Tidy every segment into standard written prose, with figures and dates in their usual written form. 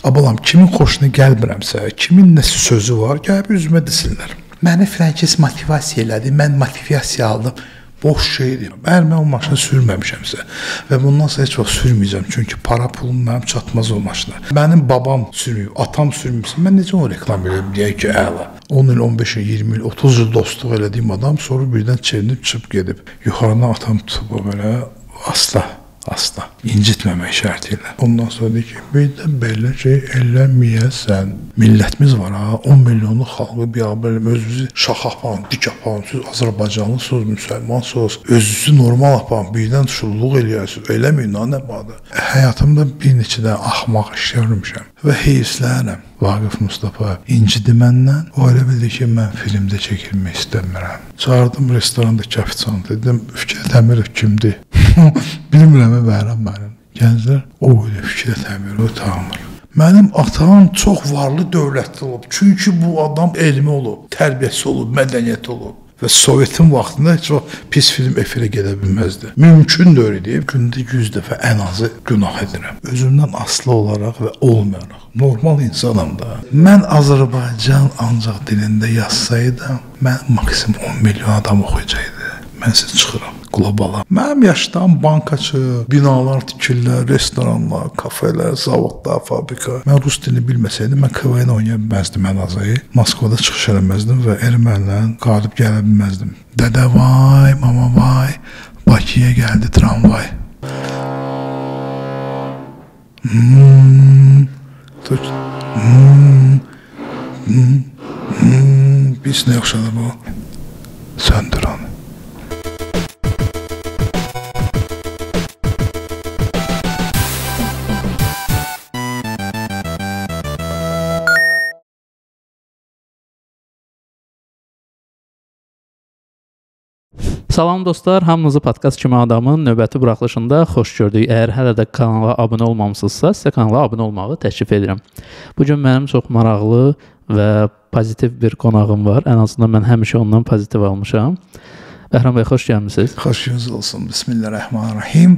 Abalam, kimin xoşuna gəlmirəmsə, kimin nəsə sözü var, gəlib üzümə desinlər. Məni filan kəs motivasiya elədi, mən motivasiya aldım. Boş şeydir. Əgər mən o maşını sürməmişəmsə və bundan sonra heç vaxt sürməyəcəm, çünki para pulum mənim çatmaz o maşına. Mənim babam sürmüyor, atam sürmüyorsa, mən necə onu reklam edirəm, deyək ki, əla. 10 il, 15 il, 20 il, 30 il dostluq elədiyim adam sonra birdən çevinib çıxıb gedib. Yuxarıdan atam tutub o belə asla incitməmək şərtilə. Ondan sonra deyir ki, birdən belə şey eləməyəsən. Millətimiz var ha, 10 milyonluq xalqı bir belə özünüzü şax apan, dik apan, siz Azərbaycanlısınız, müsəlmansınız, özünüzü normal apan, birdən şulluq eləyərsiniz, eləməyin, nə badı. Həyatımda bir neçə də axmaq iş görmüşəm və heyfslənirəm. Vaqif Mustafa incidi məndən, o elə bildi ki, mən filmdə çəkilmək istəmirəm. Çağırdım restoranda ofitsiant, dedim, Fikrət Əmirov kimdir? Bilmirəm, Bəhram mənim. Gənclər, o elə Fikrət Əmirov tanımır. Mənim atam çox varlı dövlətli olub. Çünki bu adam elmi olub, tərbiyəsi olub, mədəniyyəti olub. Və Sovetin vaxtında heç vaxt pis film efirə gedə bilməzdi. Mümkün deyil deyib, gündə 100 dəfə ən azı günah edirəm. Özümdən asılı olaraq və olmayaraq. Normal insanam da. Mən Azərbaycan ancaq dilində yazsaydım, mən maksimum 10 milyon adam oxuyacaqdı. Mən siz çıxıram qlobala. Mənim yaşdan bankaçı, binalar tikirlər, restoranlar, kafelər, zavodlar, fabrika. Mən rus dilini bilməsəydim, mən KVN oynaya bilməzdim ən azı. Moskvada çıxış eləməzdim və ermənilərlə qalib gələ bilməzdim. Dədə vay, mama vay, Bakıya gəldi tramvay. Biz nə yoxşadı bu? Söndür onu. Salam dostlar, hamınızı podkast kimi adamın növbəti buraxılışında xoş gördük. Əgər hələ də kanala abunə olmamısınızsa, sizə kanala abunə olmağı təklif edirəm. Bugün mənim çox maraqlı və pozitiv bir qonağım var. Ən azından mən həmişə ondan pozitiv almışam. Bəhram bəy, xoş gəlmisiniz. Xoş göz olsun. Bismillahirrahmanirrahim.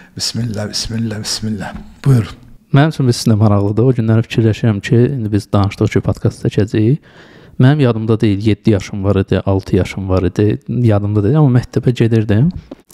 Bismillah. Buyurun. Mənim üçün sizinlə maraqlıdır. O günləri fikirləşirəm ki, indi biz danışdıq ki, podkast çəkəcəyik. Mənim yadımda deyil, 7 yaşım var idi, 6 yaşım var idi, yadımda deyil, amma məktəbə gedirdim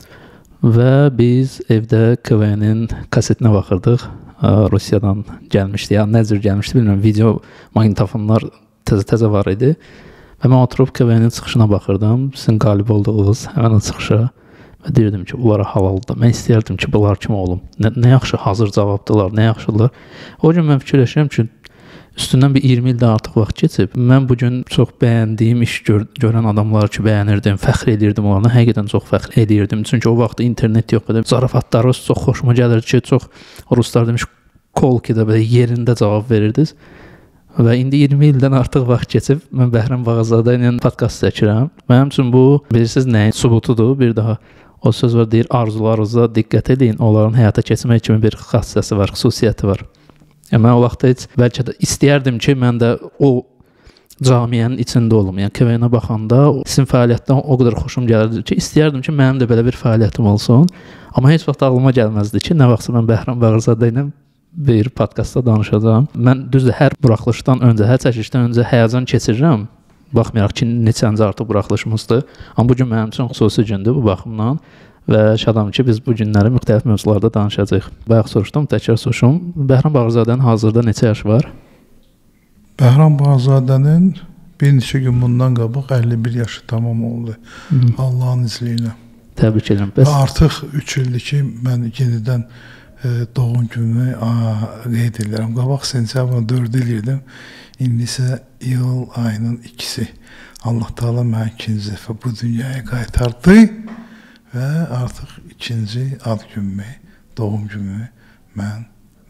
və biz evdə KVN-in kasetinə baxırdıq. Rusiyadan gəlmişdi, ya nə cür gəlmişdi bilmirəm, video maqnitofonlar təzə var idi və mən oturub KVN-in çıxışına baxırdım, sizin qalib olduğunuz həmən o çıxışa və deyirdim ki, bunlara halaldır. Mən istəyərdim ki, bunlar kimi olum. Nə yaxşı hazır cavabdılar, nə yaxşılar. O gün mən fikirləşirəm ki, üstündən bir 20 ildə artıq vaxt keçib. Mən bugün çox bəyəndiyim iş görən adamları ki, bəyənirdim, fəxr edirdim onlarla. Həqiqətən çox fəxr edirdim. Çünki o vaxt internet yox idi. Zarafatlarınız çox xoşuma gəlirdi ki, çox ruslar demiş, kolkidə belə yerində cavab verirdiniz. Və indi 20 ildən artıq vaxt keçib, mən Bəhram Bağazadə ilə podkast çəkirəm. Mənim üçün bu, bilirsiniz nəyin sübutudur? Bir daha o söz var, deyir, arzularınıza diqqət edin, onların həyata keçmək kimi bir xassəsi var, xüsusiyyəti var. Mən o vaxtda heç bəlkə də istəyərdim ki, mən də o camiyyənin içində olum. Yəni KVN-ə baxanda sizin fəaliyyətdən o qədər xoşum gəlirdi ki, istəyərdim ki, mənim də belə bir fəaliyyətim olsun. Amma heç vaxt ağlıma gəlməzdi ki, nə vaxtsa mən Bəhram Bağırzadə ilə bir podkastda danışacağam. Mən düzdür, hər buraxılışdan öncə, hər çəkilişdən öncə həyəcan keçirirəm. Baxmayaraq ki, neçənci artıq buraxılışımızdır. Amma bugün mənim üçün xüsusi gündür bu baxımdan. Və şadam ki, biz bu günləri müxtəlif mövzularda danışacağıq. Bayaq soruşdum, təkrar soruşum. Bəhram Bağırzadənin hazırda neçə yaşı var? Bəhram Bağırzadənin bir neçə gün bundan qabaq 51 yaşı tamam oldu. Allahın izni ilə. Təbrik edirəm. Artıq 3 ildir ki, mən yenidən doğum günümü qeyd edirəm. Qabaq sentyabrın 4 ilirdim. İndi isə iyul ayının 2-si. Allah Taala məni ikinci dəfə bu dünyaya qaytardı. Və artıq ikinci ad günümü, doğum günümü mən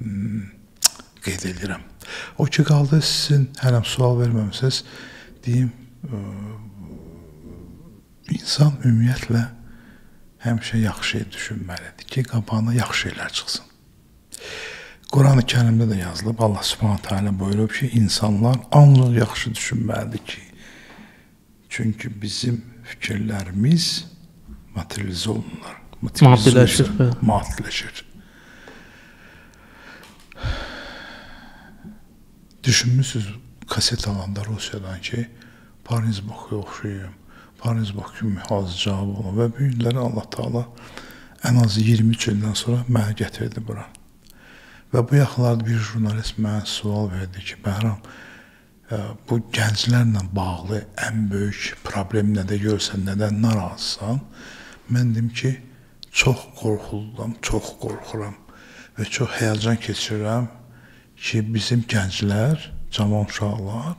qeyd edirəm. O ki, qaldı sizin hələm sual verməmisiniz, deyim, insan ümumiyyətlə həmişə yaxşı şey düşünməlidir ki, qabağına yaxşı şeylər çıxsın. Quran-ı Kərimdə də yazılıb, Allah Subhanahu Taala buyurub ki, insanlar ancaq yaxşı düşünməlidir ki, çünki bizim fikirlərimiz materialize olunurlar. Maddiləşir. Düşünmüsünüz kaset alanda Rusiyadan ki Pariz Bakıya oxşuyum. Pariz Bakı hazır cavab olun. Və bu günləri Allah Taala ən az 23 ildən sonra mənə gətirdi bura. Və bu yaxınlarda bir jurnalist mənə sual verdi ki, Bəhram, bu gənclərlə bağlı ən böyük problem nədə görsən, nədən narazısan? Mən dedim ki, çox qorxuldum, çox qorxuram və çox həyəcan keçirirəm ki, bizim gənclər, cavan uşaqlar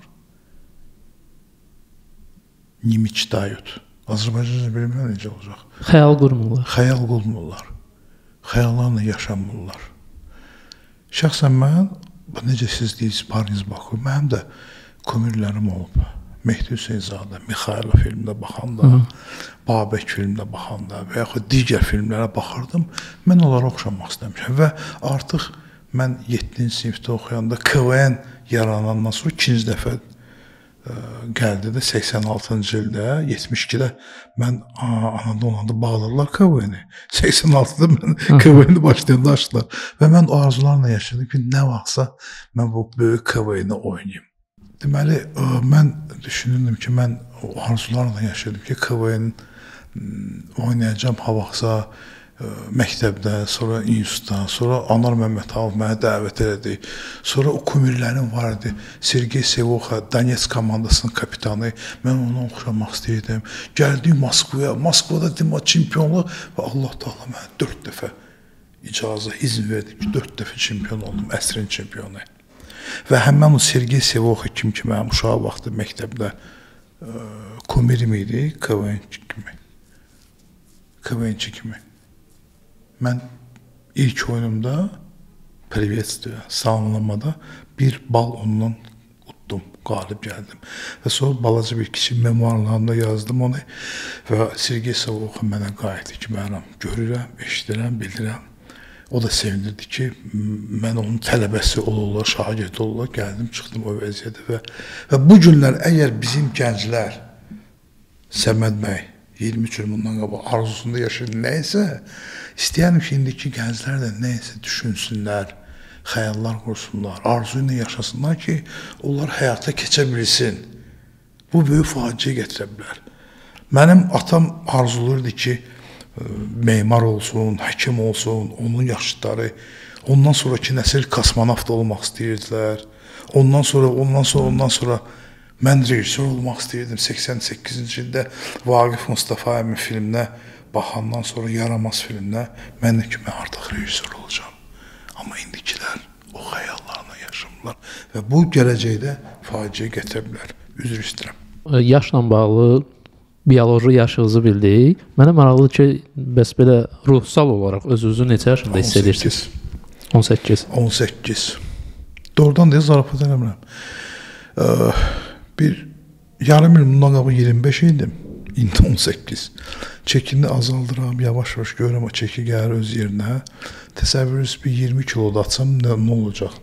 nimçdayut. Azərbaycanca bilmirəm necə olacaq. Xəyal qurmurlar. Xəyal qurmurlar. Xəyallarla yaşamırlar. Şəxsən mən, necə siz deyirsiniz, Pariz Bakı, mənim də kömürlərim olub. Mehdi Hüseynzadə, Mixailov filmdə baxanda, Babək filmdə baxanda və yaxud digər filmlərə baxırdım, mən onlara oxşamaq istəmişəm və artıq mən 7-ci sinifdə oxuyanda KVN yaranandan sonra ikinci dəfə gəldi də 86-cı ildə, 72-də mən Anadolu'da bağladılar KVN-i. 86-da mən KVN-i başlayanda açdılar və mən o arzularla yaşadım ki, nə vaxtsa mən bu böyük KVN-i oynayayım. Deməli, mən düşünürdüm ki, mən o arzularla yaşadım ki, KVN oynayacağım ha vaxtsa məktəbdə, sonra institutda, sonra Anar Məmmədov mənə dəvət elədi. Sonra o kömürlərim vardı. Sergey Sevoxa, Donetsk komandasının kapitanı. Mən ona oxşamaq istəyirdim. Gəldik Moskvaya. Moskvada demək çempionluq və Allah Taala mənə 4 dəfə icazə, izin verdi ki, 4 dəfə çempion oldum, əsrin çempionu. Və həmən o Sergey Sevoxa kim ki, mənim uşaq vaxtı məktəbdə kömürüm idi, KVN-çi kimi. Mən ilk oyunumda privetstə, salamlamada bir bal ondan utdum, qalib gəldim. Və sonra balaca bir kiçik memuarlarımda yazdım onu və Sergey Sevoxa mənə qayıtdı ki, Bəhram, görürəm, eşidirəm, bilirəm. O da sevindirdi ki, mən onun tələbəsi olurlar, şagird olurlar, gəldim, çıxdım o vəziyyətə və bu günlər əgər bizim gənclər, Səməd bəy, 23 il bundan qabaq arzusunda yaşayır nəysə, istəyərəm ki, indiki gənclər də nəysə düşünsünlər, xəyallar qursunlar, arzu ilə yaşasınlar ki, onlar həyata keçə bilsin. Bu böyük faciə gətirə bilər. Mənim atam arzulurdu ki, memar olsun, həkim olsun, onun yaşıtları, ondan sonraki nəsil kosmonavt olmaq istəyirdilər. Ondan sonra mən rejissor olmaq istəyirdim. 88-ci ildə Vaqif Mustafayevin filminə baxandan sonra Yaramaz filminə mən də ki, mən artıq rejissor olacağam. Amma indikilər o xəyallarla yaşamırlar və bu gələcəkdə faciə gətirə bilər. Üzr istəyirəm. Yaşla bağlı bioloji yaşınızı bildik. Mənə maraqlıdır ki, bəs belə ruhsal olaraq özünüzü neçə yaşında hiss edirsiniz? 18. Doğrudan deyə zarafat eləmirəm. Bir yarım il bundan qabaq 25 idim. İndi 18. Çəkini azaldıram, yavaş-yavaş görürəm o çəki gəlir öz yerinə. Təsəvvürünüz bir 20 kiloda atsam nə olacaq?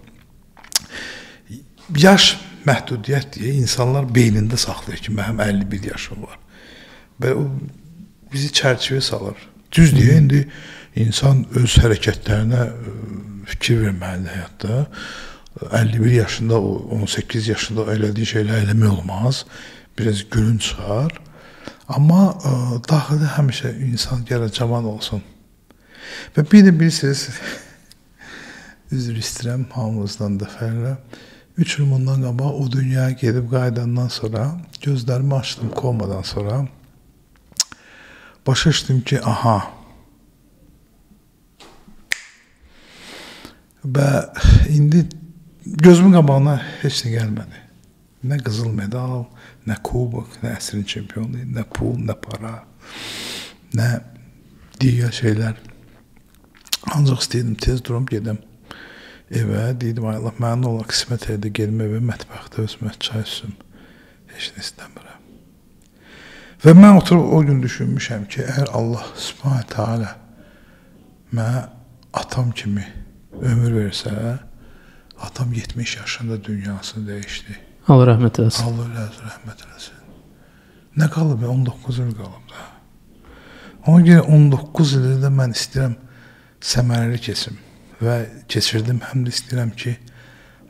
Yaş məhdudiyyət deyə insanlar beynində saxlayır ki, mənim 51 yaşım var. Və o bizi çərçivəyə salır. Düz deyə, indi insan öz hərəkətlərinə fikir verməlidir həyatda. 51 yaşında, 18 yaşında elədiyi şeylər eləmək olmaz. Biraz gülün çıxar. Amma daxildə həmişə insan gələ cavan olsun. Və bir də bilirsiniz, üzr istəyirəm hamımızdan dəfələrlə, 3 il bundan qabaq o dünyaya gedib qayıdandan sonra, gözlərimi açdım komadan sonra, başa düşdüm ki, aha, və indi gözümün qabağına heç nə gəlmədi. Nə qızıl medal, nə kubok, nə əsrin çempionu, nə pul, nə para, nə digər şeylər. Ancaq istəyirdim, tez durum gedim evə, deydim, ay Allah, mənə olaraq qismət edədə gedim evə, mətbəxdə özümə çay üstüm, heç nə istəmirəm. Və mən oturub o gün düşünmüşəm ki, əgər Allah Subhanahu Teala mənə atam kimi ömür versə, atam 70 yaşında dünyasını dəyişdi. Allah rəhmət eləsin. Allah rəhmət eləsin. Nə qalıb? 19 il qalıb da. Ona görə 19 ildə mən istəyirəm səmərəli keçim və keçirdim. Həm də istəyirəm ki,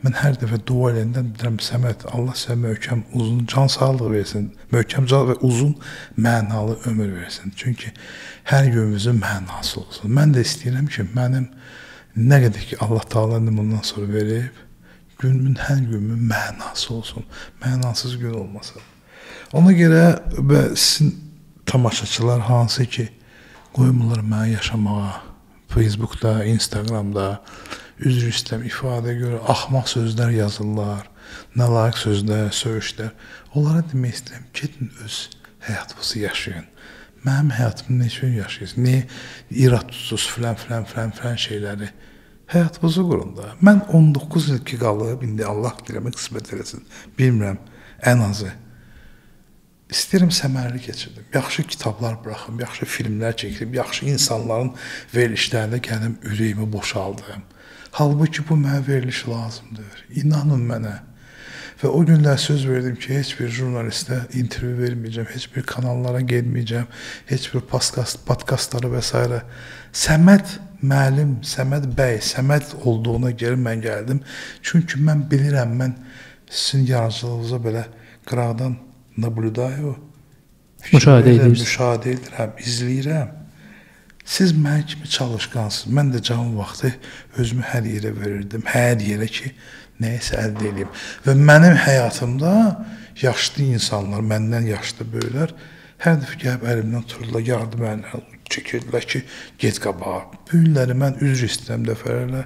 Mən hər dəfə dua edəndə deyirəm, Səməd, Allah sənə möhkəm, uzun can sağlığı versin, möhkəm can və uzun mənalı ömür versin. Çünki hər günümüzün mənası olsun. Mən də istəyirəm ki, mənim nə qədər ki, Allah Taala bundan sonra verib, günümün hər günümün mənası olsun. Mənasız gün olmasın. Ona görə və sizin tamaşaçılar hansı ki, qoymurlar mənə yaşamağa, Facebookda, Instagramda, üzr istəm, ifadə görə axmaq sözlər yazırlar, nalayiq sözlər, söyüşlər. Onlara demək istəyirəm, gedin öz həyatınızı yaşayın. Mənim həyatımı nə üçün yaşayırsınız? Niyə irad tutsuz filan şeyləri? Həyatınızı qurun da. Mən 19 il ki qalıb, indi Allah diləmə qismət eləsin, bilmirəm, ən azı. İstəyirəm səmərəli keçirdim. Yaxşı kitablar buraxım, yaxşı filmlər çəkdim, yaxşı insanların verilişlərində gəldim, ürəyimi boşaldım. Halbuki bu mənə veriliş lazımdır. İnanın mənə. Və o günlər söz verdim ki, heç bir jurnalistə intervyu verməyəcəm, heç bir kanallara getməyəcəm, heç bir podkastları və s. Səməd müəllim, Səməd bəy, Səməd olduğuna görə mən gəldim. Çünki mən bilirəm, mən sizin yaradıcılığınıza belə qıraqdan nablüdayo, müşahidə edirəm, izləyirəm. Siz mən kimi çalışqansınız. Mən də canım vaxtı özümü hər yerə verirdim. Hər yerə ki, nəyəsə əldə edeyim. Və mənim həyatımda yaşlı insanlar, məndən yaşlı böyüklər, hər dəfə gəlib əlimdən tuturlar, yardım əlini çəkirdilər ki, get qabağa. Böyükləri mən üzr istəyirəm dəfələrlə,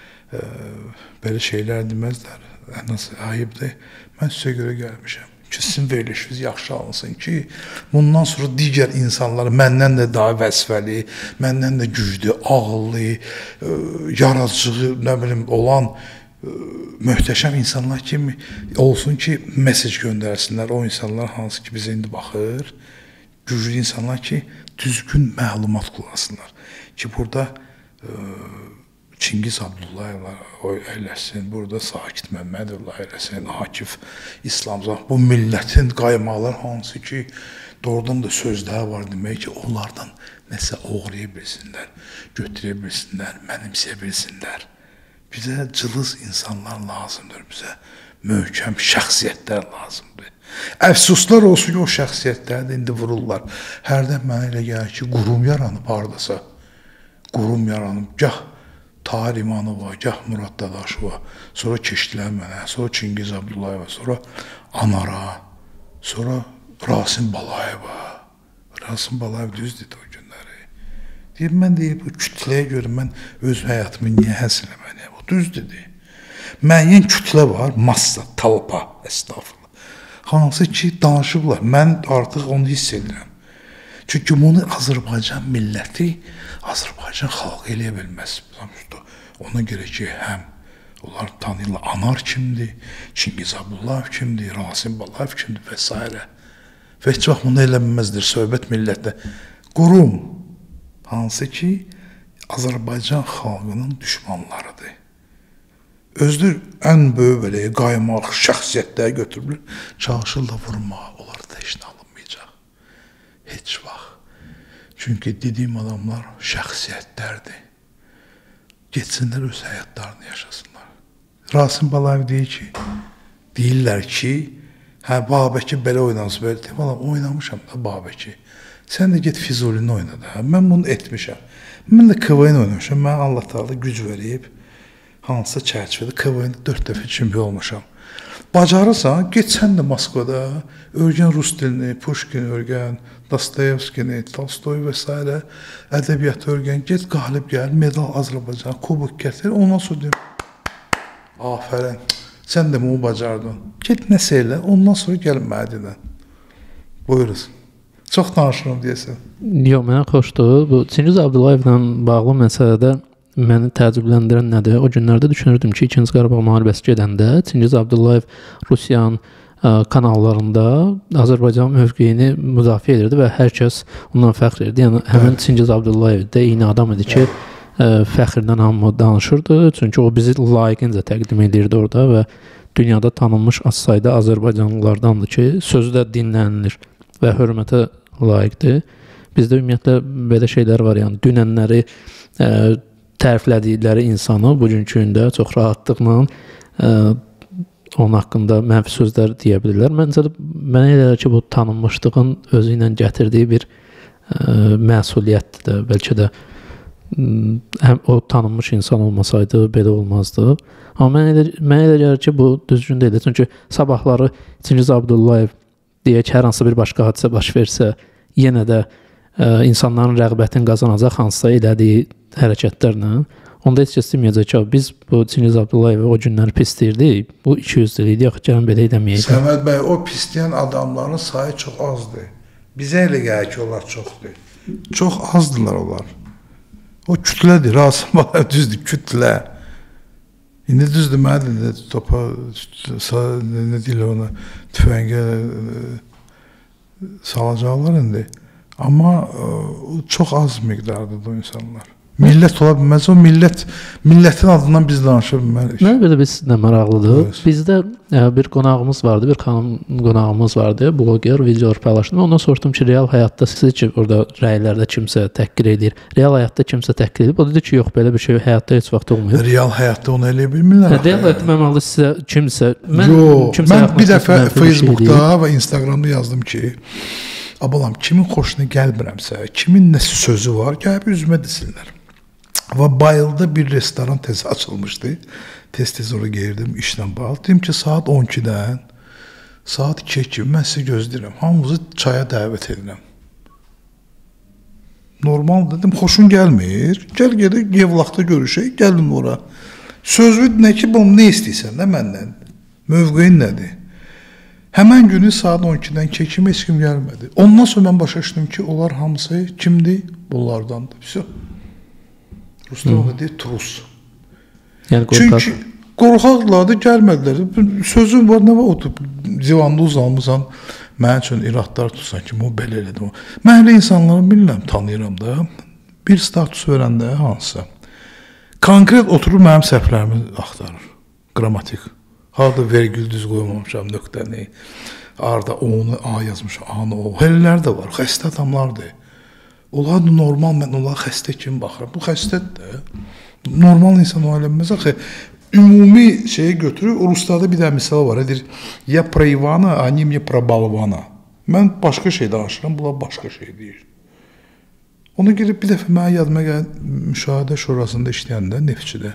belə şeylər deməzlər. Ən az ayıbdır. Mən sizə görə gəlmişəm ki, sizin verilişiniz yaxşı alınsın ki, bundan sonra digər insanlar məndən də daha vəzifəli, məndən də güclü, ağıllı, yaradıcı, nə bilim, olan möhtəşəm insanlar kimi olsun ki, mesaj göndərsinlər. O insanlar hansı ki, bizə indi baxır, güclü insanlar ki, düzgün məlumat kullansınlar. Ki, burada Çingiz Abdullayev eləsin, burada Sakit Məmmədov eləsin, Akif İslamzad, bu millətin qaymalar hansı ki, doğrudan da sözlər var demək ki, onlardan nəsə oğraya bilsinlər, götürə bilsinlər, mənimsəyə bilsinlər. Bizə cılız insanlar lazımdır, bizə möhkəm şəxsiyyətlər lazımdır. Əfsuslar olsun ki, o şəxsiyyətləri də indi vururlar. Hərdən mənə elə gəlir ki, qurum yaranıb haradasa, qurum yaranıb, gah Tahir İmanova, gah Murad Dadaşova, sonra keçdilər mənə, sonra Çingiz Abdullayeva, sonra Anara, sonra Rasim Balayeva. Rasim Balayev düz dedi o günləri. Deyib, mən deyib, bu kütləyə görə mən öz həyatımı niyə həsr eləməliyəm? O düz dedi. Müəyyən kütlə var, massa, talpa, estağfurullah. Hansı ki, danışıblar, mən artıq onu hiss edirəm. Çünki bunu Azərbaycan milləti, Azərbaycan xalqı eləyə bilməz. Ona görə ki, həm onlar tanıyırlar, Anar kimdir, Çingiz Abdullayev kimdir, Rasim Balayev kimdir və s. Və heç vaxt bunu eləməməzdir söhbət millətdə. Qurum, hansı ki, Azərbaycan xalqının düşmanlarıdır. Özlür ən böyük belə qaymaq, şəxsiyyətləri götürülür, çalışırlar vurmağa, onlar da heç nə alınmayacaq. Heç vaxt. Çünki dediyim adamlar şəxsiyyətlərdir. Getsinlər öz həyatlarını yaşasınlar. Rasim Balayev deyirlər ki, hə, Babəki belə oynansın, belə deyim, oynamışam da Babəki. Sən də get Füzulini oyna da. Mən bunu etmişəm. Mən də KVN oynamışam, mən Allah Taala güc verib, hansısa çərçivədə KVN-də 4 dəfə çempion olmuşam. Bacarırsan, get sən də Moskvada, örgən rus dilini, Pushkin örgən, Dostoyevskini, Tolstoy və s. ədəbiyyatı örgən, get qalib gəl, medal Azərbaycan, kubuk gətir, ondan sonra deyim, afərin, sən də bunu bacardın. Get nəsə elə, ondan sonra gəl Mədinə. Buyuruz. Çox danışıram deyəsən. Yox, mənə xoşdur. Bu Çingiz Abdullayevlə bağlı məsələdə məni təəccübləndirən nədir? O günlərdə düşünürdüm ki, 2-ci Qarabağ müharibəsi gedəndə Çingiz Abdullayev Rusiyanın kanallarında Azərbaycan mövqeyini müdafiə edirdi və hər kəs ondan fəxr edirdi. Yəni həmin Çingiz Abdullayev də eyni adam idi ki, fəxrdən hamı danışırdı. Çünki o bizi layiqincə təqdim edirdi orada və dünyada tanınmış az sayda Azərbaycanlılardandır ki, sözü də dinlənilir və hörmətə layiqdir. Bizdə ümumiyyətlə belə şeylər var, yəni dünənləri təriflədikləri insanı bugünkü gündə çox rahatlıqla onun haqqında mənfi sözlər deyə bilirlər. Məncə də mənə elə gəlir ki, bu tanınmışlığın özü ilə gətirdiyi bir məsuliyyətdir də. Bəlkə də həm o tanınmış insan olmasaydı belə olmazdı. Amma mənə elə gəlir ki, bu düzgün deyil. Çünki sabahları Çingiz Abdullayev deyək hər hansı bir başqa hadisə baş versə, yenə də insanların rəğbətini qazanacaq hansısa elədiyi hərəkətlərlə. Onda heç kəs deməyəcək ki, biz bu Çingiz Abdullayevi o günləri pisləyirdik, bu 200 iliydi, yaxud gələn belə edəməyəcək. Səməd bəy, o pisləyən adamların sayı çox azdır. Bizə elə gəlir ki, onlar çoxdur. Çox azdılar onlar. O kütlədir, Rasim bana düzdür, kütlə. İndi düzdür, mənə də topa, nə deyil ona, tüfəngə salacaqlar indi. Amma çox az miqdardır o insanlar. Millət ola bilməz, o millətin adından biz danışa bilmərik. Mənə belə bir sizlə maraqlıdır. Evet. Bizdə bir qonağımız vardı, bir xanım qonağımız vardı, bloger, videolar paylaşdı. Ondan soruşdum ki, real həyatda siz ki, orada rəylərdə kimsə təhqir edir, real həyatda kimsə təhqir edir. O dedi ki, yox, belə bir şey həyatda heç vaxt olmuyor. Real həyatda onu eləyə bilmirlər. Real həyatda məməldə sizə kimsə... Mən bir dəfə Facebookda və Instagramda yazdım ki, abalam, kimin xoşuna gəlmirəmsə, kimin nəsə sözü var, gəlib üzümə desinlər. Və Bayılda bir restoran tez açılmışdı. Tez-tez oraya geldim işlə bağlı. Dedim ki, saat 12-dən saat 2-yə kimi mən sizi gözləyirəm. Hamınızı çaya dəvət edirəm. Normal dedim, xoşun gəlmir. Gəl gedək, Yevlaxda görüşək, gəlin ora. Sözü nə ki, bunu nə istəyirsən də məndən? Mövqeyin nədir? Həmən günü saat 12-dən kimi heç kim gəlmədi. Ondan sonra mən başa düşdüm ki, onlar hamısı kimdir? Bunlardandır. Всё. Ruslar deyir, trus. Yəni, çünki qorxaqlardı, gəlmədilər. Sözüm var, nə var, oturub divanda uzanmışsan, mənim üçün iradlar tutsan ki, o belə elədim. Mən elə insanları bilirəm, tanıyıram da. Bir status verəndə hansısa. Konkret oturur mənim səhvlərimi axtarır. Qrammatik. Harada vergül düz qoymamışam, nöqtəni. Arada onu A yazmışam, A-nı O. Elələr də var, xəstə adamlardır. Onlar da normal, mən onlar xəstə kimi baxıram. Bu xəstədir. Normal insan o eləməz. Axı, ümumi şeyi götürür. Ruslarda bir də misal var. Edir, ya про Ivana, они мне про Balvana. Mən başqa şey danışıram, bunlar başqa şey deyir. Ona gelib bir dəfə mənə yadıma müşahidə şurasında işləyəndə, Neftçidə.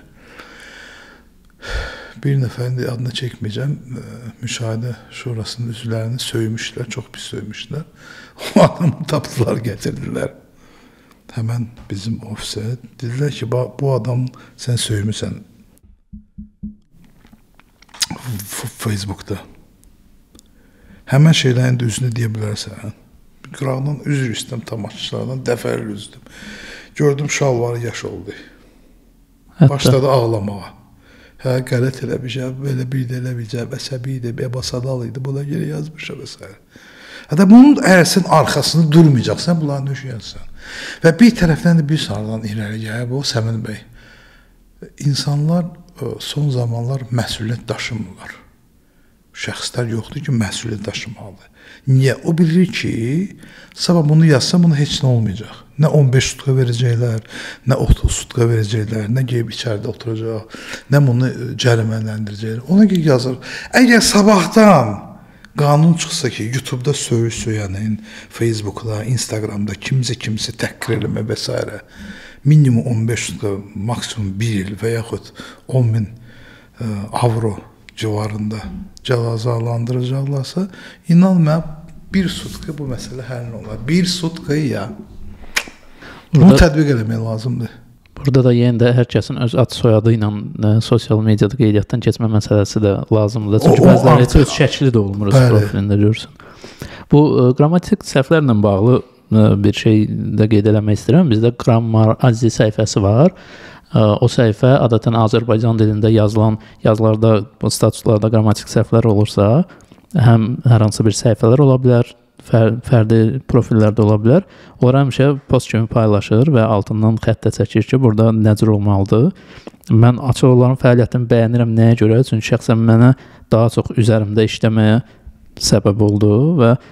Bir nəfərin adını çəkməyəcəm, müşahidə şurasının üzvlərini söymüşlər, çox pis söymüşlər. O adamı tapdılar, gətirdilər. Həmən bizim ofisə dedilər ki, bu adam sən söymüsən Facebookda. Həmən şeylərin də üzünü deyə bilərsən. Qıraqdan üzr istəm tamaşaçılardan, dəfərli üzdüm. Gördüm şalvarı yaş oldu. Başladı ağlamağa. Hə, qələt eləmişəm, belə bir də eləməyəcəm, əsəbi idi, bəbasadal idi, buna görə yazmışam əsəri. Hətta bunun ərsin arxasını durmayacaqsan, bunları nöşəyənsən. Və bir tərəfdən də bir sarıdan irəli gəlib o, Səmin bəy. İnsanlar son zamanlar məsuliyyət daşımırlar. Şəxslər yoxdur ki, məsuliyyət daşımalıdır. Niyə? O bilir ki, sabah bunu yazsa, buna heç nə olmayacaq. Nə 15 sutka verəcəklər, nə 30 sutka verəcəklər, nə gəlib içəridə oturacaq, nə bunu cərimələndirəcəklər. Ona görə yazır. Əgər sabahdan qanun çıxsa ki, YouTube'da söyənin, Facebook'da, Instagram'da kimsə təhqir eləmə və s. minimum 15 sutka, maksimum 1 il və yaxud 10.000 avro civarında cəzalandıracaqlarsa, inan mən bir sutka bu məsələ həll olar. Bir sutkayı ya, bunu tətbiq eləmək lazımdır. Burada da yenə də hər kəsin öz ad soyadı ilə sosial mediada qeydiyyatdan keçmə məsələsi də lazımdır. Çünki bəziləri heç öz şəkli də olmur öz profilində görürsən. Bu qrammatik səhvlərlə bağlı bir şey də qeyd eləmək istəyirəm. Bizdə Grammar Aziz səhifəsi var. O səhifə adətən Azərbaycan dilində yazılan yazılarda, statuslarda qrammatik səhvlər olursa, həm hər hansı bir səhifələr ola bilər, fərdi profillərdə ola bilər. Onlar həmişə post kimi paylaşır və altından xəttə çəkir ki, burada nə cür olmalıdır. Mən açıq onların fəaliyyətini bəyənirəm nəyə görə? Çünki şəxsən mənə daha çox üzərimdə işləməyə səbəb oldu və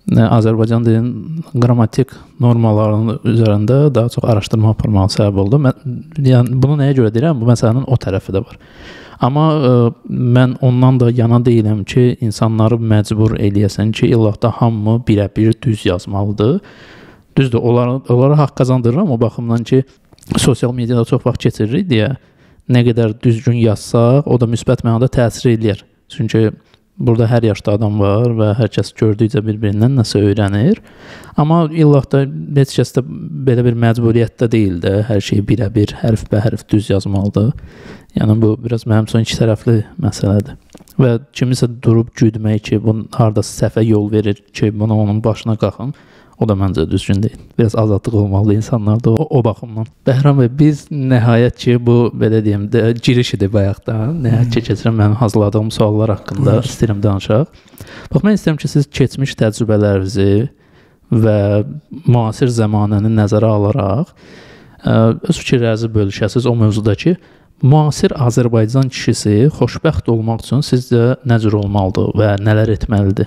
Azərbaycan dilinin qrammatik normalarının üzərində daha çox araşdırma aparmağa səbəb oldu. Yəni bunu nəyə görə deyirəm? Bu məsələnin o tərəfi də var. Amma mən ondan da yana deyiləm ki, insanları məcbur eləyəsən ki, illa da hamı birə-bir düz yazmalıdır. Düzdür, onlara haqq qazandırıram o baxımdan ki, sosial mediada çox vaxt keçiririk deyə nə qədər düzgün yazsaq, o da müsbət mənada təsir eləyər. Çünki burada hər yaşda adam var və hər kəs gördükcə bir-birindən nəsə öyrənir. Amma illah da heç kəs də belə bir məcburiyyətdə deyil də, hər şey birə-bir, hərf-bə-hərf düz yazmalıdır. Yəni bu biraz mənim üçün iki tərəfli məsələdir. Və kimisə durub güdmək ki, bunun hardasa səhvə yol verir ki, bunu onun başına qalxın. O da məncə düzgün deyil. Biraz azadlıq olmalı insanlarda o baxımdan. Bəhram bəy, biz nəhayət ki, bu belə deyim də giriş idi bayaqdan. Nəhayət ki, keçirəm mənim hazırladığım suallar haqqında istəyirəm danışaq. Bax, mən istəyirəm ki, siz keçmiş təcrübələrinizi və müasir zəmanəni nəzərə alaraq öz fikirlərinizi bölüşəsiniz o mövzuda ki, müasir Azərbaycan kişisi xoşbəxt olmaq üçün sizcə nə cür olmalıdır və nələr etməlidir?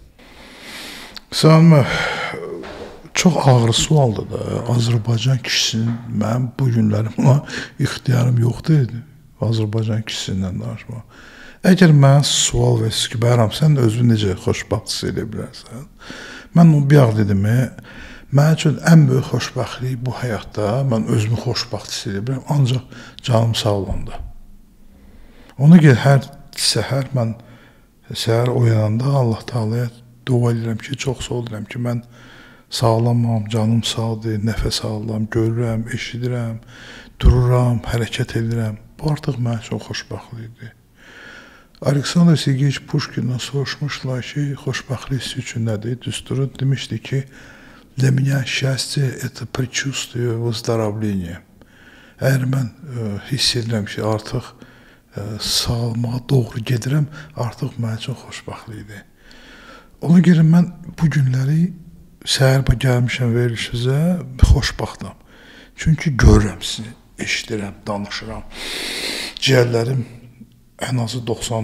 Sağ çox ağır sualdır da. Azərbaycan kişisinin, mənim bu günlərim buna ixtiyarım yoxdur idi. Azərbaycan kişisindən danışmaq. Əgər mənə sual versiz ki, Bəhram, sən özünü necə xoşbəxt hiss edə bilərsən? Mən onu bir dedim, mənim üçün ən böyük xoşbəxtlik bu həyatda, mən özümü xoşbəxt hiss edə bilirəm, ancaq canım sağ olanda. Ona görə hər səhər mən səhər oyananda Allah Taalaya dua edirəm ki, çox sağ edirəm ki, mən sağlamam, canım sağdır, nəfəs alıram, görürəm, eşidirəm, dururam, hərəkət edirəm. Bu artıq mənə çox xoşbəxtlikdir. Aleksandr Sergeyeviç Puşkindən soruşmuşlar ki, xoşbəxtlik sizin üçün nədir? Düsturu demişdi ki, для меня счастье – это предчувствие выздоровления. Əgər mən hiss edirəm ki, artıq sağlığa doğru gedirəm, artıq mənə çox xoşbəxtlikdir. Ona görə mən bu günləri səhər gəlmişəm verilişinizə, xoşbəxtam. Çünki görürəm sizi, eşidirəm, danışıram. Ciyərlərim ən azı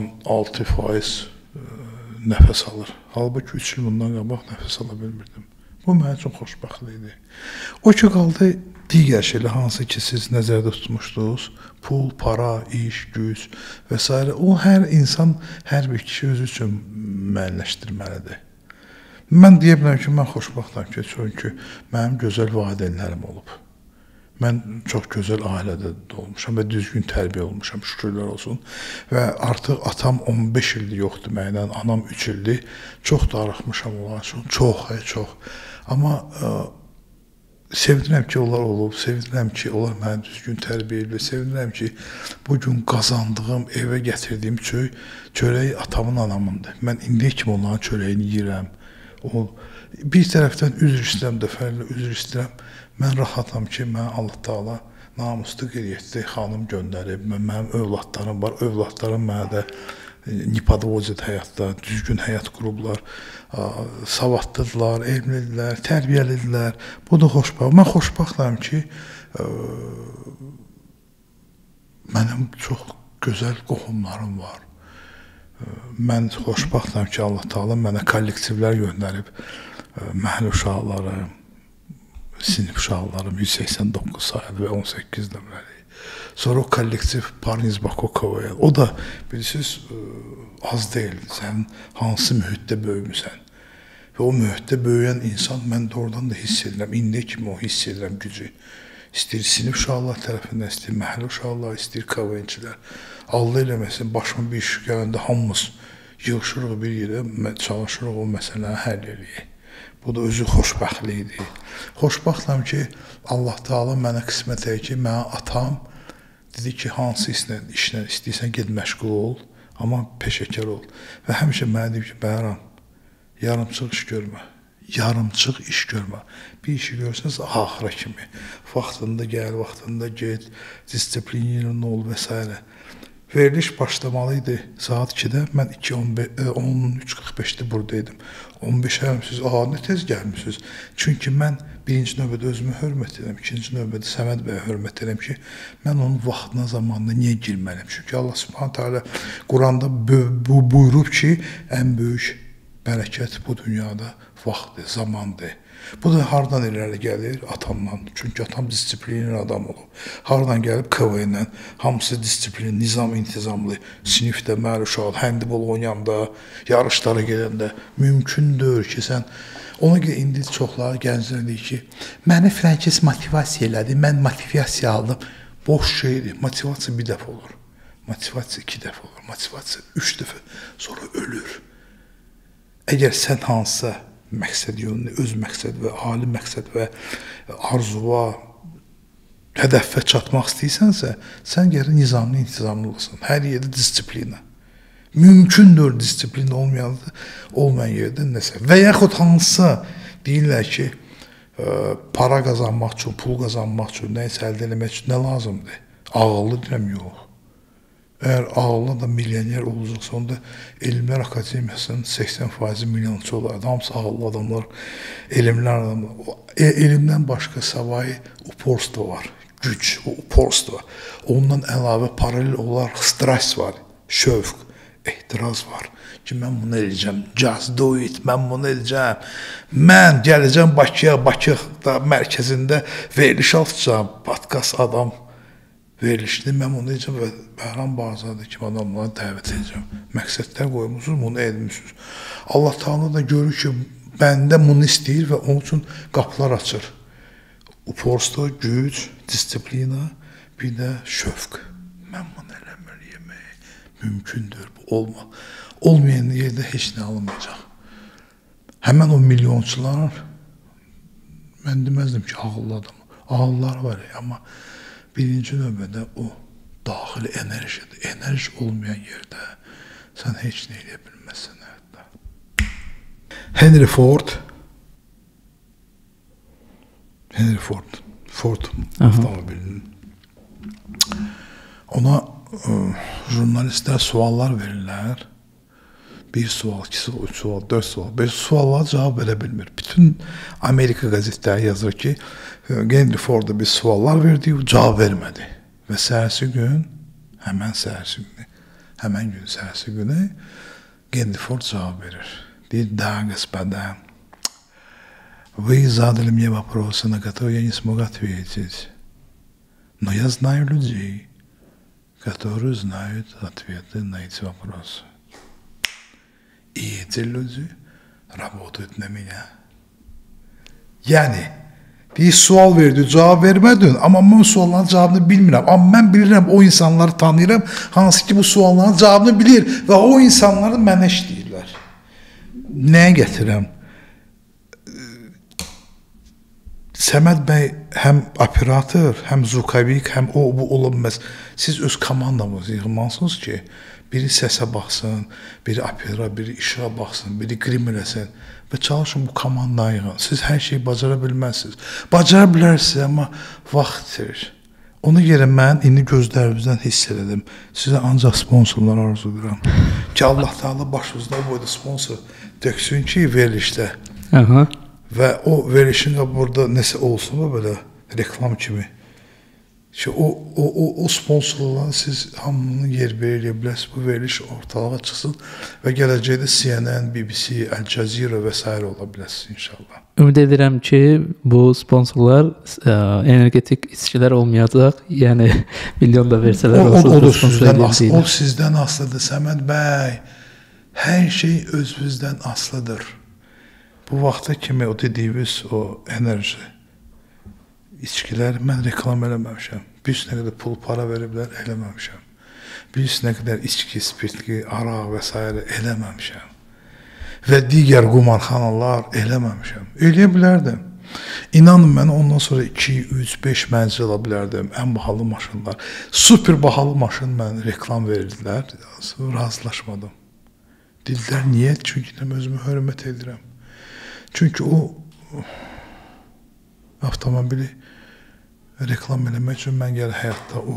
96% nəfəs alır. Halbuki 3 il bundan qabaq nəfəs ala bilmirdim. Bu mənə çox xoşbəxtlikdir. O ki, qaldı digər şeylər, hansı ki, siz nəzərdə tutmuşdunuz, pul, para, iş, güc və s. O, hər insan, hər bir kişi özü üçün müəyyənləşdirməlidir. Mən deyə biləm ki, mən xoşbəxtam ki, çünki mənim gözəl valideynlərim olub. Mən çox gözəl ailədə olmuşam və düzgün tərbiyə olmuşam, şükürlər olsun. Və artıq atam 15 ildir yoxdur mənlə, anam 3 ildir. Çox darıxmışam onlar üçün, çox. Amma sevinirəm ki, onlar olub, sevinirəm ki, onlar mənə düzgün tərbiyə edib, sevinirəm ki, bugün qazandığım, evə gətirdiyim çörək atamın, anamındır. Mən indiyə kimi onların çörəyini yiyirəm. Bir tərəfdən üzr istəyirəm, dəfələrlə üzr istəyirəm. Mən rahatam ki, mən Allah Taala namuslu qeyriyyətli xanım göndərib, mənim övladlarım var, övladlarım mənə də nipadvozit həyatda, düzgün həyat qurublar, savadlıdırlar, elmlidirlər, tərbiyəlidirlər. Bu da xoşbəxt. Mən xoşbəxtəm ki, mənim çox gözəl qohumlarım var. Mən xoşbəxtəm ki, Allah Taala mənə kollektivlər göndərib, məhəllə uşaqları, sinif uşaqlarım 189 sayılı və 18 nömrəli. Sonra o kollektiv Parniz Bakokovaya, o da bilirsiniz az deyil, sən hansı mühitdə böyümüsən. Və o mühitdə böyüyən insan, mən də oradan da hiss edirəm, indiyə kimi o hiss edirəm gücü. İstəyir sinif uşaqlar tərəfindən, istəyir məhəllə uşaqlar, istəyir KVN-çilər. Allah eləməsin, başıma bir iş gələndə hamımız yığışırıq bir yerə, çalışırıq o məsələni həll eləyək. Bu da özü xoşbəxtlikdir. Xoşbəxtəm ki, Allah Taala mənə qismət edir ki, mənə atam dedi ki, hansı işlə istəyirsən ged məşğul ol, amma peşəkar ol. Və həmişə mənə deyib ki, Bəhram, yarımçıq iş görmə. Yarımçıq iş görmə. Bir işi görsəniz axıra kimi. Vaxtında gəl, vaxtında get, disiplinli ol və s. Veriliş başlamalıydı saat 2-də. Mən 13:45-də buradaydım. 15-ə gəlmişsiniz, nə tez gəlmişsiniz. Çünki mən birinci növbədə özümü hörmət edirəm, ikinci növbədə Səməd bəyə hörmət edirəm ki, mən onun vaxtına, zamanına niyə girməliyim? Çünki Allah Subhanahu Taala Quranda buyurub ki, ən böyük Bərəkət bu dünyada vaxtdır, zamandır. Bu da hardan irəli gəlir? Atamdan. Çünki atam disiplinli adam olub. Hardan gəlib? KV-lə. Hamısı disiplin, nizam, intizamlı. Sinifdə, məli uşaq, həndibol oynayanda, yarışlara gedəndə mümkündür ki, sən ona görə indi çoxları gənclər deyir ki, məni filankəs motivasiya elədi, mən motivasiya aldım. Boş şeydir. Motivasiya bir dəfə olur. Motivasiya 2 dəfə olur. Motivasiya 3 dəfə. Sonra ölür. Əgər sən hansısa məqsəd yönlü, öz məqsəd və ali məqsəd və arzuva, hədəfə çatmaq istəyirsənsə, sən gərək nizamlı, intizamlı olasan. Hər yerdə disiplina. Mümkündür disiplin olmayan yerdə nəsə. Və yaxud hansısa deyirlər ki, para qazanmaq üçün, pul qazanmaq üçün, nəyisə əldə eləmək üçün nə lazımdır? Ağıllı deyirəm, yox. Əgər ağıllı da milyoner olacaqsa, onda Elmlər Akademiyasının 80% milyonçu olardı. Hamısı ağıllı adamlar, elmlər adamlar. Elmdən başqa savayı uporstvo var, güc, uporstvo. Ondan əlavə paralel olaraq stres var, şövq, ehtiraz var. Ki, mən bunu edəcəm, just do it, mən bunu edəcəm. Mən gələcəm Bakıya, Bakıda mərkəzində veriliş alacağım, podcast adam verilişini mən bunu edəcəm və Bəhram Bağzadə kimi adamlara dəvət edəcəm. Məqsədlər qoymusunuz, bunu edmişsiniz. Allah Teala da görür ki, bəndə bunu istəyir və onun üçün qapılar açır. Uporstvo, güc, disiplina, bir də şövq. Mən bunu eləməliyəm, mümkündür, bu olmalı. Olmayan yerdə heç nə alınmayacaq. Həmən o milyonçular, mən deməzdim ki, ağıllı adam. Ağıllar var, amma birinci növbədə o daxili enerjidir. Enerji olmayan yerdə sən heç nə eləyə bilməzsən həyatda. Henry Ford avtomobilinin ona jurnalistlər suallar verirlər. 1 sual, 2 sual, 3 sual, 4 sual, 5 suallara cavab verə bilmir. Bütün Amerika qəzetləri yazır ki, Henry Ford'a bir suallar verdi, cavab vermədi. Və səhərsi gün, həmən gün səhərsi günü Henry Ford cavab verir. Deyir, да, господа, вы задали мне вопросы, на которые я не смог ответить. Но я знаю людей, которые знают ответы на эти вопросы. И эти люди работают на меня. Yani bir sual verdi, cavab vermədin, amma mən sualların cavabını bilmirəm. Amma mən bilirəm, o insanları tanıyıram, hansı ki bu sualların cavabını bilir və o insanları mənə işləyirlər. Nəyə gətirəm? Səməd bəy həm operator, həm zukavik, həm o, bu ola bilməz. Siz öz komandamızı yığmalısınız ki, biri səsə baxsın, biri opera, biri işığa baxsın, biri qrim eləsin və çalışın bu komandayı yığın. Siz hər şeyi bacara bilməzsiniz. Bacara bilərsiniz, amma vaxt itirir. Ona görə mən indi gözlərinizdən hiss elədim. Sizə ancaq sponsorlar arzu edirəm. Ki Allah Teala başınızda o boyda sponsor döksün ki, verilişdə. Və o verilişin burada nəsə olsun, belə reklam kimi. Ki, o sponsorlarla siz hamının yer verilə bilərsiniz, bu veriliş ortalığa çıxsın və gələcəkdə CNN, BBC, Al Jazeera və s. ola bilərsiniz inşallah. Ümid edirəm ki, bu sponsorlar energetik içkilər olmayacaq, yəni milyon da versələr o sizdən asılıdır, Səməd bəy. Hər şey özünüzdən asılıdır. Bu vaxta kimi o dediyimiz o enerji, içkilər mən reklam eləməmişəm. Bir nə qədər pul para veriblər, eləməmişəm. Bir nə qədər içki, spirtli, araq və s. eləməmişəm. Və digər qumarxanalar eləməmişəm. Eləyə bilərdim. İnanın mənə ondan sonra 2, 3, 5 mənzil ala bilərdim. Ən bahalı maşınlar. Super bahalı maşın mən reklam verirdilər. Razılaşmadım. Dedilər, niyə? Çünki özümü hörmət edirəm. Çünki o avtomobili reklam eləmək üçün mən gəlir həyatda o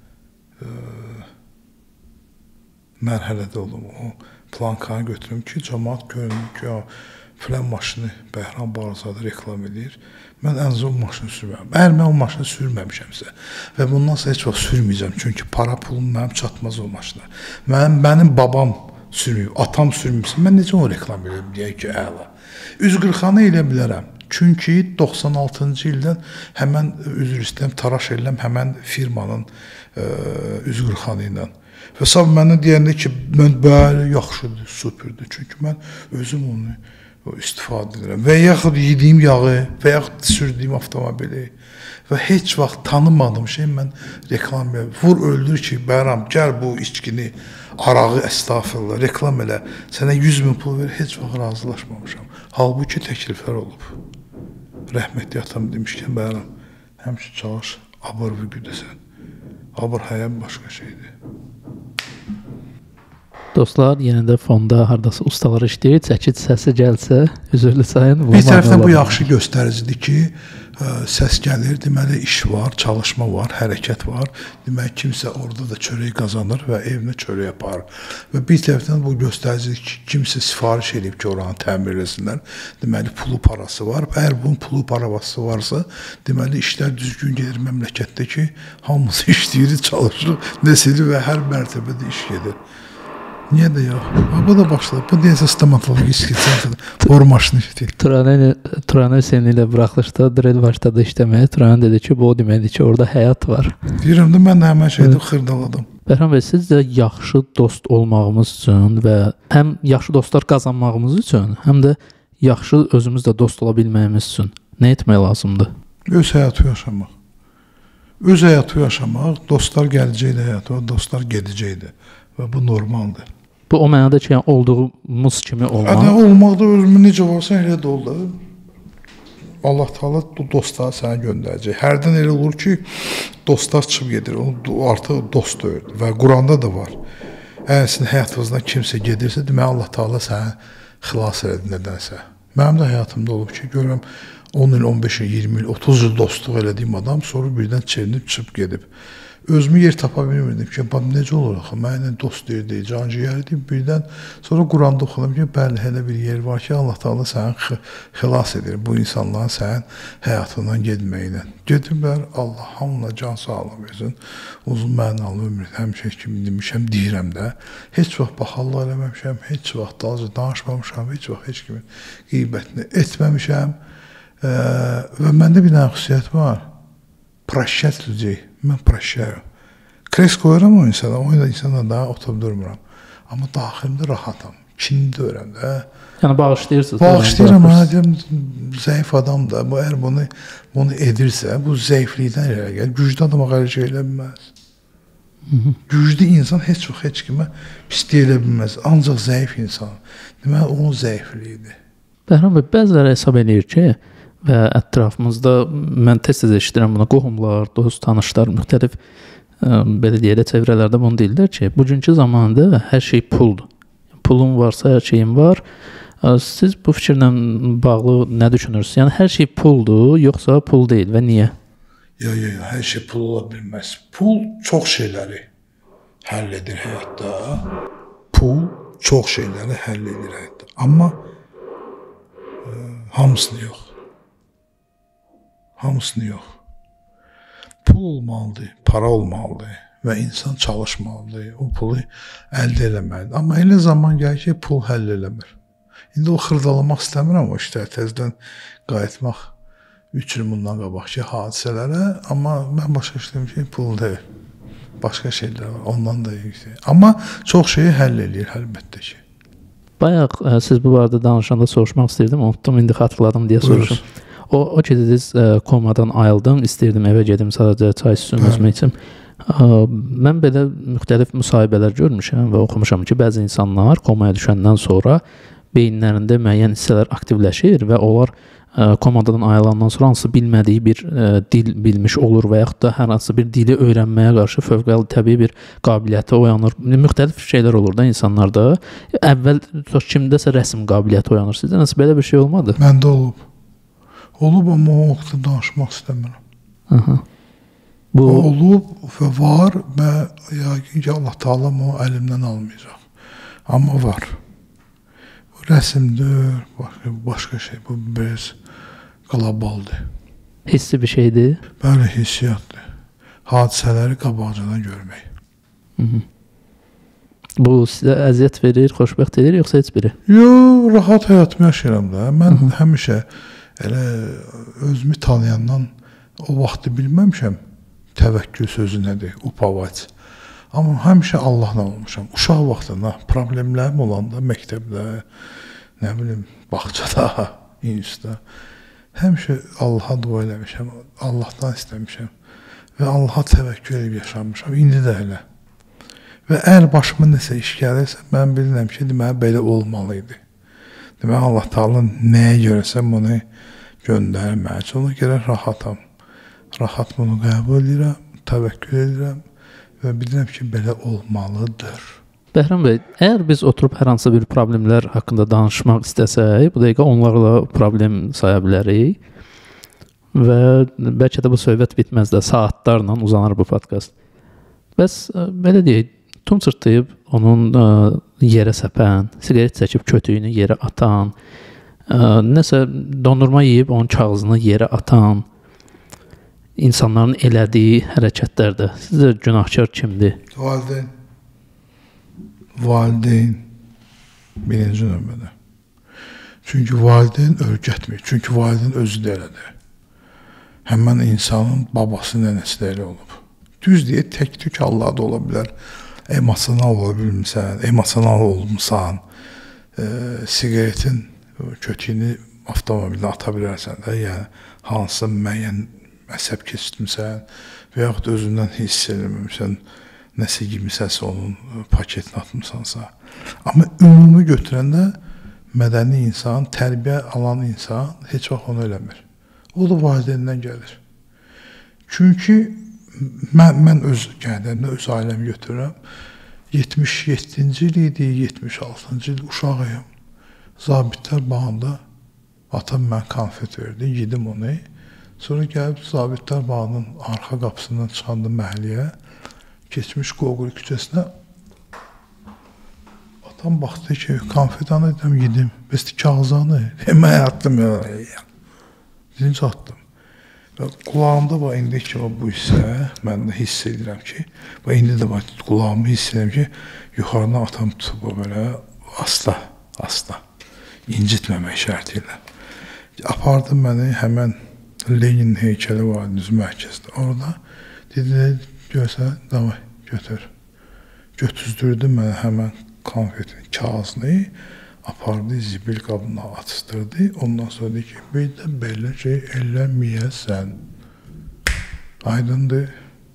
mərhələdə olum. O plankanı götürüm ki, cəmaat görünür ki, filan maşını Bəhram Bağzadə reklam edir. Mən ən azı o maşını sürməm. Əgər mən o maşını sürməmişəmsə və bundan sonra heç vaxt sürməyəcəm. Çünki para pulum mənim çatmaz o maşına. Mənim babam sürməyib, atam sürmüsün, mən necə onu reklam edirəm deyək ki, əla. Üzqırxanı elə bilərəm. Çünki 96-cı ildən həmən üzr istəyirəm, taraş eləm həmən firmanın üzqırxanı ilə. Və sab mənə deyəndə ki, mən bəli, yaxşıdır, superdir. Çünki mən özüm onu istifadə edirəm. Və yaxud yediyim yağı, və yaxud sürdüyüm avtomobili və heç vaxt tanımadığım şey mən reklam edirəm. Vur öldür ki, Bəhram, gəl bu içkini, arağı, əstağfurullah, reklam elə, sənə 100.000 pul verir, heç vaxt razılaşmamışam. Halbuki təkliflər olub. Rəhmətli atam demişkən, Bəhram, həmişə çalış, abır və güdəsən. Abır həyəm başqa şeydir. Dostlar, yenə də fonda hardasa ustalar işləyir, çəkid səsi gəlsə, üzrlü sayın. Bir tərəfdən bu yaxşı göstəricidir ki, səs gəlir, deməli iş var, çalışma var, hərəkət var. Deməli kimsə orada da çörək qazanır və evinə çörək aparır. Və bir tərəfdən bu göstəricidir ki, kimsə sifariş edib ki, oranı təmir etsinlər. Deməli pulu parası var. Əgər bunun pulu parası varsa, deməli işlər düzgün gedir məmləkətdə ki, hamısı işləyir, çalışır, nəsil və hər mərtəbədə iş gedir. Niyə də yox? Bu da başladı. Bu deyəsə stomatoloji iskeçendir. Boru maşını işləyir. Turan Hüseyni ilə buraxılışda drill başladı işləməyə. Turan dedi ki, bu o deməkdir ki, orada həyat var. Deyirəm də, mən də həmən şeydə xırdaladım. Bəhram bəy, sizcə yaxşı dost olmağımız üçün və həm yaxşı dostlar qazanmağımız üçün, həm də yaxşı özümüzlə dost ola bilməyimiz üçün nə etmək lazımdır? Öz həyatı yaşamaq. Öz həyatı yaşamaq, dostlar gələcəkdir həyata, dostlar gedəcəkdir. Və bu normaldır. Bu o mənada ki, yəni, olduğumuz kimi olmaq. Olmaqda özümü necə varsa elə də oldu. Allah Taala bu dostları sənə göndərəcək. Hərdən elə olur ki, dostlar çıxıb gedir. O artıq dost deyil və Quranda da var. Əgər sizin həyatınızdan kimsə gedirsə, demək Allah Taala səni xilas elədi nədənsə. Mənim də həyatımda olub ki, görürəm 10 il, 15 il, 20 il, 30 il dostluq elədiyim adam sonra birdən çevinib çıxıb gedib. Özümü yer tapa bilmirdim ki, necə olur axı, mənə dost deyirdi, canciyərdi, birdən sonra Quranda oxudum ki, bəli, elə bir yer var ki, Allah Taala səni xilas edir, bu insanların sənin həyatından gedməyinə. Gediblər, Allah hamına can sağlam versin, uzun mənalı ömür, həmişə kimi demişəm, deyirəm də, heç vaxt baxallah eləməmişəm, heç vaxt dalca danışmamışam, heç vaxt heç kimin qeybətini etməmişəm və məndə bir dənə xüsusiyyət var, prəşşət lücey. Mən prəşşəyəm. Kres qoyuram o insana, o insana daha oturub durmuram. Amma daxilimdə rahatam. Kin deyirəm də. Yəni bağışlayırsınız. Bağışlayıram, deyirəm, zəif adam da. Bu əgər bunu edirsə, bu zəiflikdən irəli gəlir. Güclü adam elə şey elə bilməz. Güclü insan heç vaxt heç kimə pislik elə bilməz. Ancaq zəif insan. Deməli, onun zəifliyidir. Bəhram bəy, bəziləri hesab edir ki, və ətrafımızda mən tez-tez eşidirəm buna, qohumlar, dost, tanışlar, müxtəlif belə deyək də çevrələrdə bunu deyirlər ki, bugünkü zamanda hər şey puldur. Pulun varsa hər şeyin var. Siz bu fikirlə bağlı nə düşünürsünüz? Yəni hər şey puldur, yoxsa pul deyil və niyə? Yox, hər şey pul ola bilməz. Pul çox şeyləri həll edir həyatda. Pul çox şeyləri həll edir həyatda. Amma hamısını yox. Hamısını yox. Pul olmalıdır, para olmalıdır və insan çalışmalıdır, o pulu əldə eləməlidir. Amma elə zaman gəlir ki, pul həll eləmir. İndi o xırdalamaq istəmirəm o işlər, təzədən qayıtmaq 3 il bundan qabaqki hadisələrə, amma mən başa düşdüm ki, pul deyil. Başqa şeylər var, ondan da yüksək. Amma çox şeyi həll eləyir, əlbəttə ki. Bayaq siz bu barədə danışanda soruşmaq istəyirdim, unutdum, indi xatırladım deyə soruşum. O ki, dediniz, komadan ayıldım, istəyirdim evə gedim, sadəcə çay süsüm özümə içim. Mən belə müxtəlif müsahibələr görmüşəm və oxumuşam ki, bəzi insanlar komaya düşəndən sonra beyinlərində müəyyən hissələr aktivləşir və onlar komadan ayılandan sonra hansı bilmədiyi bir dil bilmiş olur və yaxud da hər hansı bir dili öyrənməyə qarşı fövqəladə təbii bir qabiliyyətə oyanır. Müxtəlif şeylər olur da insanlarda. Əvvəl kimdəsə rəsm qabiliyyəti oyanır. Sizdə nəsə belə bir şey olmadı? Məndə olub. Olub, amma o vaxtda danışmaq istəmirəm. Bu olub və var və yəqin ki, Allah Taala onu əlimdən almayacaq. Amma var. Bu rəsmdir, başqa şey. Bu biraz qlobaldır. Hissi bir şeydir? Bəli, hissiyatdır. Hadisələri qabaqcadan görmək. Bu sizə əziyyət verir, xoşbəxt edir, yoxsa heç biri? Yox, rahat həyatımı yaşayıram da. Mən həmişə elə özümü tanıyandan o vaxtı bilməmişəm təvəkkül sözü nədir, upavac. Amma həmişə Allahla olmuşam. Uşaq vaxtında problemlərim olanda məktəbdə, nə bilim, bağçada, institutda həmişə Allaha dua eləmişəm, Allahdan istəmişəm və Allaha təvəkkül edib yaşamışam. İndi də elə. Və əgər başıma nəsə iş gəlirsə, mən bilirəm ki, deməli belə olmalıydı. Deməli Allah Taala nəyə görəsə bunu göndərir mənə. Ona görə rahatam. Rahat bunu qəbul edirəm, təvəkkül edirəm və bilirəm ki, belə olmalıdır. Bəhram bəy, əgər biz oturub hər hansı bir problemlər haqqında danışmaq istəsək, bu dəqiqə onlarla problem saya bilərik və bəlkə də bu söhbət bitməz də, saatlarla uzanır bu podkast. Bəs belə deyək, tum çırtlayıb onun yerə səpən, siqaret çəkib kötüyünü yerə atan, nəsə dondurma yeyib onun kağızını yerə atan insanların elədiyi hərəkətlərdə sizə günahkar kimdir? Valideyn. Valideyn birinci növbədə. Çünki valideyn öyrətmir. Çünki valideyn özü də elədir. Həmən insanın babası, nənəsi də elə olub. Düz deyə tək-tük hallarda ola bilər. Emosional ola bilmirsən, emosional olmuşsan, siqaretin kötüyünü avtomobildə ata bilərsən də, yəni hansısa müəyyən əsəb keçirtmirsən və yaxud özündən hiss edilməmişsən, nəsə gimisəsə onun paketini atmışsansa. Amma ümumi götürəndə mədəni insan, tərbiyə alan insan heç vaxt onu eləmir. O da valideynindən gəlir. Çünki mən öz qədərimdə, öz ailəmi götürürəm. 77-ci il idi, 76-cı il uşağıyım. Zabitlər bağında atam mən konfet verdi, yedim onu. Sonra gəlib zabitlər bağının arxa qapısından çıxandı məhəlliyə, keçmiş Qoğuri küçəsinə. Atam baxdı ki, konfetanı dedim, yedim. Bəs kağızanı, mən atdım ya. Dedim, atdım. Qulağımda var, indi ki, bu hissə, mən də hiss edirəm ki, indi də var, qulağımı hiss edirəm ki, yuxarıdan atam tutub o belə, asla, incitməmək şərti ilə. Apardı məni, həmən Lenin heykəli var, düz mərkəzdə, orada, dedi, görsən, davay, götür. Götüzdürdü mənə həmən konfetin kağızını, apardı, zibil qabına atışdırdı. Ondan sonra dedi ki, bir də belə şey eləməyəsən. Aydındır.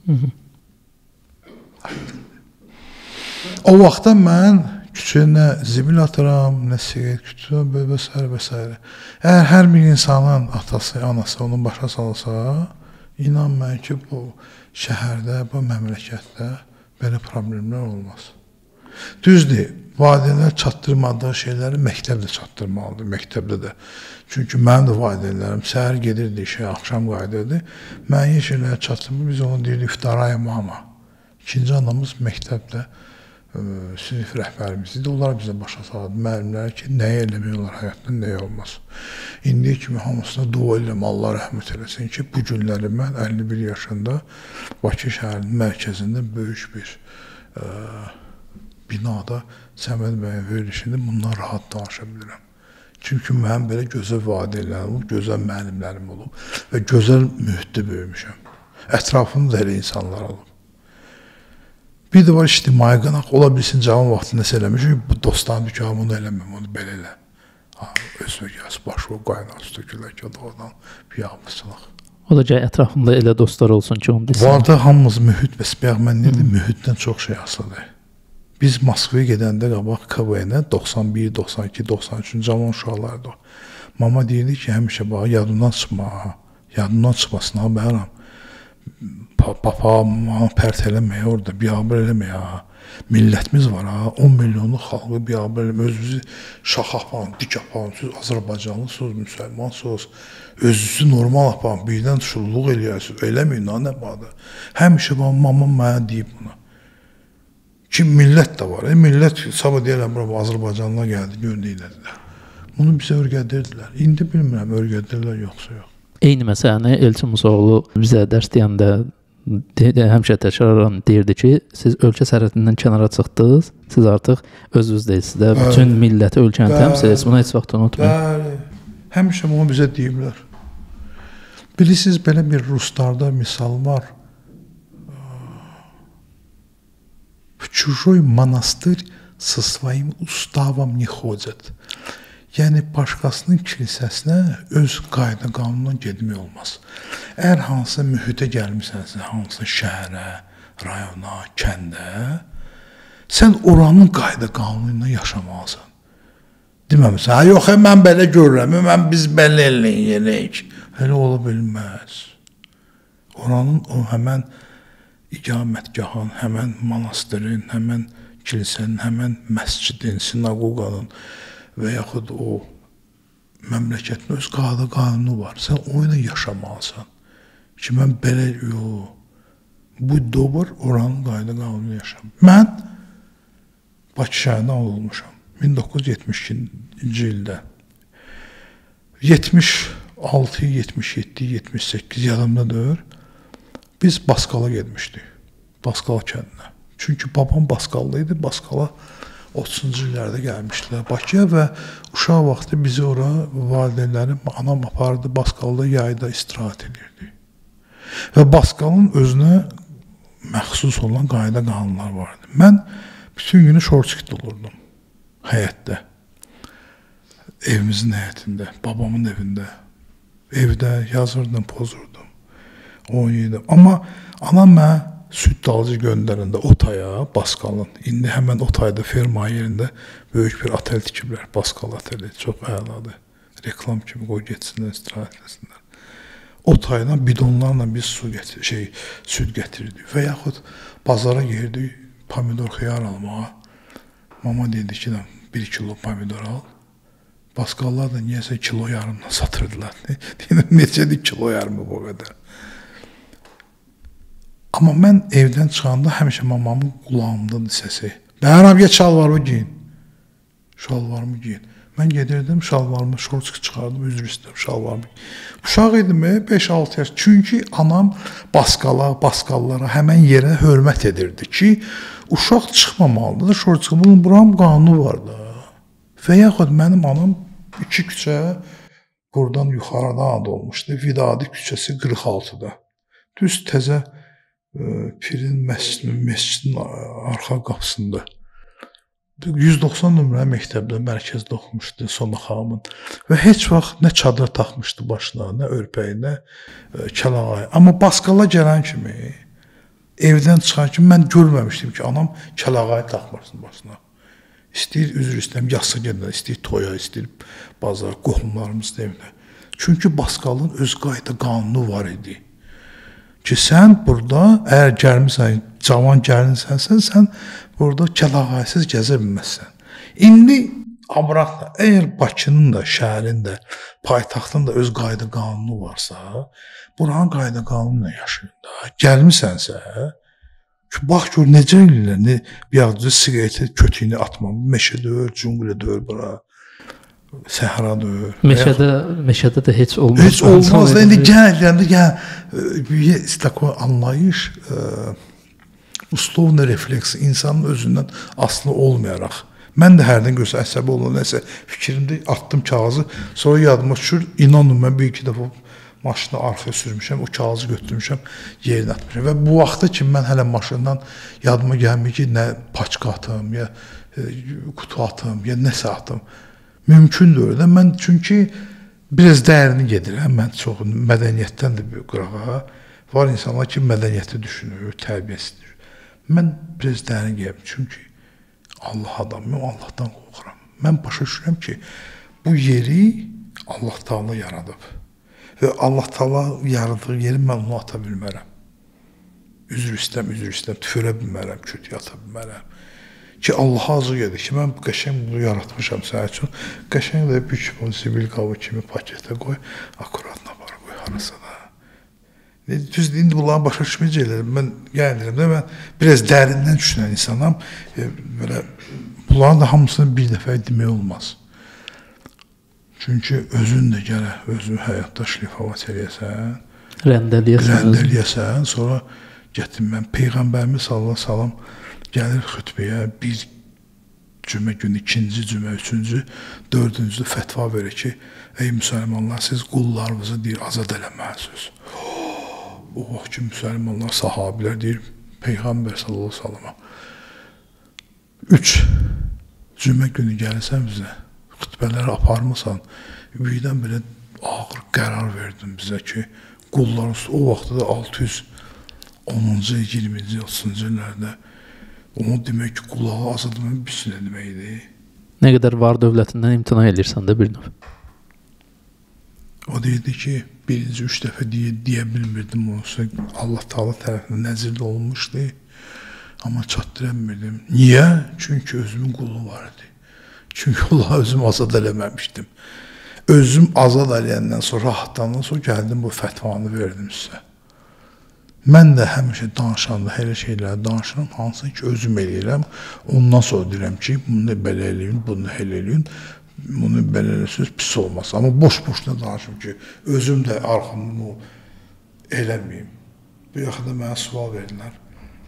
O vaxtda mən küçəyə nə zibil atıram, nə siqaret kütürəm, və s. Əgər hər bir insanın atası, anası onun başa salsa, inan mən ki, bu şəhərdə, bu məmləkətdə belə problemlər olmaz. Düzdür, valideynlər çatdırmadığı şeyləri məktəbdə çatdırmalıdır, məktəbdə də. Çünki mənim də valideynlərim səhər gedirdi işə, axşam qayıdırdı. Müəyyən şeyləri çatdırmır, biz onu deyirdik iftara mama. İkinci anamız məktəbdə sinif rəhbərimiz idi. Onlar bizə başa saldı, müəllimlər ki, nəyə eləmək olar həyatda, nəyə olmaz. İndiyə kimi hamısına dua edirəm, Allah rəhmət eləsin ki, bu günləri mən 51 yaşında Bakı şəhərinin mərkəzində böyük bir binada Səməd bəyin verilişində bundan rahat danışa bilirəm. Çünki mənim belə gözəl valideynlərim olub, gözəl müəllimlərim olub və gözəl mühitdə böyümüşəm. Ətrafımda elə insanlar olub. Bir də var ictimai qanaq, ola bilsin cavan vaxtı nəsə eləmişim, bu dostların dükanı onu eləməm, onu belə elə. Özünə gəlsin, başı o qaynar üstü gülər ki, o da oradan bir yağmışsınaq. O da gəl ətrafımda elə dostlar olsun ki, onu desin. Var da hamımız mühit və sibiyaq, mən dedim, mühitdən çox şey asılıdır. Biz Moskvaya gedəndə qabaq KVN-ə 91, 92, 93-cü cavan uşaqlardı. Mama deyirdi ki, həmişə bax, yadımdan çıxmasına bəyəram. Papa, mama pərt eləməyə orada, biabır eləməyə. Millətimiz var, 10 milyonluq xalqı biabır eləməyə. Özünüzü şax aparın, dik aparın, siz Azərbaycanlısınız, müsəlmansınız. Özünüzü normal aparın, birdən şulluq eləyərsiniz. Eləməyin, nə bağda. Həmişə mama mənə deyib buna. Ki, millət də var. Millət sabah deyərəm, Azərbaycanlılar gəldi, gördüydilər. Bunu bizə örgədirdilər. İndi bilmirəm, örgədirlər yoxsa yox. Eyni məsələni Elçin Musoğlu bizə dərs deyəndə həmişə təkrarlanan deyirdi ki, siz ölkə sərhədindən kənara çıxdınız, siz artıq özünüz deyilsiniz də, bütün milləti, ölkəni təmsil edirsiniz. Bunu heç vaxt unutmayın. Bəli, həmişə bunu bizə deyiblər. Bilirsiniz, belə bir ruslarda misal var. В чужой монастырь со своим уставом не ходят. Yəni, başqasının kilsəsinə öz qayda qanununa getmək olmaz. Əgər hansısa mühitə gəlmişsənsə, hansısa şəhərə, rayona, kəndə, sən oranın qayda qanunuyla yaşamalısan. Deməmişsən, yox, mən belə görürəm, biz belə eləyirik. Elə ola bilməz. Oranın o həmən iqamətgahın, həmən monastırın, həmən kilsənin, həmən məscidin, sinagoganın və yaxud o məmləkətin öz qayda qanunu var. Sən o ilə yaşamalısan. Ki, mən belə, yox, bu dobr oranın qayda qanunu yaşam. Mən Bakı şəhərindən olmuşam. 1972-ci ildə. 76, 77, 78 yadımda deyir. Biz Baskala getmişdik. Baskala kəndinə. Çünki babam Baskallı idi. Baskala 30-cu illərdə gəlmişdilər Bakıya və uşaq vaxtı bizi ora valideynlərim, anam apardı, Baskalda yayda istirahət edirdi. Və Baskalın özünə məxsus olan qayda qanunlar vardı. Mən bütün günü şortskit olurdum həyətdə. Evimizin həyətində, babamın evində. Evdə yazırdım, pozurdum. Oynayırdım. Amma anam mənə süd dalıcı göndərəndə Otaya, Baskalın, indi həmən Otayda ferma yerində böyük bir otel tikiblər. Baskal oteli, çox əladır. Reklam kimi qoy getsinlər, istirahət etsinlər. Otayla bidonlarla biz süd gətirirdik. Və yaxud bazara girdik, pomidor xiyar almağa. Mama dedi ki, 1 kilo pomidor al. Baskallar da niyəsə kilo yarımdan satırdılar. Deyirəm, neçədir kilo yarımı bu qədər. Amma mən evdən çıxanda həmişə mamamın qulağımdadır səsi. Bəhram, get şalvarımı giyin. Şalvarımı giyin. Mən gedirdim, şalvarımı, şortski çıxardım, üzr istəyirəm, şalvarımı. Uşaq idim, 5-6 yaş. Çünki anam Baskallara, həmən yerə hörmət edirdi ki, uşaq çıxmamalıdır, şortski. Bunun buram qanunu var da. Və yaxud mənim anam 2 küçə buradan yuxarıdan adı olmuşdu. Vidadi küçəsi 46-da. Düz təzə Pirin məscidin arxa qapısında. 190 nömrə məktəbdə, mərkəzdə oxumuşdu Sona xanımın. Və heç vaxt nə çadır taxmışdı başına, nə örpəyi, nə kəlağayı. Amma Baskala gələn kimi, evdən çıxan kimi mən görməmişdim ki, anam kəlağayı taxmasın başına. İstəyir, üzr istəyirəm, yasa gedilər, istəyir toya, istəyir bazar, qohumlarımız evdə. Çünki Baskalın öz qayda qanunu var idi. Ki, sən burada, əgər gəlmirsən, cavan gəlinsənsən, sən burada kəlağaysız gəzə bilməzsən. İndi Abrakda, əgər Bakının da, şəhərin də, paytaxtın da öz qayda qanunu varsa, buranın qayda qanunuyla yaşayın da. Gəlmirsənsə, bax gör, necə eləyirlər, bir adıcı siqareti kötüyünü atmam, meşə döyür, cüngülə döyür bura. Səhra döyür. Meşədə də heç olmaz. Heç olmaz. İndi gəl, takoy anlayış, uslovni refleks insanın özündən asılı olmayaraq. Mən də hərdən görsə əsəbi olan nəsə fikrimdə atdım kağızı, sonra yadıma düşür, inanın mən bir-iki dəfə maşını arxaya sürmüşəm, o kağızı götürmüşəm, yerinə atmışam. Və bu vaxta kimi mən hələ maşından yadıma gəlmir ki, nə paçka atım, ya qutu atım, ya nəsə atım. Mümkündür öyle. Mən çünki biraz dərini gedirəm. Mən çox mədəniyyətdən də bir qırağa. Var insanlar ki, mədəniyyəti düşünür, tərbiyəsidir. Mən biraz dərin gələm. Çünki Allah adamım, Allahdan qorxuram. Mən başa düşürəm ki, bu yeri Allah Taala yaradıb. Və Allah Taala yaradığı yeri mən onu ata bilmərəm. Üzr istəyirəm, tüfürə bilmərəm, kötü ata bilmərəm. Ki Allaha azıq edir ki, mən qəşəng bunu yaratmışam sənin üçün. Qəşəng də bük bunu zibil qabı kimi paketə qoy, akuratına var qoy harasa da. Düzdür, indi bunların başa düşməyəcəklər. Mən gəlirəm də, mən biraz dərindən düşünən insanam. Böyle, bunların da hamısını bir dəfə demək olmaz. Çünki özün də gələ, özün həyatda şlifavat eləyəsən, rəndəliyəsən, sonra gətirməm. Peyğəmbərimiz sallallahu əleyhi və səlləm gəlir xütbəyə, bir cümə günü, ikinci cümə, üçüncü, dördüncü fətva verir ki, ey müsəlmanlar, siz qullarınızı deyir, azad eləməlisiniz. O vaxt ki, müsəlmanlar, sahabilər deyir, Peyğəmbər sallallahu əleyhi və səlləmə, 3 cümə günü gəlirsən bizə, xütbələri aparmısan, birdən belə ağır qərar verdin bizə ki, qullarınız, o vaxtda da 610-cu, 20-ci, 30-cu illərdə onu demək ki, qulağı azadlığı bir sünə deməkdir. Nə qədər var dövlətindən imtina edirsən də bir növ. O deyirdi ki, birinci 3 dəfə deyə bilmirdim olsa, Allah Taala tərəfindən nəzirdə olmuşdu, amma çatdıra bilmirdim. Niyə? Çünki özümün qulu var idi. Çünki Allah özüm azad eləməmişdim. Özüm azad eləyəndən sonra, rahatlandan sonra gəldim, bu fətvanı verdim sizə. Mən də həmişə danışanda, elə şeyləri danışıram, hansı ki, özüm eləyirəm. Ondan sonra deyirəm ki, bunu belə eləyin, bunu elə eləyin, bunu belə eləsiniz, pis olmaz. Amma boş-boşuna danışım ki, özüm də arxamdan eləməyim. Bu yaxında mənə sual verdilər.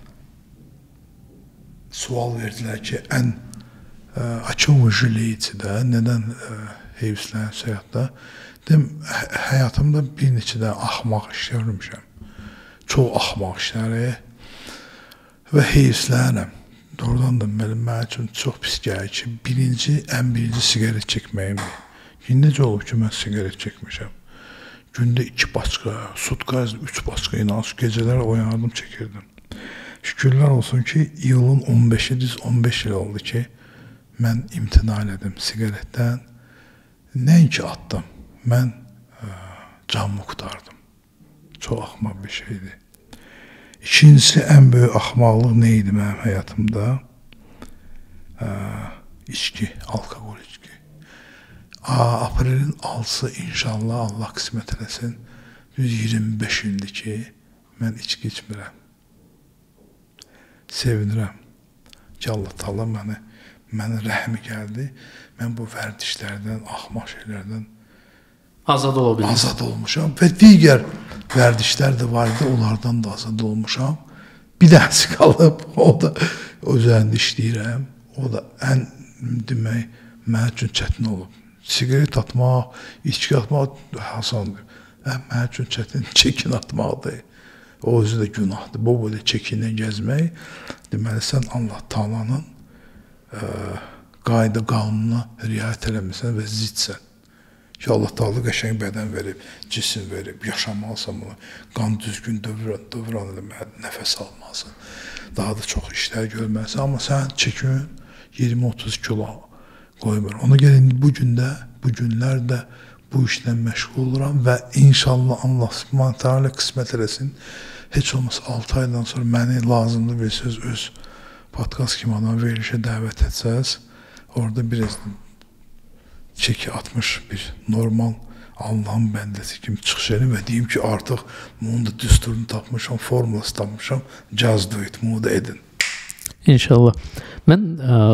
Sual verdilər ki, ən açıq jüleyicidə, nədən heyfslənən həyatda? Deyim, həyatımda bir neçə də axmaq iş görmüşəm. Çox axmaq işləri və heyfslənirəm. Doğrudan da mənim üçün çox pis gəlir ki, ən birinci siqaret çəkməyimdir. Necə olub ki, mən siqaret çəkmişəm? Gündə 2 başqa, sutka 3 başqa inanç, gecələr oyanardım, çəkirdim. Şükürlər olsun ki, iyulun 15-i düz 15 il oldu ki, mən imtina elədim siqaretdən. Nəinki atdım, mən canımı qurtardım. Çox axmaq bir şeydir. İkincisi, ən böyük axmaqlıq nə idi mənim həyatımda? İçki, alkoqol içki. Aprelin 6-sı inşallah Allah qismət eləsin, 125 ildir ki, mən içki içmirəm. Sevinirəm ki, Allah Taala mənə rəhmi gəldi. Mən bu vərdişlərdən, axmaq şeylərdən azad olmuşam və digər vərdişlər də var idi, onlardan da azad olmuşam. Bir dənəsi qalıb, o da üzərində işləyirəm. O da ən demək, mənim üçün çətin olub. Siqaret atmaq, içki atmaq asandır. Mənim üçün çətin çəkin atmaqdır. O özü də günahdır. Bu böyle çəkindən gəzmək, deməli sən Allah Taala'nın qayda qanununa riayət eləmirsən və zidsən. Ki Allah Taala qəşəng bədən verib, cisim verib, yaşamalısan bunu, qan düzgün dövran eləməlisən, nəfəs almalısan, daha da çox işlər görməlisən, amma sən çəkin 20-30 kilo qoymur. Ona görə bu günlərdə bu işlə məşğul oluram və inşallah Allah Subhanahu Taala qismət eləsin. Heç olmasa 6 aydan sonra məni lazımlı bilsəz öz podkast kimi adam verilişə dəvət etsəz, orada biraz çeki atmış bir normal Allah'ın bəndəsi kimi çıxış edim və deyim ki, artıq bunun da düsturunu tapmışam, formulası tapmışam, just do it, bunu da edin. İnşallah. Mən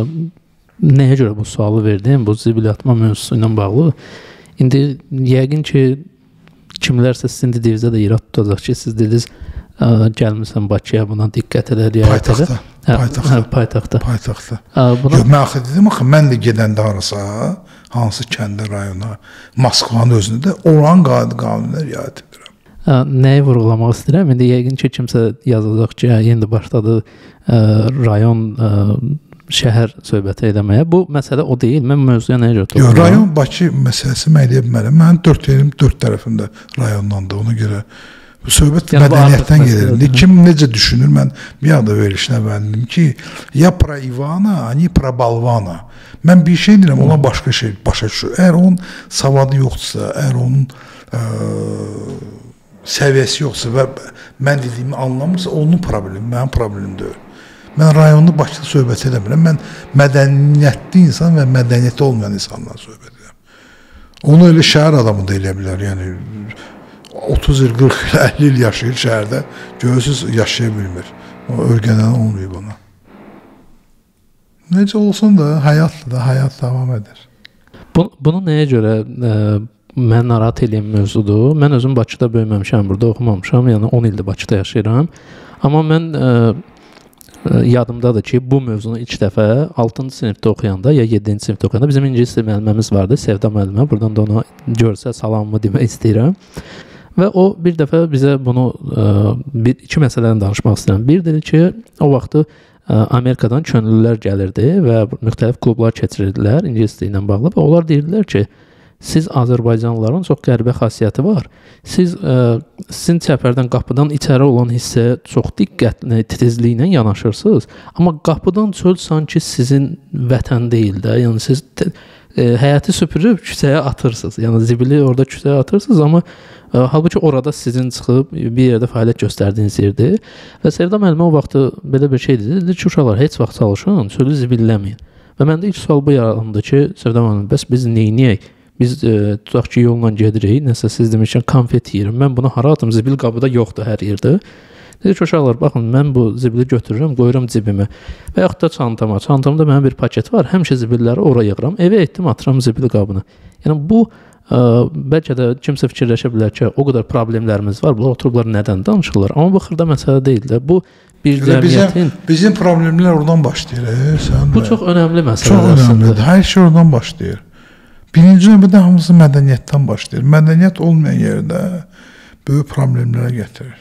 nəyə görə bu sualı verdim, bu zibil atma mövzusu ilə bağlı? İndi yəqin ki, kimlərsə sizin dediyinizdə də irad tutacaq ki, siz dediniz, gəlmirsən Bakıya, buna diqqət edər, riayət edər. Paytaxtda. Mən axı dedim, mən də gedəndə arasa, hansı kəndə, rayona, Moskvanın özündə də olan qanununa riayət edirəm. Nəyi vurğulamaq istəyirəm? İndi yəqin ki, kimsə yazacaq ki, indi başladı rayon, şəhər söhbəti eləməyə. Bu məsələ o deyil. Mən mövzuya nəyə görə toxunuram? Rayon, Bakı məsələsi mən eləyə bilmərəm. Mənim 4 yerim 4 tərəfində rayondan da, ona görə bu söhbət mədəniyyətdən gelir. Kim necə düşünür? Mən bir anda verilişinə verdim ki, ya pro Ivana, ni pro Balvana. Mən bir şey deyirəm, ona başqa şey başa düşür. Əgər onun savadı yoxdursa, əgər onun səviyyəsi yoxdursa və mən dediyimi anlamırsa, onun problemi, mənim problemim deyil. Mən rayonlu Bakıda söhbət edəmirəm. Mən mədəniyyətli insan və mədəniyyəti olmayan insandan söhbət edirəm. Onu elə şəhər adamı da elə bilər. Yəni 30 il, 40 il, 50 il yaşayır şəhərdə, görürsünüz, yaşaya bilmir. O örgənən olmuyor buna. Necə olsun da, həyatdır da, həyat davam edir. Bunu nəyə görə mən narahat eləyən mövzudur? Mən özüm Bakıda böyüməmişəm, burada oxumamışam, yəni 10 ildir Bakıda yaşayıram. Amma mən yadımdadır ki, bu mövzunu ilk dəfə 6-cı sinifdə oxuyanda ya 7-ci sinifdə oxuyanda bizim ingilis dili müəllimimiz vardı, Sevda müəllimə. Buradan da ona görsə salamımı demək istəyirəm. Və o bir dəfə bizə bunu iki məsələni danışmaq istəyirəm. Bir dedi ki, o vaxtı Amerikadan könüllülər gəlirdi və müxtəlif klublar keçirirdilər ingilis dili ilə bağlı və onlar deyirdilər ki, siz Azərbaycanlıların çox qəribə xasiyyəti var. Sizin çəpərdən qapıdan içəri olan hissəyə çox diqqətli, titizliklə yanaşırsınız. Amma qapıdan çöl sanki sizin vətən deyil də. Yəni siz həyəti süpürüb küçəyə atırsınız. Yəni zibili orada küçəyə atırsınız, amma halbuki orada sizin çıxıb bir yerdə fəaliyyət göstərdiyiniz yerdir. Və Sevda müəllimə o vaxtı belə bir şey dedi ki, uşaqlar heç vaxt çalışın, çölü zibilləməyin. Və məndə ilk sual bu yarandı ki, Sevda müəllim, bəs biz neyniyək? Biz tutaq ki, yolla gedirik, nəsə siz demişkən konfet yeyirəm. Mən bunu hara atım? Zibil qabıda yoxdur hər yerdə. Dedi ki, uşaqlar, baxın, mən bu zibili götürürəm, qoyuram cibimə. Və yaxud da çantama. Çantamda mənim bir paket var, həmişə zibilləri ora yığıram. Evə etdim, atıram zibil qabını. Yəni bu, bəlkə də kimsə fikirləşə bilər ki, o qədər problemlərimiz var, bunlar oturublar nədən danışırlar. Amma bu xırda məsələ deyil də. Bu bir cəmiyyətin... Bizim problemlər oradan başlayır. Bu çox önəmli məsələdir. Çox önəmlidir. Hər şey oradan başlayır. Birinci növbədə hamısı mədəniyyətdən başlayır. Mədəniyyət olmayan yerdə böyük problemlərə gətirir.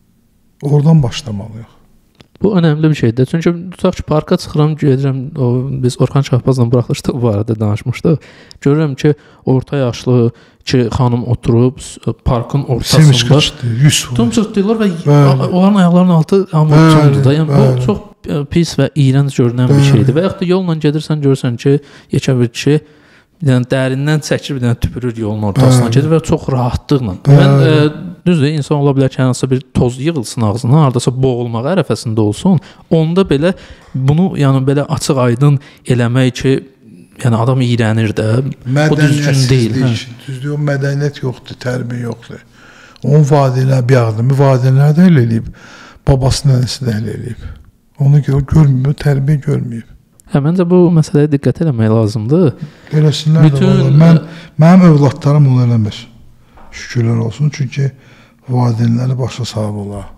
Oradan başlamalıyıq. Bu önəmli bir şeydir. Çünki tutaq ki, parka çıxıram, gedirəm, biz Orxan Şahbazla buraxılışda bu barədə danışmışdıq. Görürəm ki, orta yaşlı xanım oturub parkın ortasında tum çırtdırlar və onların ayaqlarının altı tumdur da. Yəni bu çox pis və iyrənc görünən bir şeydir. Və yaxud da yolla gedirsən, görürsən ki, yekə bir kişi yəni dərindən çəkir, bir dənə tüpürür yolun ortasına gedir və çox rahatlıqla. Mən düzdür, insan ola bilər ki, hansısa bir toz yığılsın ağzına, hardasa boğulmağa ərəfəsində olsun. Onda belə bunu yəni belə açıq aydın eləmək ki, yəni adam iyrənir də. Bu düzgün deyil. Düzdür, o mədəniyyət yoxdur, tərbiyə yoxdur. Onun valideynlər bir adamı valideynlər də elə eləyib, babasının nənəsi də elə eləyib. Onu görməyib, tərbiyə görməyib. Məncə bu məsələyə diqqət eləmək lazımdır. Eləsinlər də olur. Mənim övladlarım onu eləmir. Şükürlər olsun. Çünki valideynləri başa sahib olar.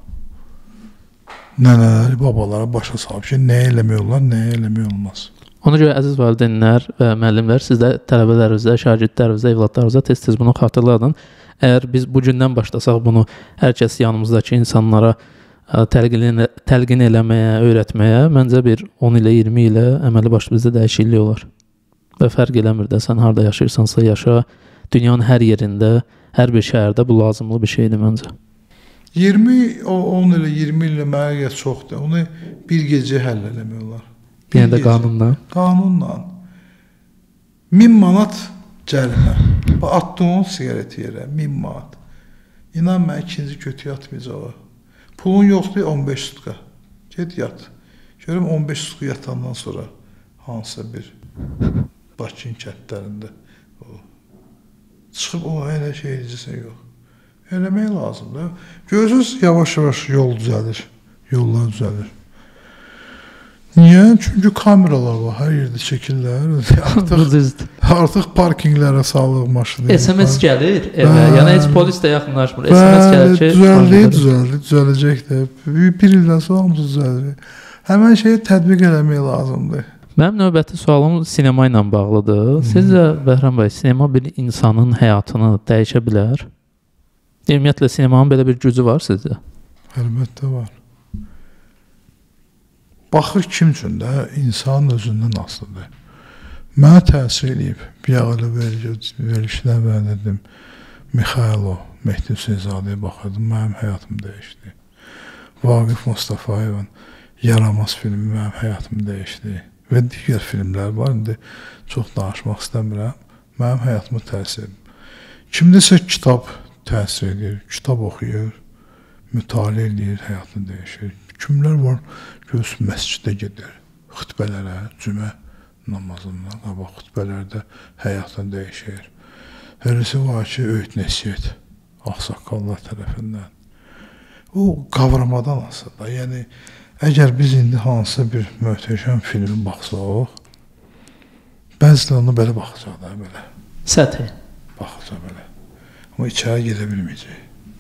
Nənələri, babaları başa sahib ki, nəyə eləmək olar, nəyə eləmək olmaz. Ona görə əziz valideynlər və müəllimlər, siz də tələbələrinizə, şagirdlərinizə, evladlarınıza tez-tez bunu xatırladın. Əgər biz bu gündən başlasaq bunu hər kəs yanımızdakı insanlara təlqin eləməyə, öyrətməyə, məncə bir 10 ilə 20 ilə əməli başlı bizdə dəyişiklik olar. Və fərq eləmir də, sən harada yaşayırsansa yaşa, dünyanın hər yerində, hər bir şəhərdə bu lazımlı bir şeydir məncə. 10 ilə 20 ilə mənə çoxdur. Onu bir gecə həll eləmək olar. Yəni də qanunla? Qanunla. 1000 manat cərimə. Atdığın siqareti yerə, 1000 manat. İnan mən ikinci kötü yatmayacaq. Pulun yoxdur, 15 sutka. Get yat. Görüm 15 sutka yatandan sonra hansısa bir Bakın kəndlərində çıxıb o elə şey edəcəksə yox. Eləmək lazımdır. Görürsünüz, yavaş-yavaş yol düzəlir. Yollar düzəlir. Niyə? Çünki kameralar var, hər yerdə çəkirlər. Artıq parkinqlərə salıq maşını. SMS gəlir evə, yəni heç polis də yaxınlaşmır. SMS gəlir ki, düzələcək də. Bir ildən sonra hamısı düzəlir. Həmən şeyi tətbiq eləmək lazımdır. Mənim növbəti sualım sinema ilə bağlıdır. Sizcə, Bəhram bəy, sinema bir insanın həyatını dəyişə bilər? Ümumiyyətlə, sinemanın belə bir gücü var sizcə? Əlbəttə var. Baxır kim üçün də, insanın özündən asılıdır. Mənə təsir edib, bir ağılı verilişdən verdim, Mikhailov, Mehdi Hüseynzadəyə baxırdım, mənim həyatım dəyişdi. Vaqif Mustafayevin Yaramaz filmi mənim həyatımı dəyişdi. Və digər filmlər var, indi çox danışmaq istəmirəm, mənim həyatımı təsir edib. Kimdəsə kitab təsir edir, kitab oxuyur, mütaliə edir, həyatını dəyişir. Kimlər var, görürsün, məsciddə gedir, xütbələrə, cümə namazından, qabaq xütbələrdə həyatını dəyişir. Hərisi var ki, öyüd nəsiyyət, ağsaqqallar tərəfindən. O qavramadan asıdır. Yəni, əgər biz indi hansısa bir möhtəşəm filmi baxsaq, bəzilə onu belə baxacaq da, belə. Səthi. Baxacaq belə. Amma içəri gedə bilməyəcək.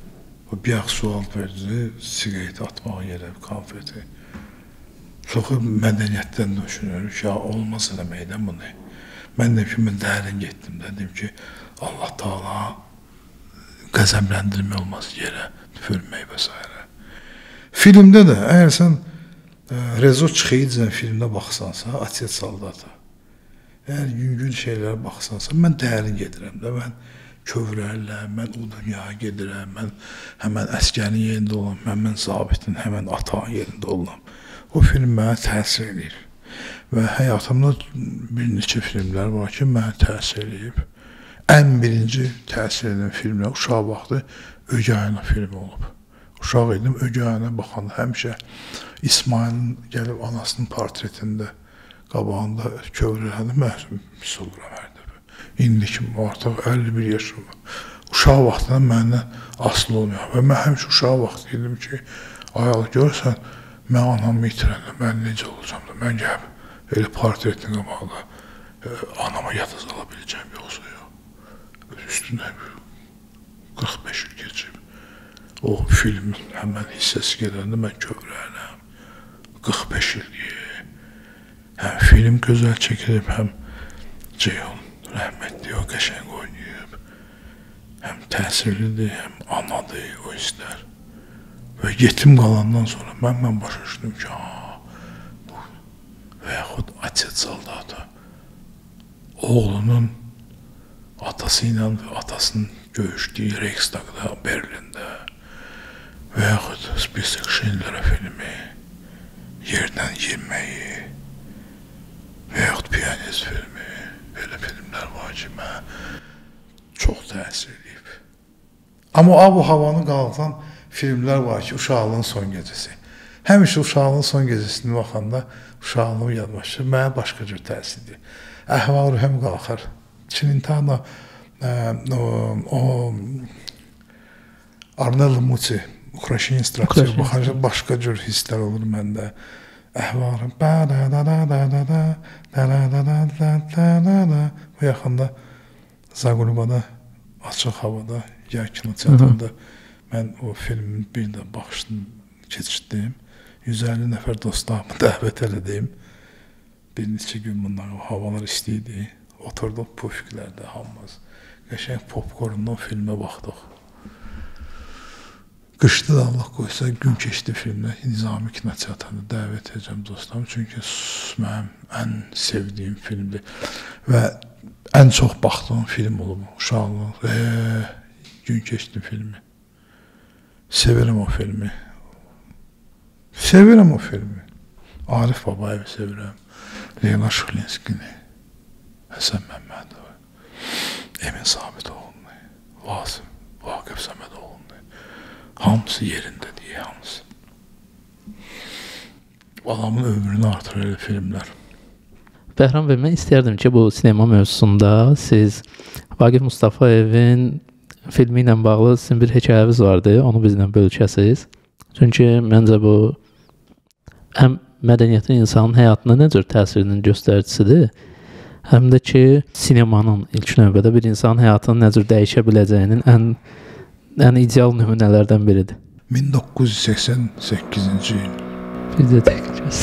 O bir sual verdi, sigaret atmağa yerə, konfeti. Çoxu mədəniyyətdən düşünür ki, olmaz eləməkdən bunu. Mən dedim ki, mən dərin getdim, dedim ki, Allah Taala qəzəbləndirmək olmaz yerə, tüpürmək və s. Filmdə də, əgər sən Rezo Çıxıyıcın filmdə baxsansa, Atiyet Saldata, əgər yüngül şeylərə baxsansa, mən dərin gedirəm də, mən kövrərlə, mən o dünyaya gedirəm, mən həmən əskərin yerində olam, mən zabitin, həmən atağın yerində olam. O film mənə təsir edir. Və həyatımda bir neçə filmlər var ki, mənə təsir edib. Ən birinci təsir edən filmlər uşaq vaxtı Ögəyana filmi olub. Uşaq idim, Ögəyana baxanda həmişə İsmailin gəlib anasının portretində qabağında kövrələdi, mən pis oluram hər dəfə. İndiki artıq 51 yaşım var. Uşaq vaxtından məndən asılı olmuyor. Və mən həmişə uşaq vaxtı idim ki, ayalı görsən, mən anamı itirəndə, mən necə olacam da, mən gəlib elə portretin qabağında anama yatız ala biləcəm, yoxsa yox. Üstündə 45 il geçib. O filmin həmən hissəsi gələndə mən kövrələm. 45 il deyir. Həm film gözəl çəkilib, həm Ceyhun rəhmətli o qəşəng oynayıb. Həm təsirlidir, həm anadır o hisslər. Və yetim qalandan sonra mən başa düşdüm ki, və yaxud Atiyet Saldata oğlunun atası ilə atasının görüşdüyü Reichstagda, Berlində və yaxud Spesek Şinlərə filmi, Yerdən Yeməyi və yaxud Piyanist filmi, belə filmlər var ki, mən çox təsir edib. Amma bu havanı qalxan filmlər var ki, Uşaqlığın son gecəsi. Həmişə Uşaqlığın son gecəsini baxanda uşaqlığım yadlaşır, mənə başqa cür təsir edir. Əhval-Rühəm qalxar. Çilintana o Arnello Mucci Ukraşin instruksiya baxınca başqa cür hisslər olur məndə. Əhvalım bu yaxında Zaqulbada açıq havada yer kinoteatrında mən o filmin bir də baxışını keçirdim. 150 nəfər dostlarımı dəvət elədim. Bir neçə gün bunlar havalar istiydi. Oturduk pufiklərdə hamımız. Qəşəng popcornla filmə baxdıq. Qışda da Allah qoysa gün keçdi filmdə. Nizami kinoteatrında dəvət edəcəm dostlarım. Çünki mənim ən sevdiyim filmdir. Və ən çox baxdığım film olub. Uşaqlıq. Gün keçdi filmi. Sevirəm o filmi. Sevirəm o filmi. Arif Babayevi sevirəm. Leyla Şulinskini. Həsən Məmmədov, Emin Sabitoğlu, Vaqif Səmədoğlu, hamısı yerində deyə, hamısı. Adamın ömrünü artırır filmlər. Bəhram bəy, mən istərdim ki, bu sinema mövzusunda siz Vaqif Mustafayevin filmi ilə bağlı sizin bir hekayəniz vardı, onu bizlə bölüşəsiz. Çünki məncə bu həm mədəniyyətin insanın həyatına nə cür təsirinin göstəricisidir, həm də ki, sinemanın ilk növbədə bir insanın həyatını nə cür dəyişə biləcəyinin ən ideal nümunələrdən biridir. 1988-ci il. Biz də təkəcəz.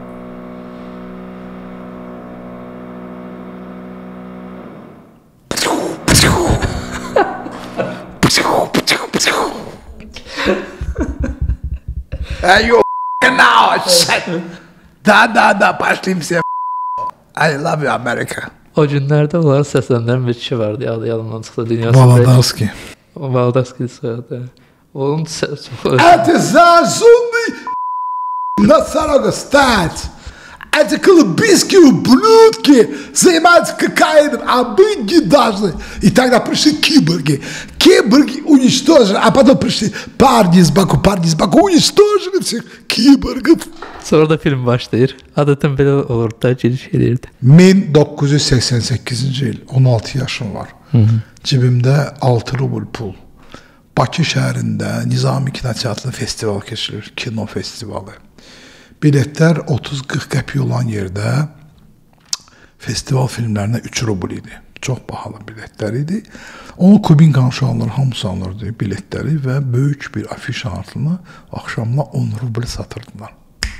You now, shit. Da, başlayayım size. I love you, America. O günlərdə onları səsləndirən bir kişi vardı, yadımdan çıxdı dünya. Valadarski. Valadarski soyadı. Onun səsi çox... Это зазумный на 40 стать. Эти колумбийские ублюдки занимаются кокаином, а мы не должны. И тогда пришли киборги. Киборги уничтожили, а потом пришли парни из Баку, уничтожили всех киборгов. Sonra da film başlayır. Adətən belə olur da, giriş edirdi. 1988-ci il, 16 yaşım var. Cibimdə 6 rubl pul. Bakı şəhərində Nizami Kinoteatrı festival keçirir, kino festivalı. Biletlər 30-40 qəpik olan yerdə festival filmlərinə 3 rubl idi. Çox bahalı biletlər idi. Onu Kubinka uşaqları hamısı alırdı biletləri və böyük bir afiş altına axşamla 10 rubl satırdılar.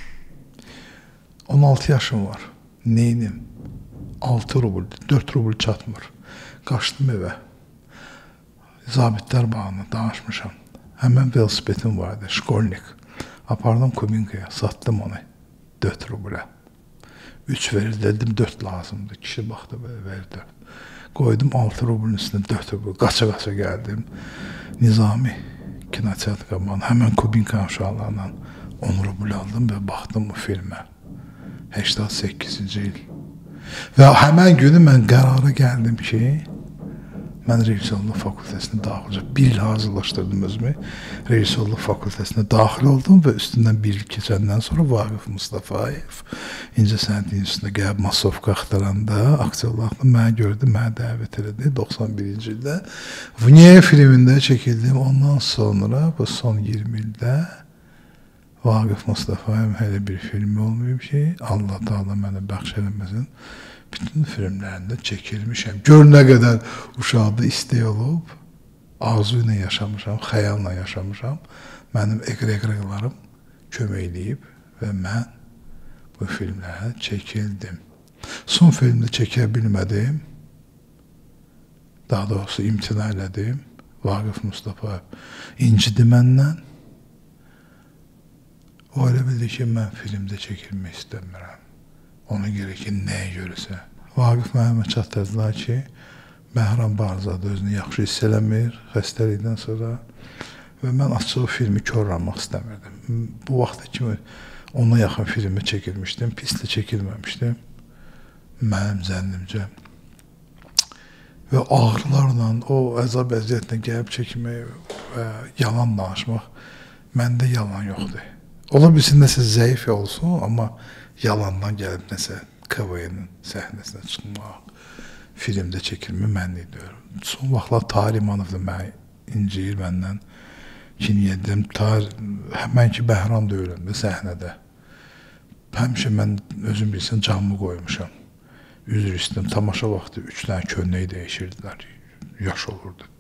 16 yaşım var. Neynim? 6 rubl, 4 rubl çatmır. Qaçdım evə. Zabitlər bağına danışmışam. Həmən velosipedim vardı, şkolnik. Apardım Kubinkaya, satdım onu 4 rublə. 3 verir, dedim 4 lazımdır. Kişi baxdı belə verdi. Qoydum 6 rublun üstüne 4 rubl. Qaça-qaça gəldim. Nizami kinoteatr qabağına, həmən Kubinka uşaqlarla 10 rubl aldım və baxdım bu filmə. 88-ci il. Və həmən günü mən qərara gəldim ki, mən rejissorluq fakültəsinə daxil olacağam. 1 il hazırlaşdırdım özümü. Rejissorluq fakültəsinə daxil oldum və üstündən 1 il keçəndən sonra Vaqif Mustafayev İncəsənət İnstitutuna gəlib masovka axtaranda aktyorlarla mənə gördü, mənə dəvət elədi 91-ci ildə. Vniye filmində çəkildim. Ondan sonra bu son 20 ildə Vaqif Mustafayevin hələ bir filmi olmayıb ki, Allah Taala mənə bəxş eləməsin. Bütün filmlərində çəkilmişəm. Gör nə qədər uşaqda istək olub, arzu ilə yaşamışam, xəyalla yaşamışam. Mənim eqreglarım kömək eləyib və mən bu filmlərə çəkildim. Son filmdə çəkə bilmədim. Daha doğrusu imtina elədim. Vaqif Mustafayev incidi məndən. O elə bildi ki, mən filmdə çəkilmək istəmirəm. Ona görə ki, nəyə görəsə. Vaqif mənə çatdırdılar ki, Bəhram Barzadə özünü yaxşı hiss eləmir xəstəlikdən sonra və mən açıq filmi korlanmaq istəmirdim. Bu vaxta kimi ona yaxın filmi çəkilmişdim, pis də çəkilməmişdim. Mənim zənnimcə. Və ağrılarla, o əzab əziyyətlə gəlib çəkmək və yalan danışmaq, məndə yalan yoxdur. Ola bilsin nəsə zəif olsun, amma yalandan gəlib nəsə KVN-in səhnəsinə çıxmaq, filmdə çəkilmə mənlik deyirəm. Son vaxtlar Tahir İmanov da mənə inciyir məndən. Ki, niyə dedim, həmən ki, Bəhram da öyrəndi səhnədə. Həmişə mən özüm bilsin canımı qoymuşam. Üzr istəyirəm, tamaşa vaxtı 3 dənə köynəyi dəyişirdilər, yaş olurdu.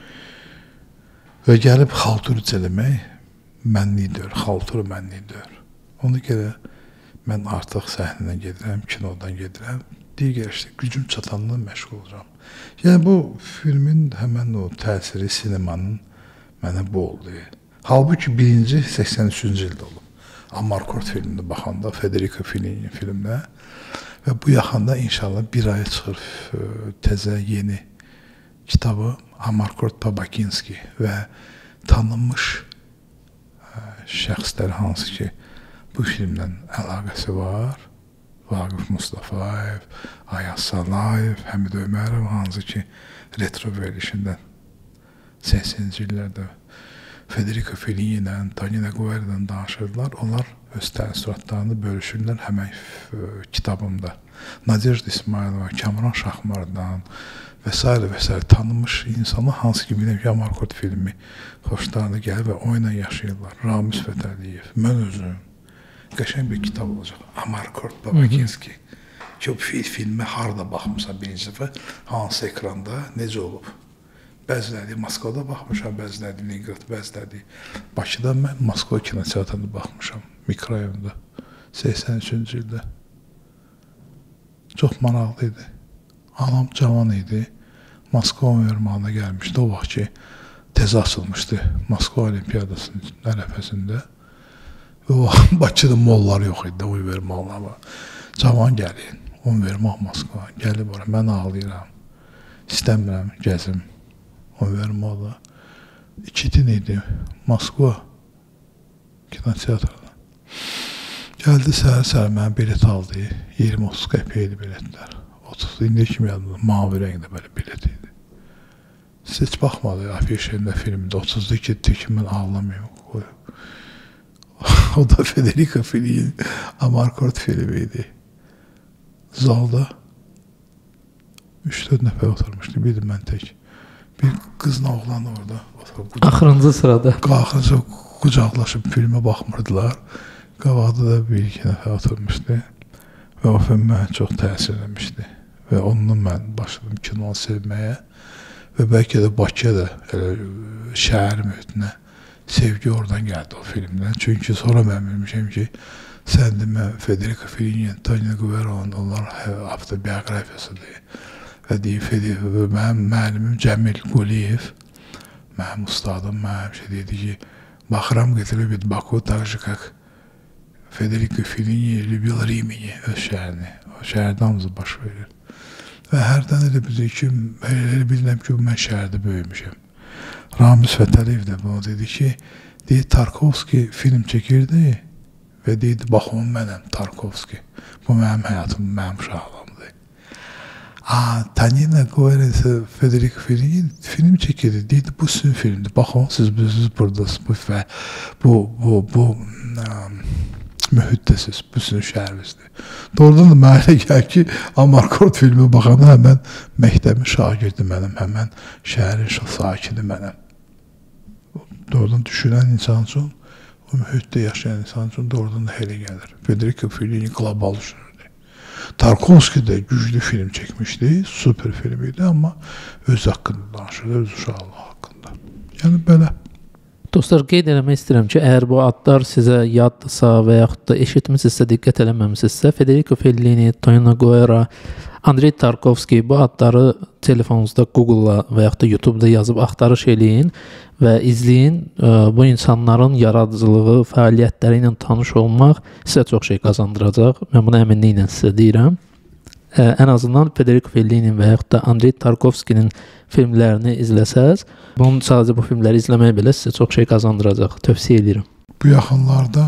Və gəlib xalturic eləmək mənlik deyir, xalturu mənlik deyir. Ona görə mən artıq səhnədən gedirəm, kinodan gedirəm, digər işte gücüm çatanla məşğul olacağam. Yəni bu filmin həmən o təsiri sinemanın mənə bu oldu. Halbuki birinci 83-cü ildə olub. Amarkort filmində baxanda, Federico Fellini'nin filmdə və bu yaxında inşallah bir aya çıxır təzə yeni kitabı Amarkort Babakinski və tanınmış şəxslər hansı ki bu filmlə əlaqəsi var. Vaqif Mustafayev, Ayaz Salayev, Həmid Ömərov hansı ki retro verilişindən 80-ci illərdə Federico Fellini ilə, Tonino Guerra'dan danışırlar. Onlar öz təəssüratlarını bölüşürlər həmən kitabımda. Nadejda İsmailova, Kamran Şahmardan və s. tanınmış insanlar hansı ki biləm ki Amarkort filmi xoşlarına gəlir və oyla yaşayırlar. Ramiz Fətəliyev, mən özüm. Qəşəng bir kitab olacaq. Amarkort Babakinski. Ki o filmi harada baxmışsan birinci dəfə, hansı ekranda, necə olub. Bəziləri Moskvada baxmışam, bəziləri Leningrad, bəziləri Bakıda. Mən Moskva kinoteatrında baxmışam, mikrorayonda, 83-cü ildə. Çox maraqlı idi. Anam cavan idi. Moskva ünvermanına gəlmişdi. O vaxt ki, təzə açılmışdı Moskva Olimpiyadasının ərəfəsində. Və o vaxt Bakıda mollar yox idi, ünvermanlar var. Cavan gəlin, ünverman Moskva, gəlib ora, mən ağlayıram. İstəmirəm, gəzim. Ünvermanla. 2 din idi, Moskva kinoteatrına. Gəldi səhər-səhər mənə bilet aldı, 20-30 qəpiydi biletlər. 30, indi kimi yadımda, mavi rəngdə belə bilet idi. Siz heç baxmadı, afişində filmdə 30'da getdi ki, mən ağlamayım. O da Federico Fellini'nin Amarkort filmiydi. Zalda 3-4 nəfər oturmuşdu, bildim mən tək. Bir qızla oğlan orada oturub. Axırıncı sırada. Axırıncı qucaqlaşıb filmə baxmırdılar. Qabaqda da bir iki nəfər oturmuşdu. Və o film mənə çox təsir eləmişdi. və onunla mən başladım kino sevməyə və bəlkə də Bakıya da şəhər mühitinə sevgi oradan gəldi o filmdən. Çünki sonra mən bilmişəm ki, sən demə Federico Fellini, Tonino Guerrero onların avtobiografiyasıdır. Və deyib, mənim müəllimim Cəmil Quliyev, mənim ustadım, mənim dedi ki, baxıram, любит Baku, так же, как Federico Fellini любил Rimini, öz şəhərini. O şəhərdə hamısı baş verir. Və hərdən elə bilir ki, elə bilirəm ki, mən şəhərdə böyümüşəm. Ramiz Fətəliyev də bunu dedi ki, Tarkovski film çəkirdi və deyirdi, bax, o mənəm, Tarkovski. Bu mənim həyatım, mənim şahlamdır. Tonino Guerrero, Federico Fellini film çəkirdi, deyirdi, bu sizin filmdir. Bax, siz buradasınız və bu mühitdəsiz, bu sizin şəhərinizdir. Doğrudan da mənə elə gəlir ki, Amarkord filmi baxanda həmən məktəbin şagirdi mənəm, həmən şəhərin sakini mənəm. Doğrudan düşünən insan üçün, o mühitdə yaşayan insan üçün doğrudan da elə gəlir. Federico Fellini qlobal düşünürdü. Tarkovski də güclü film çəkmişdi, super film idi, amma öz haqqında danışırdı, öz uşaqlığı haqqında. Yəni belə. Dostlar, qeyd eləmək istəyirəm ki, əgər bu adlar sizə yaddırsa və yaxud da eşitmisinizsə, diqqət eləməmisinizsə, Federico Fellini, Tonino Guerrero, Andrey Tarkovski bu adları telefonunuzda Google-la və yaxud da YouTube-da yazıb axtarış eləyin və izləyin. Bu insanların yaradıcılığı, fəaliyyətləri ilə tanış olmaq sizə çox şey qazandıracaq. Mən bunu əminliklə sizə deyirəm. Ən azından Federico Fellini və yaxud da Andrey Tarkovskinin filmlərini izləsəz, bunun sadəcə bu filmləri izləmək belə sizə çox şey qazandıracaq. Tövsiyə edirəm. Bu yaxınlarda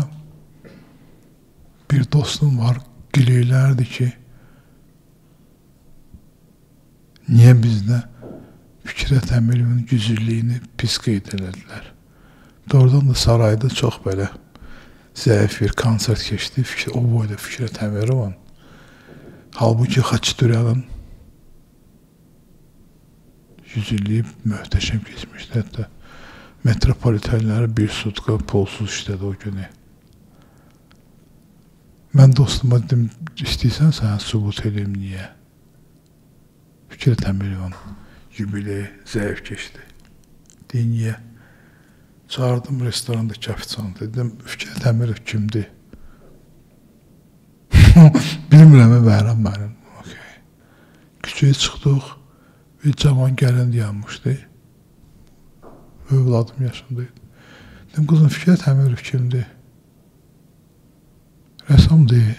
bir dostum var, güləylərdi ki, niyə bizdə Fikrət Əmiriyevin güclülüyünü pis qeyd elədilər. Doğrudan da sarayda çox belə zəif bir konsert keçdi. O boyda Fikrət Əmiriyevin. Halbuki Xaçaturyanın yüzülüyü möhtəşəm keçmişdi. Hətta metropolitenləri bir sutka pulsuz işlədi o günü. Mən dostuma dedim, istəyirsən sənə sübut edeyim niyə? Fikrət Əmiriyevin yubileyi zəif keçdi. Deyin, niyə? Çağırdım restorandakı ofisiant. Dedim, Fikrət Əmiriyev kimdir? Bilmirəm, bəhrəm mənim. Küçəyə çıxdıq, bir cavan gəlin dayanmışdı. Övladım yaşındaydı. Dedim, qızım, Fikrət Əmiriyev kimdir? Rəssam deyil.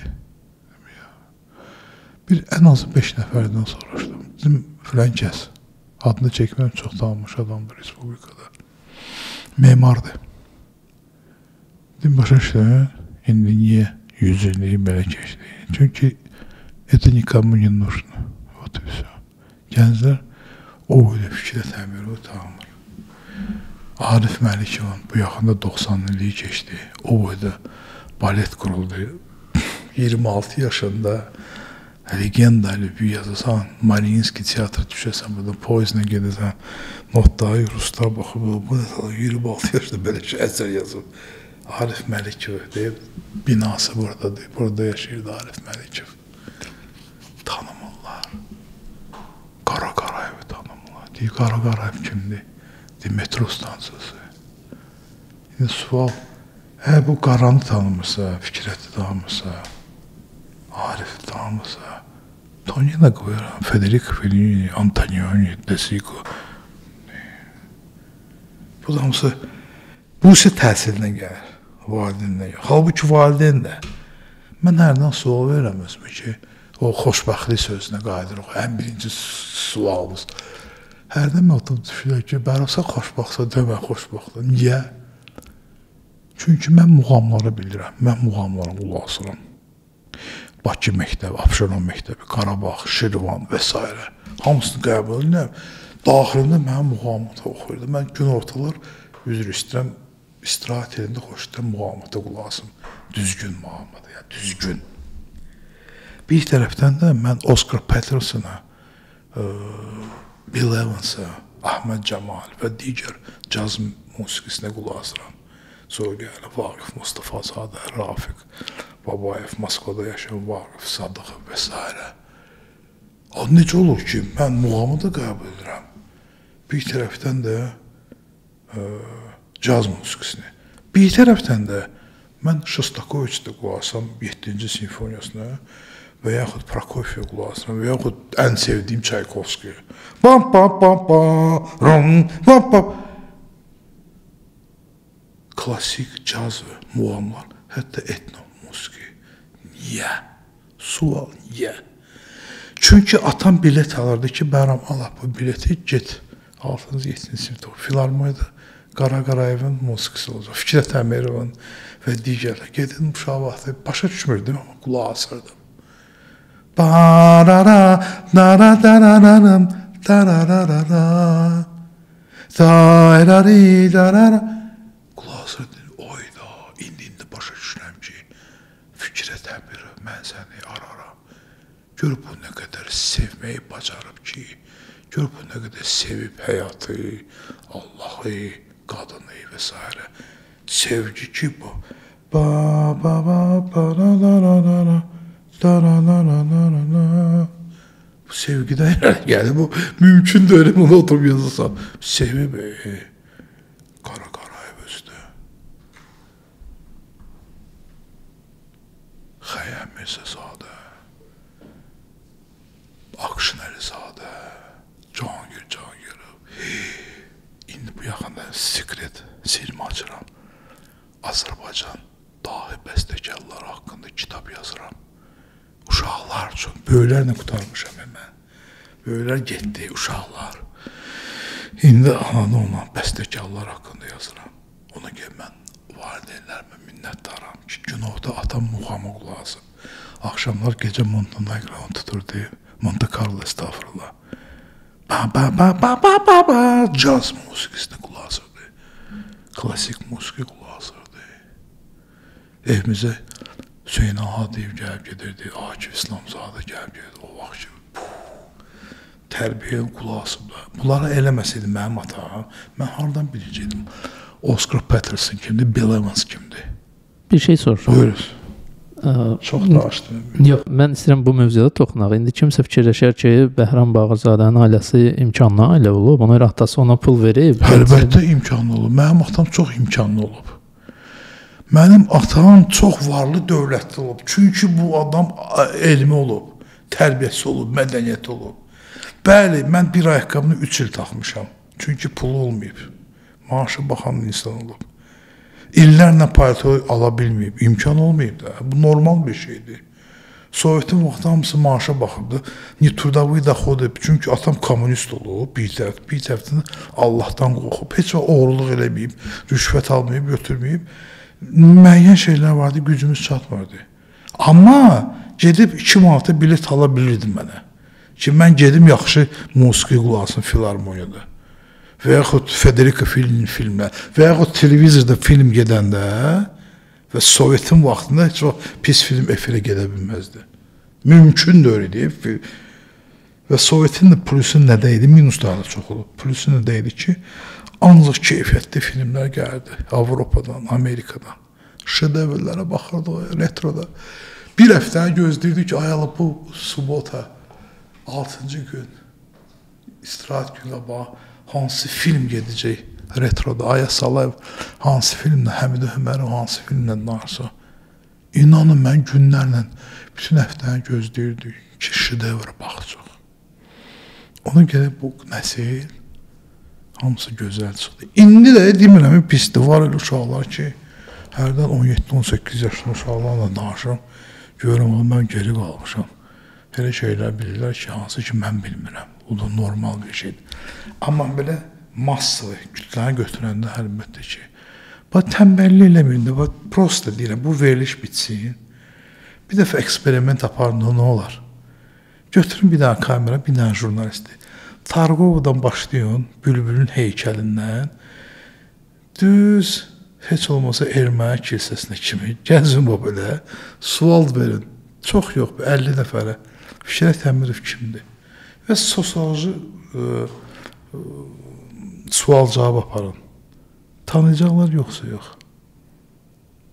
Bir ən azı 5 nəfərdən soruşdum. Dedim, filan kəs. Adını çəkməm, çox tanınmış adamdır Respublikada. Memardır. Dedim, başa işləmə, indi niyə 100 illiyi belə keçdi? Çünki это никому не нужно. Вот и все. Gənclər o ilə Fikrət Əmiriyevi tanımır. Arif Məlikov bu yaxında 90 illiyi keçdi. O boyda balet quruldu. 26 yaşında legendalı bir yazısan, Mariinski teatr düşəsən, burada poizlə gedəsən, notları, ruslar baxıb, bu ne 26 yaşında belə şey əsər yazıb. Arif Məlikov deyib, binası buradadır, burada yaşayırdı Arif Məlikov. Tanımırlar. Qara Qarayevi tanımırlar. Deyib, Qara Qarayev kimdir? Deyib, metro stansiyası. Yəni, sual, bu Qaranı tanımırsa, Fikrəti tanımırsa, Arif'i tanımırsa, Tonino Guerrero, Federico Fellini, Antonioni, De Sico. Bu da hamısı, bu isə təhsildən gəlir. Valideyndən yox. Halbuki valideyn də. Mən hərdən sual verirəm özümə ki, o xoşbəxtlik sözünə qayıdırıq. Ən birinci sualımız. Hərdən mən oturub düşünürəm ki, bərəsə xoşbəxtsə demə xoşbəxtsə. Niyə? Çünki mən muğamları bilirəm. Mən muğamlara qulaq asıram. Bakı məktəbi, Abşeron məktəbi, Qarabağ, Şirvan və s. Hamısını qəbul edirəm. Daxilində mənim muğamata oxuyurdu. Mən gün ortalar üzr istəyirəm, istirahət elində xoşlayıram muğamata qulaq asım. Düzgün muğamata, yəni düzgün. Bir tərəfdən də mən Oscar Petersona, Bill Evans'a, Ahmet Cemal və digər caz musiqisinə qulaq asıram. Sonra gəlir Vaqif Mustafazadə, Rafiq Babayev, Moskvada yaşayan Vaqif Sadıqov və s. Necə olur ki, mən muğamı da qəbul edirəm. Bir tərəfdən də caz musiqisini. Bir tərəfdən də mən Şostakoviçdə qulaq asam 7-ci simfoniyasına və yaxud Prokofiev qulaq asam və yaxud ən sevdiyim Çaykovski. Bam bam bam bam ram bam bam. Klassik caz və muğamlar, hətta etno musiqi. Niyə? Sual niyə? Çünki atam bilet alırdı ki, Bəhram Allah bu bileti get 6-7-ci sinifdə filarmoniyada Qara Qarayevin musiqisi olacaq, Fikrət Əmirovun və digərlər. Gedim uşaq vaxtı, başa düşmürdüm amma qulaq asırdım. Barara dara dararam dararara dairari darara qulaq asırdım. Oyda, indi başa düşürəm ki, Fikrət Əmirov, mən səni araram. Gör bu nə qədər sevməyi bacarıb ki, gör bu nə qədər sevib həyatı, Allahı, qadını və s. Sevgi ki bu. Ba ba ba ba la la la la la la la la la la la. Bu sevgidən yəni bu mümkün deyil bunu oturub yazılsam. Sevib Qara Qarayev özdə. Xəyyəm Mirzəzadə. Akşın Əlizadə, Cahangirov. İndi bu yaxında sekret silmi açıram. Azərbaycan dahi bəstəkarları haqqında kitab yazıram. Uşaqlar üçün böyüklərlə qutarmışam mən. Böyüklər getdi, uşaqlar. İndi anadan olan bəstəkarlar haqqında yazıram. Ona görə mən valideynlərimə minnətdaram ki, günorta atam muğamı qulaq asıb. Axşamlar gecə Montenegro tuturdu. Monte Carlo estağfurullah. Ba ba ba ba ba ba ba caz musiqisini qulaq asırdı. Klassik musiqi qulaq asırdı. Evimizə Hüseyin Hadiyev gəlib gedirdi, Akif İslamzadə gəlib gedirdi. O vaxt ki, tərbiyə qulaq asırdı. Bunları eləməsəydi mənim atam, mən haradan biləcəkdim? Oscar Peterson kimdir, Bill Evans kimdir? Bir şey soruşum. Buyuruz. Çox da açdım. Yox, mən istəyirəm bu mövzuda toxunaq. İndi kimsə fikirləşər ki, Bəhram Bağırzadənin ailəsi imkanlı ailə olub, ona görə atası ona pul verib. Əlbəttə imkanlı olub. Mənim atam çox imkanlı olub. Mənim atam çox varlı, dövlətli olub. Çünki bu adam elmi olub, tərbiyəsi olub, mədəniyyəti olub. Bəli, mən bir ayaqqabını 3 il taxmışam. Çünki pulu olmayıb. Maaşı baxan insan olub. İllərlə palto ala bilməyib, imkan olmayıb da. Bu normal bir şeydir. Sovetin vaxtı hamısı maaşa baxırdı. Trudovые доходы, çünki atam kommunist olub, bir tərəfdən Allahdan qorxub, heç oğurluq eləməyib, rüşvət almayıb, götürməyib. Müəyyən şeylər vardı, gücümüz çatmırdı. Amma gedib 2 manata bilet ala bilirdim mənə. Ki, mən gedim yaxşı musiqi qulaq asım filarmoniyada. Və yaxud Federico Fellini filmlər, və yaxud televizorda film gedəndə və Sovetin vaxtında heç o pis film efirə gedə bilməzdi. Mümkün deyildi. Və Sovetin də plusu nədə idi? Minusları da çox olub. Plusu nədə idi ki, ancaq keyfiyyətli filmlər gəldi Avropadan, Amerikadan. Şedevrlərə baxırdıq, retroda. Bir həftə gözləyirdik ki, ayalı bu subota, 6-cı gün, istirahət günə bax, hansı film gedəcək retroda, Aya Salayev hansı filmlə, Həmidə Hüməri hansı filmlə danışsa. İnanın, mən günlərlə bütün həftəni gözləyirdik ki, şedevrə baxacaq. Ona görə bu nəsil hamısı gözəl çıxdı. İndi də demirəm, pisdir, var elə uşaqlar ki, hərdən 17-18 yaşlı uşaqlarla danışıram, görürəm, mən geri qalmışam. Elə şeylər bilirlər ki, hansı ki, mən bilmirəm. Bu da normal bir şeydir. Amma belə massılı kütləni götürəndə əlbəttə ki, tənbəlli eləməyində, prosta deyirəm, bu veriliş bitsin. Bir dəfə eksperiment aparında nə olar? Götürün bir dənə kamera, bir dənə jurnalisti. Targovadan başlayın, Bülbülün heykəlindən, düz, heç olmasa Erməni kilsəsinə kimi, gəzin bu belə, sual verin. Çox yox, 50 nəfərə. Fikrət Əmirov kimdir? Və sosioloji sual cavab aparın. Tanıyacaqlar yoxsa yox.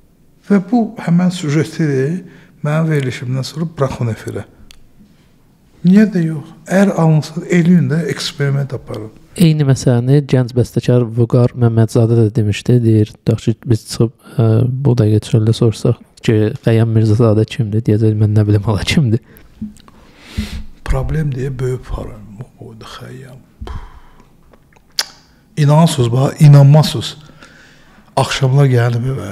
Və bu həmən süjeti mənim verilişimdən sonra buraxın efirə. Niyə də yox? Əgər alınsa, eləyin də eksperiment aparın. Eyni məsələni gənc bəstəkar Vüqar Məmmədzadə də demişdi. Deyir, ki, biz çıxıb bu dəqiqə çöldə sorsaq ki, Xəyyam Mirzazadə kimdir? Deyəcək, mən nə bilim hala kimdir? Problem deyə böyük problem. O da Xəyyam. İnanırsınız, bax, inanmazsınız. Axşamlar gəlib və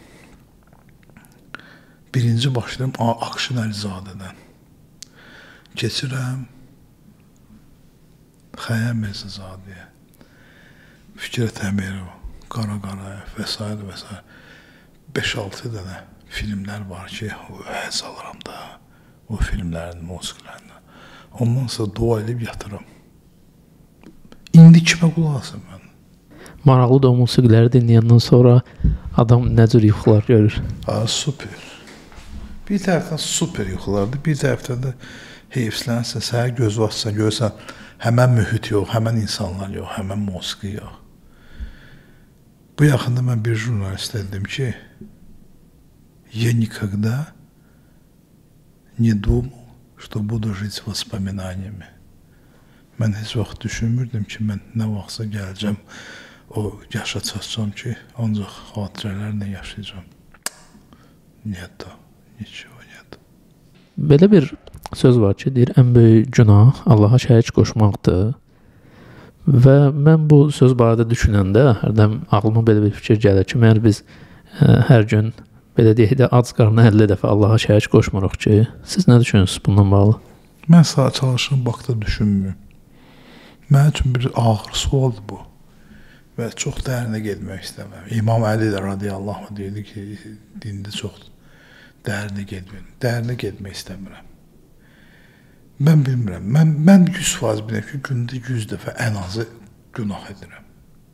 birinci başlayım Akşin Əlizadədən. Keçirəm Xəyyam Mirzazadəyə, Fikrət Əmirov, Qara Qarayev və s. və s. 5-6 dənə filmlər var ki, həzz alıram da o filmlərin musiqilərindən. Ondan sonra dua edib yatıram. İndi kimə qulaq asım mən? Maraqlıdır o musiqiləri dinləyəndən sonra adam nə cür yuxular görür? Super. Bir tərəfdən super yuxulardır, bir tərəfdən də heyfslənsən, səhər göz vaxtsan, görürsən, həmən mühit yox, həmən insanlar yox, həmən musiqi yox. Bu yaxında mən bir jurnalistə dedim ki, я никогда не думал, что буду жить воспоминаниями. Mən heç vaxt düşünmürdüm ki, mən nə vaxtsa gələcəm, o yaşa çatacam ki, ancaq xatirələrlə yaşayacam. Нет, nичего нет. Belə bir söz var ki, deyir, ən böyük günah Allaha şərik qoşmaqdır. Və mən bu söz barədə düşünəndə hərdən ağlıma belə bir fikir gəlir ki, məyər biz hər gün belə deyək də ac qarnına 50 dəfə Allaha şərik qoşmuruq ki, siz nə düşünürsünüz bundan bağlı? Mən sağ çalışırım, baxda düşünmüyorum. Mənim üçün bir ağır sualdır bu. Və çox dərinə getmək istəmirəm. İmam Əli də radiyallahu anh deyirdi ki, dində çox dərinə getmirəm. Dərinə getmək istəmirəm. Mən bilmirəm. Mən 100% bilirəm ki, gündə 100 dəfə ən azı günah edirəm.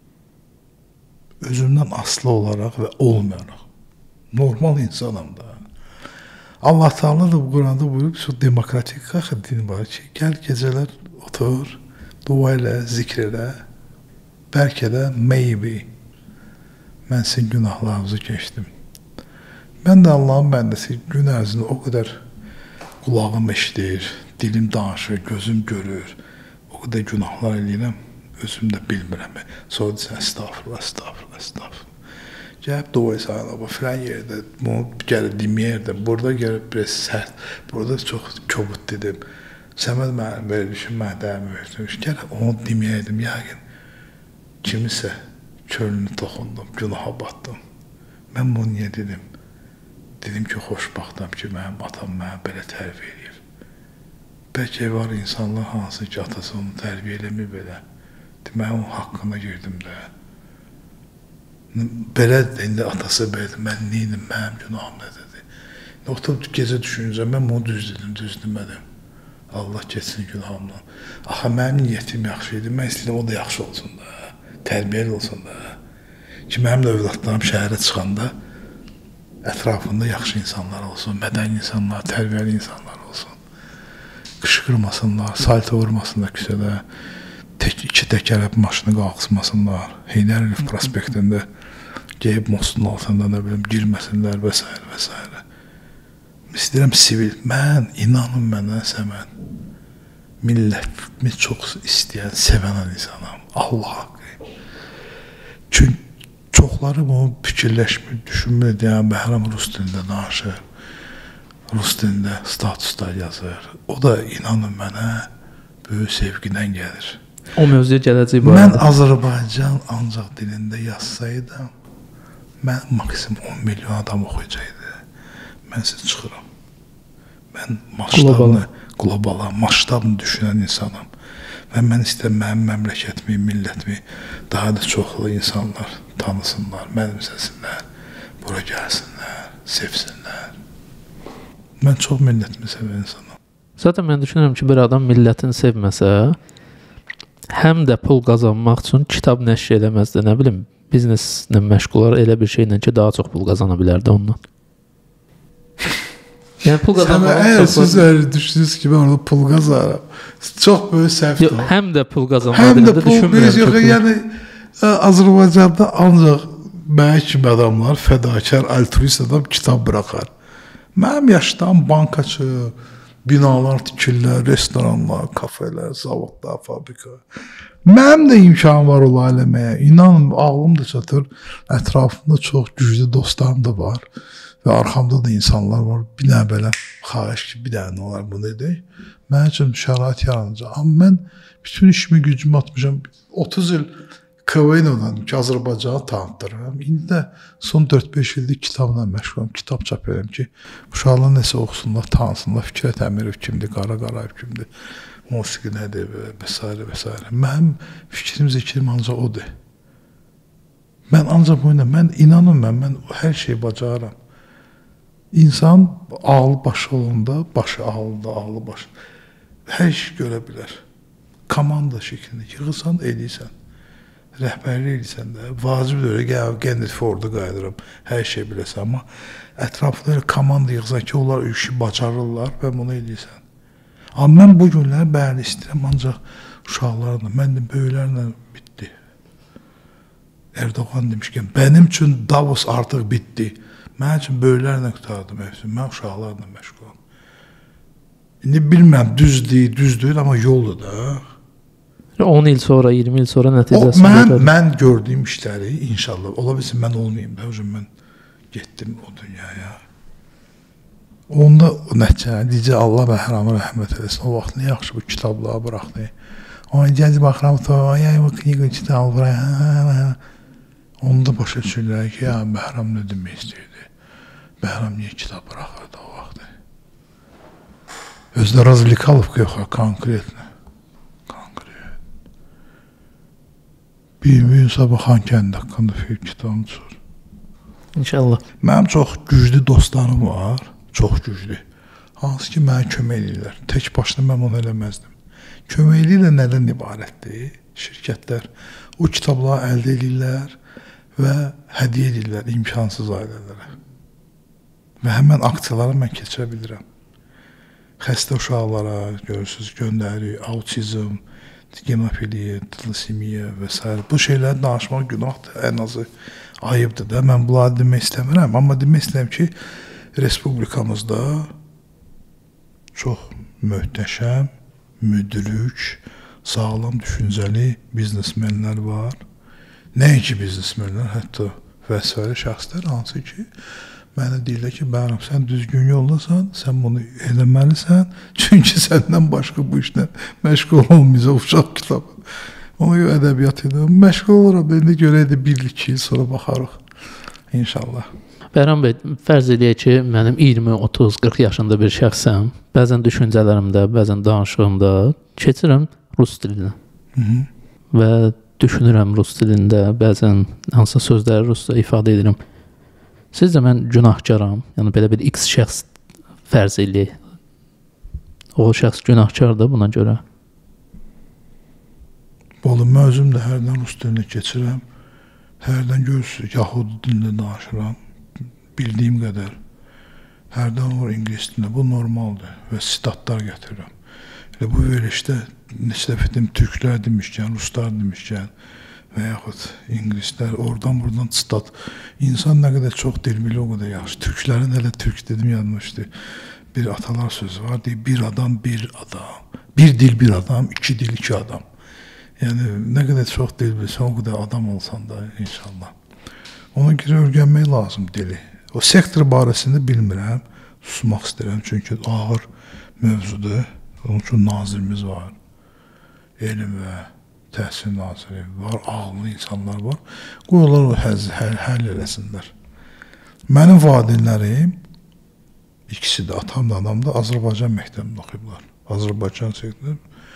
Özümdən asılı olaraq və olmayaraq. Normal insanım da. Allah Teala da bu Quranda buyurub, çox demokratik din var ki, gəl gecələr otur, dua elə, zikr elə. Bəlkə də maybe mən sizin günahlarınızı keçdim. Mən də Allahın bəndəsi gün ərzində o qədər qulağım eşidir, dilim danışır, gözüm görür, o qədər günahlar eləyirəm, özüm də bilmirəm. Sonra desən, estağfurullah, estağfurullah, estağfurullah. Gəlib dua etsən, filan yerdə, bunu gəlib deməyərdə, burada gəlib biraz sərt, burada çox kobud dedim. Səməd mənim belə düşün, mən dəyəmi verdim. Gəlib onu deməyərdim, yəqin. Kimisə çölünü toxundum, günaha batdım. Mən bunu niyə dedim? Dedim ki, xoşbaxtam ki, mənim atam mənə belə tərbiyə edir. Bəlkə var insanlar hansı ki, atası onu tərbiyə eləmir belə. Mən onun haqqına girdim də. Belə indi atası belədir, mən neydim, mənim günahım nə dedi. Oturub gecə düşünəcəm, mən bunu düz dedim, düz demədim. Allah keçsin günahımdan. Axı, mənim niyyətim yaxşı idi, mən istəyirəm, o da yaxşı olsun da. Tərbiyəli olsun da. Ki, mənim də övladlarım şəhərə çıxanda ətrafında yaxşı insanlar olsun, mədəni insanlar, tərbiyəli insanlar olsun. Qışqırmasınlar, salto vurmasınlar küçədə, iki təkərləb maşını qalxısmasınlar, Heydər Əliyev prospektində geyib mostun altında nə bilim girməsinlər və s. və s. İstəyirəm sivil, mən, inanın mənə, Səməd, millətimi çox istəyən, sevən insanam, Allah haqqı. Çünki çoxları bunu fikirləşmir, düşünmür, deyən, Bəhram rus dilində danışır, rus dilində statuslar yazır. O da inanın mənə böyük sevgidən gəlir. O mövzuya gələcək bu arada. Mən Azərbaycan ancaq dilində yazsaydım, mən maksimum 10 milyon adam oxuyacaqdı. Mən sizə çıxıram. Mən maştabını, qlobala, maştabını düşünən insanım. Və mən istəyirəm mənim məmləkətimi, millətimi daha da çoxlu insanlar tanısınlar, mənimsəsinlər, bura gəlsinlər, sevsinlər. Mən çox millətimi sevən insanım. Zaten mən düşünürəm ki, bir adam millətini sevməsə, həm də pul qazanmaq üçün kitab nəşr eləməzdi, nə bilim, bizneslə məşğul elə bir şeylə ki, daha çox pul qazana bilərdi ondan. Yəni pul qazanmaq. Əgər siz düşünürsünüz ki, mən orada pul qazanıram, çox böyük səhvdir. Həm də pul qazanmaq bilərdi, düşünmürəm ki. Yəni Azərbaycanda ancaq mənə kimi adamlar, fədakar, altruist adam kitab bıraxar. Mənim yaşdan bankaçı, binalar tikirlər, restoranlar, kafelər, zavodlar, fabrika. Mənim də imkan var ola eləməyə. İnanın, ağlım da çatır. Ətrafımda çox güclü dostlarım da var. Və arxamda da insanlar var. Bir dənə belə xahiş ki, bir dənə olar bunu edək. Mənim üçün şərait yaranacaq. Amma mən bütün işimi gücümü atmışam. 30 il KVN oynadım ki, Azərbaycanı tanıtdırıram. İndi də son 4-5 ildir kitabla məşğulam. Kitab çap edirəm ki, uşaqlar nəsə oxusunlar, tanısınlar. Fikrət Əmirov kimdir, Qara Qarayev kimdir, musiqi nədir və s. və s. Mənim fikrim, zikrim ancaq odur. Mən ancaq bu ilə, mən inanın mən hər şeyi bacarıram. İnsan ağlı başı olanda, başı ağlıda, ağlı başı hər şey görə bilər. Komanda şeklində yığırsan, edirsən. Rəhbərlik edirsən də, vacib deyil, Genrif Forda qayıdıram, hər şey biləsən, amma ətrafında elə komanda yığırsan ki, onlar işi bacarırlar və bunu edirsən. Amma mən bu günlər bəli istəyirəm, ancaq uşaqlarla, mən də böyüklərlə bitdi. Erdoğan demişkən, mənim üçün Davos artıq bitdi. Mən üçün böyüklərlə qutardım, mən uşaqlarla məşğulam. İndi bilməm, düzdür, amma yoldur da. 10 il sonra, 20 il sonra nəticəsi mən gördüyüm işləri inşallah ola bilsin mən olmayayım da, hocam mən getdim o dünyaya. Onda o nəticə deyəcək Allah bəhramı rəhmət eləsin. O vaxt nə yaxşı bu kitabları buraxdı. Ona gəzi baxıram ya bu kniga kitabı bura. Onda başa düşürlər ki, ya Bəhram nə demək istəyirdi? Bəhram niyə kitab buraxırdı o vaxt? Özdə развлекаловка yox, konkretlə. Bir gün sabah Xankəndi haqqında film kitabım çıxır. İnşallah. Mənim çox güclü dostlarım var, çox güclü. Hansı ki, mənə kömək edirlər. Tək başına mən onu eləməzdim. Kömək edirlər nədən ibarətdir? Şirkətlər o kitabları əldə edirlər və hədiyyə edirlər imkansız ailələrə. Və həmən aksiyaları mən keçirə bilirəm. Xəstə uşaqlara, görürsünüz, göndərik, autizm, gemofiliya, trisemiya və s. Bu şeyləri danışmaq günahdır, ən azı ayıbdır da. Mən bunları demək istəmirəm, amma demək istəyirəm ki, Respublikamızda çox möhtəşəm, müdrik, sağlam düşüncəli biznesmenlər var. Nəinki biznesmenlər, hətta vəzifəli şəxslər, hansı ki, mənə deyirlər ki, Bəhram, sən düzgün yoldasan, sən bunu eləməlisən, çünki səndən başqa bu işlə məşğul olmayacaq uşaq kitabı. Ona görə ədəbiyyat edirəm. Məşğul oluram, indi görəydə 1-2 il sonra baxarıq, inşallah. Bəhram bəy, fərz edək ki, mənim 20, 30, 40 yaşında bir şəxsəm, bəzən düşüncələrimdə, bəzən danışığımda keçirəm rus dilinə və düşünürəm rus dilində, bəzən hansısa sözləri rusca ifadə edirəm. Sizcə mən günahkaram, yəni belə bir X şəxs fərz eləyək. O şəxs günahkardır buna görə. Oğlum, mən özüm də hərdən rus dilinə keçirəm, hərdən görürsünüz, yahudi dilində danışıram, bildiyim qədər. Hərdən olur ingilis dilində, bu normaldır və sitatlar gətirirəm. Elə bu verilişdə neçə dəfə dedim, türklər demişkən, ruslar demişkən, və yaxud ingilislər, oradan-buradan sitat. İnsan nə qədər çox dil bilir, o qədər yaxşı. Türklərin hələ türk dedim, yanmışdı. Bir atalar sözü var, deyir, bir adam, bir adam. Bir dil, bir adam, iki dil, iki adam. Yəni, nə qədər çox dil bilsən, o qədər adam olsan da, inşallah. Ona görə öyrənmək lazım dili. O sektor barəsində bilmirəm, susmaq istəyirəm, çünki ağır mövzudur. Onun üçün nazirimiz var, elm və təhsil naziri var, ağlı insanlar var. Qoyurlar o həll eləsinlər. Mənim valideynlərim, ikisi də, atam da, anam da Azərbaycan məktəbində oxuyublar. Azərbaycan sektorunda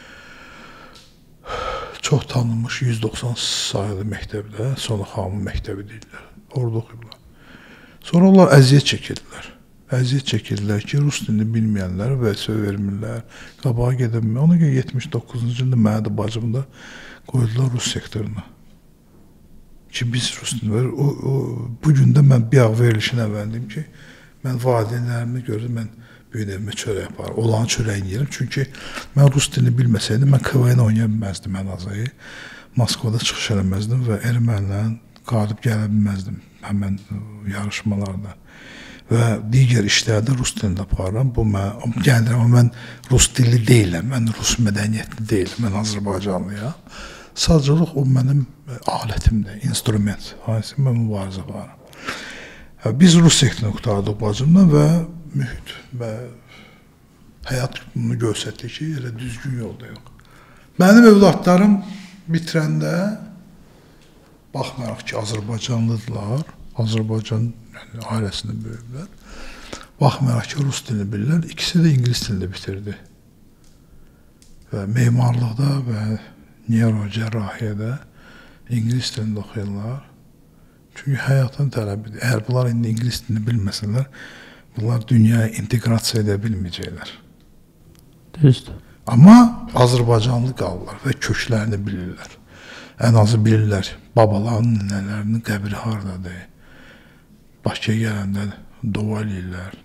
çox tanınmış 190 sayılı məktəbdə, sonra Xamın məktəbi deyirlər. Orada oxuyublar. Sonra onlar əziyyət çəkirdilər. Əziyyət çəkirdilər ki, rus dilini bilməyənlər vəzifə vermirlər, qabağa gedəmir. Ona görə 79-cu ildə mənə də bacımı da qoydular rus sektoruna. Ki biz rus dilini verir. Bugün də mən bir ağ verilişin əvvəldiyim ki, mən valideynlərimi görürüm, mən böyüdəmə çörək yaparım. Olan çörəyini yerim. Çünki mən rus dilini bilməsəydim, mən KVN oynaya bilməzdim ən azı. Moskvada çıxış eləməzdim və ermənilərin qalib gələ bilməzdim həmən yarışmalarda. və digər işlərdə rus dilində aparıram. Bu mən gəlirəm, amma mən rus dilli deyiləm, mən rus mədəniyyətli deyiləm, mən Azərbaycanlıyam. Sadəcə o mənim alətimdir, instrument. Hansı mən mübarizə aparıram. Biz rus sektini qurtardıq bacımdan və mühit və həyat bunu göstərdi ki, elə düzgün yolda yox. Mənim övladlarım bitirəndə, baxmayaraq ki, Azərbaycanlıdırlar, Azərbaycan ailəsində böyüblər, baxmayaraq ki, rus dilini bilirlər, ikisi də ingilis dilini bitirdi. Və memarlıqda və neyrocərrahiyyədə ingilis dilini oxuyurlar. Çünki həyatın tələbidir. Əgər bunlar indi ingilis dilini bilməsələr, bunlar dünyaya inteqrasiya edə bilməyəcəklər. Düzdür. Amma Azərbaycanlı qalırlar və köklərini bilirlər. Ən azı bilirlər, babalarının, nələrinin qəbri haradadır. Bakıya gələndə dua eləyirlər,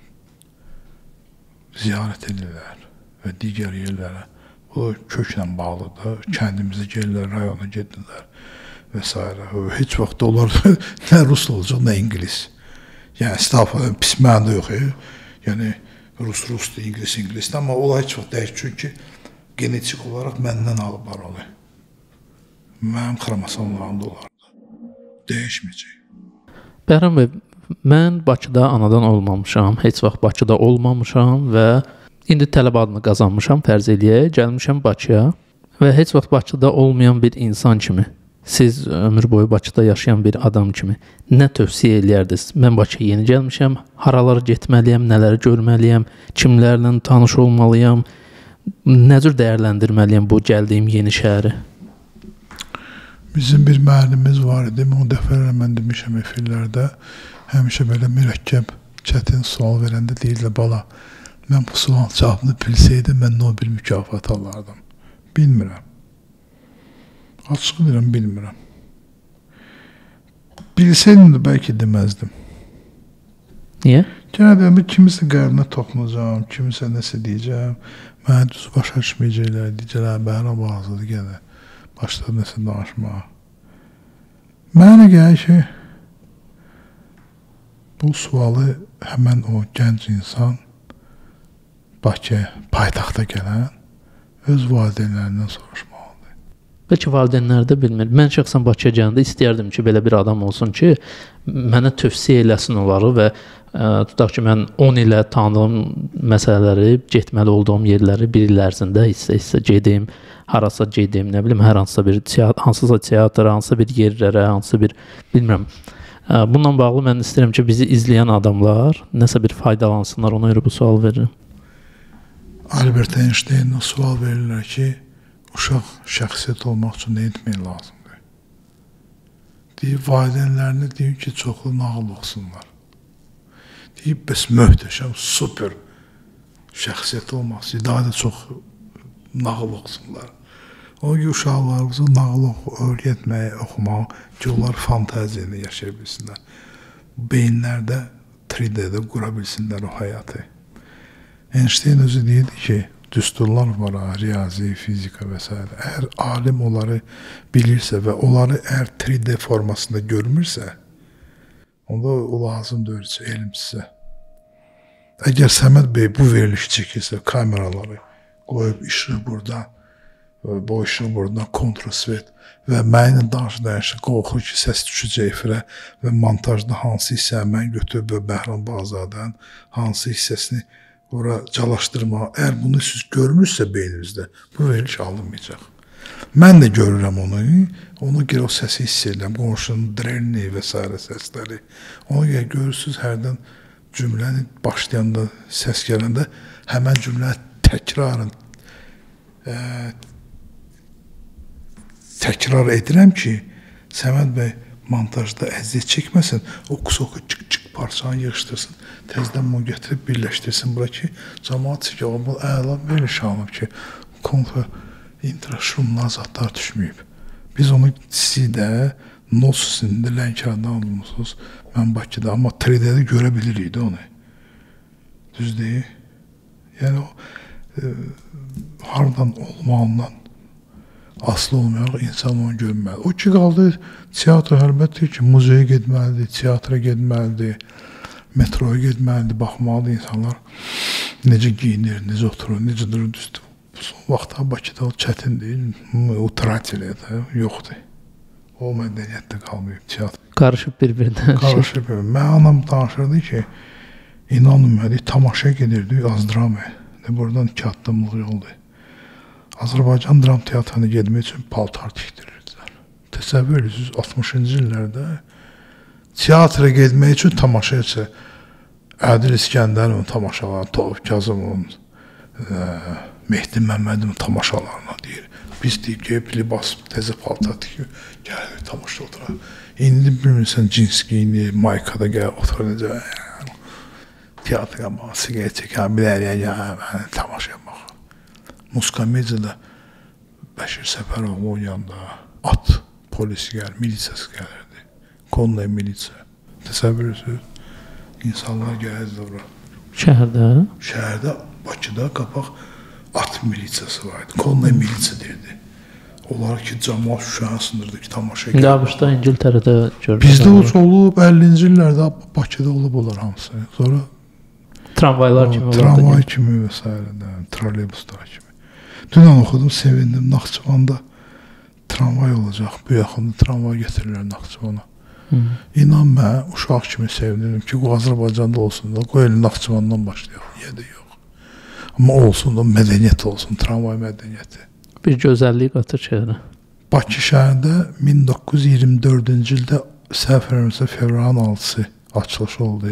ziyarət edirlər və digər yerlərə. Bu köklə bağlıdır. Kəndimizə gelirlər, rayona gedirlər və s. Heç vaxt onlar nə rus olacaq, nə ingilis. Yəni, estağfurullah, pis mənada yox. Yəni, rus-rusdur, ingilis-ingilisdir. Amma olay heç vaxt dəyişir. Çünki genetik olaraq məndən alıb var. Mənim xromosamlarımda olardı. Dəyişməyəcək. Bəhram bəy, mən Bakıda anadan olmamışam, heç vaxt Bakıda olmamışam və indi tələbə adını qazanmışam, fərz eləyək, gəlmişəm Bakıya və heç vaxt Bakıda olmayan bir insan kimi, siz ömür boyu Bakıda yaşayan bir adam kimi nə tövsiyə eləyərdiniz? Mən Bakıya yeni gəlmişəm, haralara getməliyəm, nələri görməliyəm, kimlərlə tanış olmalıyam, nə cür dəyərləndirməliyəm bu gəldiyim yeni şəhəri? Bizim bir müəllimimiz var idi, o dəfələrlə mən demişəm efirlərdə, həmişə belə mürəkkəb, çətin sual verəndə deyirlər, bala, mən bu sual cavabını bilsəydim, mən Nobel mükafatı alardım. Bilmirəm. Açıq deyirəm, bilmirəm. Bilsəydim də bəlkə deməzdim. Niyə? Yenə deyəm, kimisə qəlbinə toxunacağım, kimisə nəsə deyəcəm, mənə düz başa düşməyəcəklər, deyəcəklər, Bəhram ağzıdır, gələ, başladı nəsə danışmağa. Mənə gəlir ki, bu sualı həmən o gənc insan, Bakıya, paytaxta gələn, öz valideynlərindən soruşmalıdır. Bəlkə valideynlər də bilmir. Mən şəxsən Bakıya gələndə istəyərdim ki, belə bir adam olsun ki, mənə tövsiyə eləsin onları və tutaq ki, mən 10 ilə tanıdığım məsələləri, getməli olduğum yerləri bir il ərzində hissə gedim, harasa gedim, nə bilim, hər hansısa bir teatr, hansısa bir yerlərə, hansısa bir, bilmirəm. Bununla bağlı mən istəyirəm ki, bizi izləyən adamlar nəsə bir faydalansınlar, ona görə bu sual verirəm. Albert Einstein'a sual verirlər ki, uşaq şəxsiyyət olmaq üçün nə etmək lazımdır? Deyib, valideynlərinə deyim ki, çoxlu nağıl oxusunlar. Deyib, bəs möhtəşəm, super şəxsiyyət olmaq üçün daha da çox nağıl oxusunlar. O ki, uşaqlarımızı nağıl öyrətməyə, oxumağa ki, onlar fantaziyada yaşaya bilsinlər. Beyinlərdə 3D-də qura bilsinlər o həyatı. Einstein özü deyirdi ki, düsturlar var, riyazi, fizika və s. Əgər alim onları bilirsə və onları əgər 3D formasında görmürsə, onda o lazım deyirsə, elmsizə. Əgər Səməd bəy bu veriliş çəkirsə, kameraları qoyub işıq buradan, bu işıq buradan, kontrasvet və mənlə danışıq qorxur ki, səs düşəcək efirə və montajda hansı hissə mən götürüb Bəhram Bağzadən hansı hissəsini ora calaşdırma, əgər bunu siz görmürsə beynimizdə, bu veriliş alınmayacaq. Mən də görürəm onu görə o səsi hiss edirəm, qonşunun drelni və s. səsləri. Ona görə görürsünüz, hərdən cümləni başlayanda, səs gələndə, həmən cümləni təkrar edirəm ki, Səməd bəy montajda əziyyət çəkməsin, o qısa-qısa çık-çık parçanı yığışdırsın, təzdən bunu gətirib birləşdirsin bura ki, cəmaat ki, bu əla veriş alınıb ki, kontra intraşumlar zatlar düşməyib. Biz onu sizdə, Nosusunda, Lənkəranda alınmışsınız, mən Bakıda, amma 3D-də görə bilirik də onu. Düz deyil. Yəni o, haradan olmağından aslı olmayaraq insan onu görməlidir. O ki, qaldı teatr əlbəttə ki, muzeyə getməlidir, teatra getməlidir, metroya getməlidir, baxmalıdır insanlar necə giyinir, necə oturur, necə durur, düzdür. Son vaxtda Bakıda o çətindir, utratilə də yoxdur. O mədəniyyətdə qalmayıb, teatr. Qarışıb bir-birinə. Qarışıb. Mən anam danışırdı ki, inanın mənə, tamaşaya gedirdik Azdramaya. Buradan 2 addımlıq yoldur. Azərbaycan dram teatrına getmək üçün paltar tikdirirdilər. Təsəvvür edirsiniz, 60-cı illərdə teatra getmək üçün tamaşa etsə, Ədil İskəndərovun tamaşalarına, Toğrul Kazımovun, Mehdi Məmmədovun tamaşalarına deyir. Biz deyib ki, libas, təzə paltar tikib, gəlir tamaşa oturaq. İndi bilmirsən, cins giyinir, maykada gəl, oturur necə, teatra bax, siqaret çəkən, bir əliyə gəl, tamaşaya bax. Muskamediyada Bəşir Səfərov oynayanda at polisi gəlir, milisiyası gəlirdi. Konlay milisiya. Təsəvvür edirsiniz, insanlar gəlirdi ora. Şəhərdə? Şəhərdə, Bakıda qabaq at milisiyası var idi. Konlay milisiya deyirdi. Onlar ki, cəmaat Şuşanı sınırdı ki, tamaşaya gəlir. Qabışda, İngiltərədə görürəm. Bizdə olub, 50-ci illərdə Bakıda olub onlar hamısı. Sonra tramvaylar kimi olurdu. Tramvay kimi və s. Trolleybuslar kimi. Dünən oxudum, sevindim. Naxçıvanda tramvay olacaq. Bu yaxında tramvay getirirlər Naxçıvana. İnan mən uşaq kimi sevindim ki, bu Azərbaycanda olsun da, qoy elə Naxçıvandan başlayaq. Niyə də yox. Amma olsun da, mədəniyyət olsun, tramvay mədəniyyəti. Bir gözəllik qatır şəhərə. Bakı şəhərində 1924-cü ildə səhv eləmirəmsə fevralın 6-sı açılışı oldu.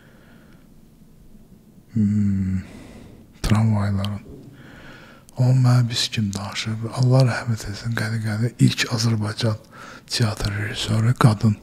Tramvayların. Amma mənə biz kim danışır? Allah rəhmət etsin, qədi-qədi ilk Azərbaycan teatr rejissoru qadın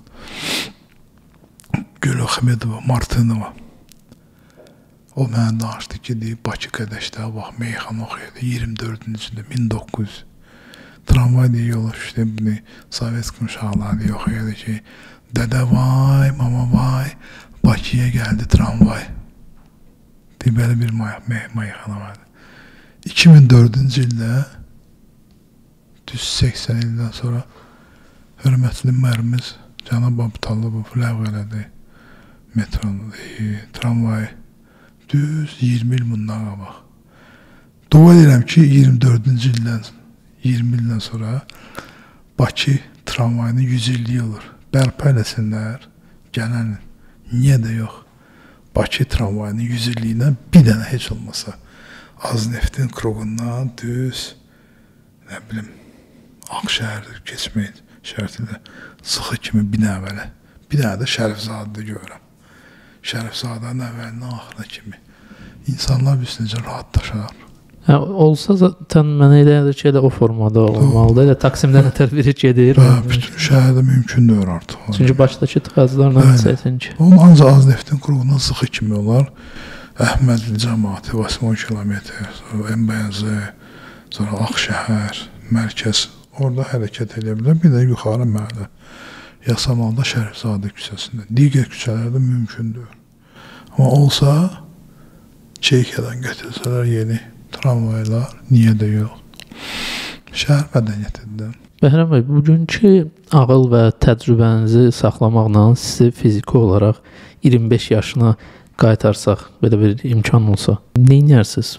Gül Axmedova, Martınova. O mənə danışdı ki, deyib, Bakı qədəşdə bax, meyxana oxuyurdu 24-cü ildə 1900. Tramvay deyə yola düşdü, Sovet uşaqları deyə oxuyurdu ki, dədə vay, mama vay, Bakıya gəldi tramvay. Deyib, belə bir meyxana vardı. 2004-cü ildə düz 80 ildən sonra hörmətli mərimiz Cənab Abdallabov ləğv elədi metronu, tramvayı. Düz 20 il bundan qabaq. Dua edirəm ki, 24-cü ildən 20 ildən sonra Bakı tramvayının 100 illiyi olur. Bərpa eləsinlər, gələn niyə də yox. Bakı tramvayının 100 illiyindən bir dənə heç olmasa Azneftin kruğundan düz, nə bilim, Ağşəhərdir keçmək şərtilə sıxı kimi bir nəvələ. Bir dənə də Şərifzadədə görürəm. Şərifzadənin əvvəlinə axırına kimi. İnsanlar biz necə rahatlaşar. Olsa zaten mənə elə ki, elə o formada olmalıdır. Elə Taksimdən nətər biri gedir. Bütün şəhərdə mümkün deyil artıq. Çünki başdakı tıxaclarla çətin ki. Onun ancaq Azneftin kruğundan sıxı kimi olar. Əhmədli cəmaatı, 80 kilometr, sonra MBZ, sonra Ağşəhər, mərkəz, orada hərəkət edə bilər. Bir də yuxarı məhəllə, Yasamalda Şərifzadə küçəsində. Digər küçələrdə mümkündür. Amma olsa, Çeykədən gətirsələr yeni tramvaylar, niyə də yox. Şəhər mədəniyyətindən. Bəhrəm bəy, bugünkü ağıl və təcrübənizi saxlamaqla sizi fiziki olaraq 25 yaşına qaytarsaq, belə bir imkan olsa, nə edərsiniz?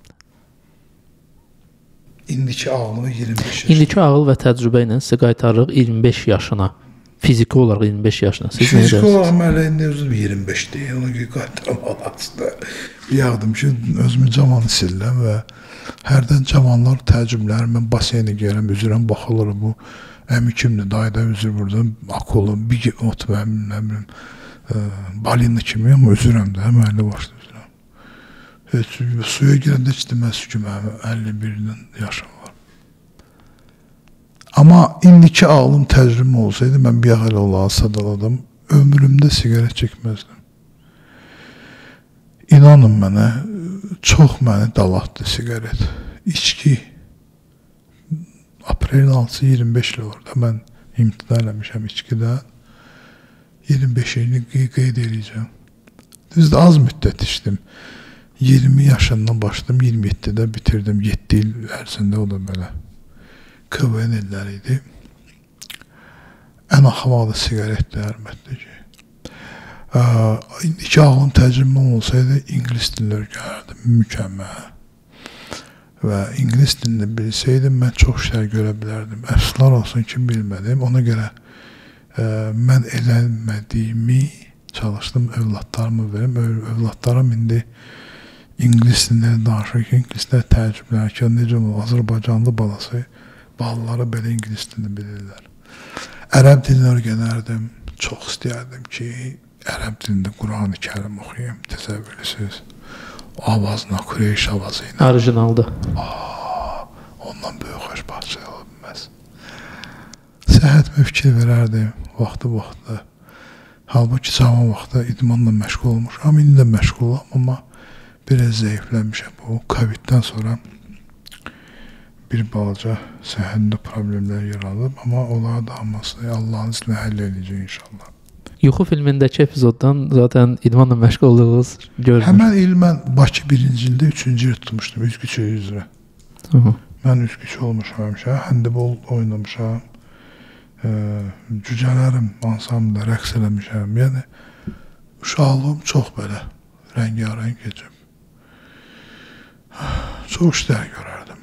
İndiki ağlımı 25 yaşına. İndiki ağıl və təcrübə ilə sizi qaytarırıq 25 yaşına. Fiziki olaraq 25 yaşına. Siz nə fiziki olaraq mənə indi özüm 25 deyil. Ona görə qaytarmaq aslında. Yağdım ki, özümü cavan sildim və hərdən cavanlar təəccüblərim, mən baseyni gələm, üzürəm, baxılır bu. Əmi kimdir, dayda üzür buradan, akolu, bir ot və nə bilim, balina kimi, amma üzürəm də, əməlli başda üzürəm. Heç suya girəndə heç deməz ki, mənim 51-dən yaşım var. Amma indiki ağlım təcrübə olsaydı, mən bir ağıl olağı sadaladım, ömrümdə sigaret çəkməzdim. İnanın mənə, çox məni dalatdı sigaret. İçki, aprelin 6-sı 25 il orada, mən imtina eləmişəm içkidən. 25-ini qeyd edəcəm. Düzdür, az müddət içdim. 20 yaşından başladım, 27-də bitirdim. 7 il ərzində o da belə. KVN illəri idi. Ən axmalı sigaretdir, əlbəttə ki. İki ağlım tərcümə olsaydı ingilis dilini öyrənərdim, mükəmməl. Və ingilis dilini bilsəydim, mən çox şeylər görə bilərdim. Əfsuslar olsun ki, bilmədim. Ona görə mən eləmədiyimi çalışdım, övladlarımı verim. Övladlarım indi ingilis dilini danışır ki, ingilislər tərcümlər ki, necə olur, Azərbaycanlı balaları belə ingilis dilini bilirlər. Ərəb dilini öyrənərdim. Çox istəyərdim ki, ərəb dilində Quran-ı Kərim oxuyayım, təsəvvürlüsünüz. Avazla, Kureyş avazı ilə. Orijinalda. Ondan böyük xoşbaxtçı ola bilməz. Səhhətimə fikir verərdim, vaxtı. Halbuki cavan vaxtda idmanla məşğul olmuşam, indi də məşğulam, amma biraz zəifləmişəm. Bu, Coviddən sonra bir balaca səhhətimdə problemlər yaradıb, amma onları da hamısını Allahın iznilə həll edəcək inşallah. Yuxu filmindəki epizoddan zaten idmanla məşğul olduğunuz görünür. Həmən il mən Bakı 1-ci ildə 3-cü yer tutmuşdum, üzgüçü üzrə. Mən üzgüçü olmuşam həmişə, həndibol oynamışam, cücələrim ansamda rəqs eləmişəm. Yəni, uşaqlığım çox belə rəngarəng keçib. Çox işlər görərdim.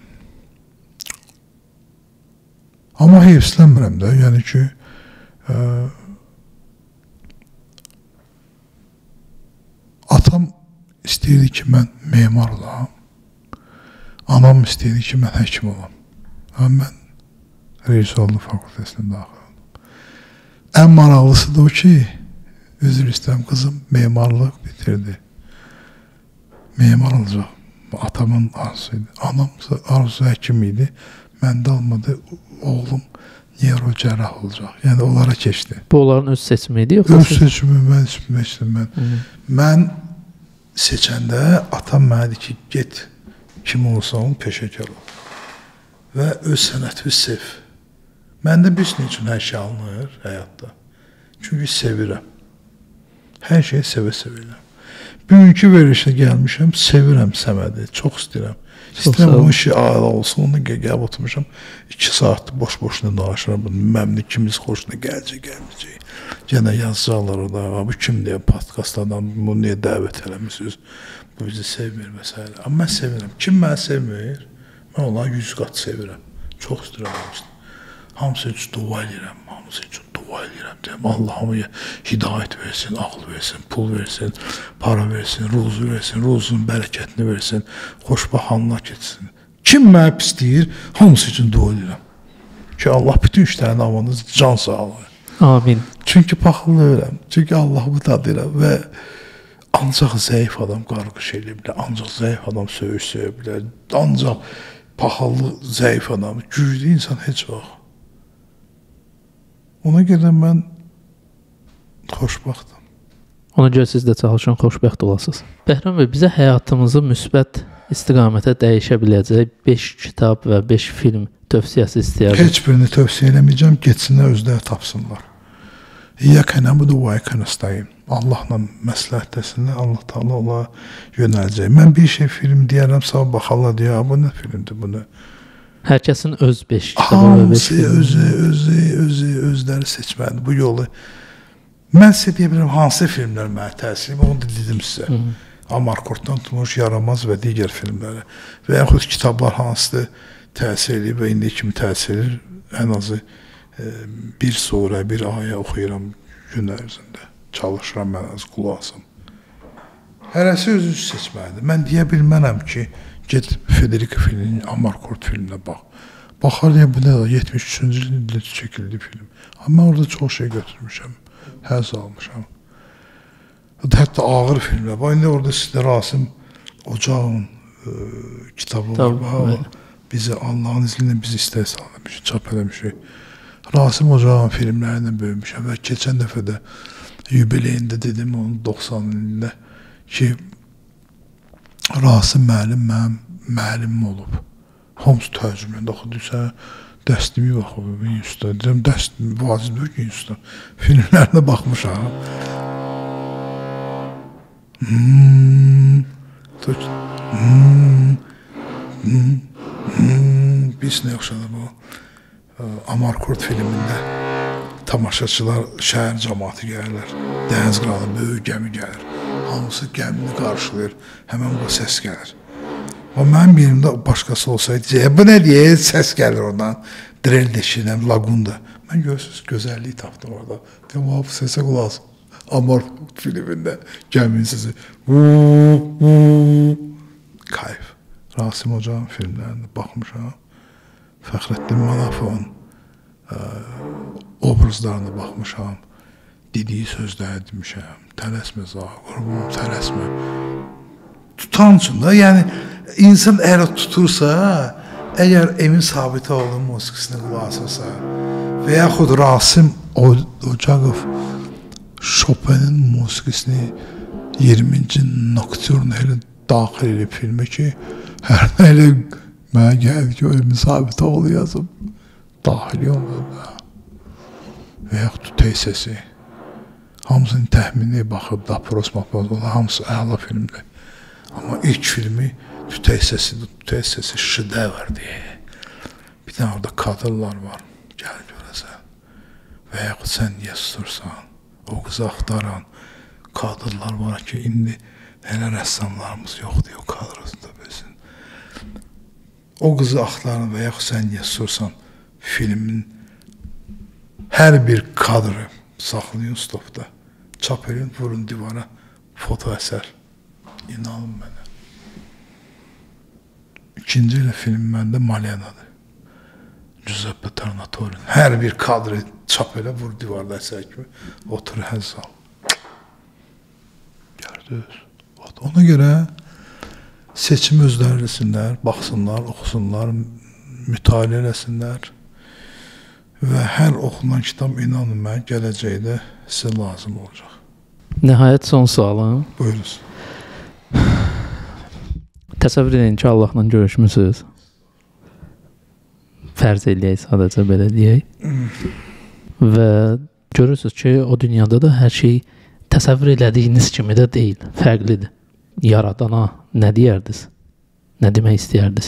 Amma heyfslənmirəm də, yəni ki, atam istəyirdi ki, mən memar olam. Anam istəyirdi ki, mən həkim olam. Mən rejissorluq fakültəsinə daxil oldum. Ən maraqlısı da o ki, üzr istəyirəm, qızım memarlıq bitirdi. Memar olacaq. Atamın arzusuydu. Anam arzusu həkim idi. Məndə olmadı, oğlum neyrocərrah olacaq. Yəni, onlara keçdi. Bu, onların öz seçimi idi, yoxsa? Öz seçimi, mən seçdim. Mən seçəndə atam mənə dedi ki, get, kim olsa ol, peşəkar ol. Və öz sənəti sev. Məndə bir üçün hər şey alınır həyatda. Çünki sevirəm. Hər şeyi sevə-sevirəm. Bugünkü verilişə gəlmişəm, sevirəm Səmədi, çox istəyirəm. İstəyirəm o işi aile olsun, onu gəlib oturmuşam. 2 saatdır boş-boşuna danışıram. Məmni kimiz xoşuna gəlməyəcək. Yenə yazacaqlar orada, bu kimdir, podkastlardan bunu niyə dəvət eləmişsiniz? Bu bizi sevmir məsələ. Amma mən sevirəm. Kim məni sevmir? Mən onları 100 qat sevirəm. Çox istəyirəm. Hamısı üçün dua edirəm. Hamısı üçün dua edirəm. Deyəm, Allah'ım hidayət versin, ağıl versin, pul versin, para versin, ruzu versin, ruzun bərəkətini versin, xoşbaxanlar keçsin. Kim mənə pis deyir, hamısı üçün dua edirəm. Ki Allah bütün işlərini amanız can sağlığı. Amin. Çünki paxılı öləm. Çünki Allah'ımı tadirəm və ancaq zəif adam qarqış edə bilər, ancaq zəif adam söyür bilər, ancaq paxılı zəif adam, güclü insan heç vaxt. Ona görə mən xoşbəxtəm. Ona görə siz də çalışın, xoşbəxt olasınız. Bəhram bəy, bizə həyatımızı müsbət istiqamətə dəyişə biləcək 5 kitab və 5 film tövsiyəsi istəyərdim. Heç birini tövsiyə eləməyəcəm, getsinlər özləri tapsınlar. İyyəkə nəbudu və iyyəkə nəstəyin. Allahla məsləhətləsinlər, Allah Taala onlara yönələcək. Mən bir şey film deyərəm, sağ baxarlar deyə, bu nə filmdir, bu nə? Hər kəsin öz 5 kitabı və 5 filmi. Özləri seçməlidir bu yolu. Mən sizə deyə bilirəm, hansı filmlər mənə təsir edib, onu da dedim sizə. Amarkortdan tutmuş, Yaramaz və digər filmləri. Və yaxud kitablar hansıdır təsir edib və indi kimi təsir edir. Ən azı bir surə, bir ayə oxuyuram gün ərzində. Çalışıram mən az qulaqsam. Hərəsi özünü seçməlidir. Mən deyə bilmənəm ki, get Federico Fellini'nin Amarkort filminə bax. Baxar deyə bu nə da 73-cü ildə çəkildi film. Amma mən orada çox şey götürmüşəm, həzz almışam. Hətta ağır filmlər. Bax, indi orada sizdə Rasim Ocağın kitabı var. Bizi Allah'ın izniyle bizi istəyirsə alamışıq, çap eləmişik. Rasim Ocağın filmlərindən böyümüşəm və keçən dəfə də yubileyində dedim onun 90 ilində ki, Rasim müəllim mənim müəllimim olub. Hamısı tərcümələndə oxuduysa, dəstimi baxıb, institutda. Deyirəm, dəstimi vacibdir ki, institutda. Filmlərinə baxmışam. Biz nə yaxşıdır bu? Amarkort filmində tamaşaçılar, şəhər cəmaatı gəlirlər. Dəniz kralı, böyük gəmi gəlir. Hamısı gəmini qarşılayır. Həmən bu səs gəlir. O mənim yerimdə başqası olsaydı, bu nə deyə səs gəlir oradan. Drel deşirəm, lagunda. Mən görürsünüz, gözəllik tapdım orada. Deyəm, bu səsə qulaq asın. Amor filmində gəminin səsi. Kayf. Rasim Hoca'nın filmlərində baxmışam. Fəxrəddin Manafovun obrazlarına baxmışam. Dediyi sözləri demişəm. Tələsmə Zahir, qurbanım, tələsmə. Tutan üçün də, yəni insan əgər tutursa, əgər Emin Sabitoğlu'nun musiqisini qulaq asırsa və yaxud Rasim Ocaqov Chopin'in musiqisini 20-ci Nocturne ilə daxil edib filmə ki, hər nə ilə mənə gəldi ki, Emin Sabitoğlu yazıb, daxil olmadı. Və yaxud Tütey səsi. Hamısının təxmini baxıb da, prosmapaz olan hamısı əla filmdir. Amma ilk filmi Tütey səsi şedevr deyə. Bir tane orada kadrlar var, gəl görəsən. Və yaxud sən niyə susursan, o qızı axtaran kadrlar var ki, indi hələ rəssamlarımız yoxdur, o kadrosunda bilsin. O qızı axtaran və yaxud sən niyə susursan, filmin hər bir kadrı saxlayın stopda, çap edin, vurun divara, foto əsər. İnanın mənə. İkinci ilə film məndə Malena'dır. Giuseppe Tornatore'nin. Hər bir kadrı çap elə, vur divarda əsər kimi, otur həzz al. Gördünüz. Ona görə seçim özləri eləsinlər, baxsınlar, oxusunlar, mütaliə eləsinlər və hər oxunan kitab, inanın mən, gələcəkdə sizə lazım olacaq. Nəhayət son sualım. Buyurunuz. Təsəvvür edin ki, Allahla görüşmüsünüz. Fərz eləyək, sadəcə belə deyək. Və görürsünüz ki, o dünyada da hər şey təsəvvür elədiyiniz kimi də deyil, fərqlidir. Yaradana nə deyərdiniz? Nə demək istəyərdiniz?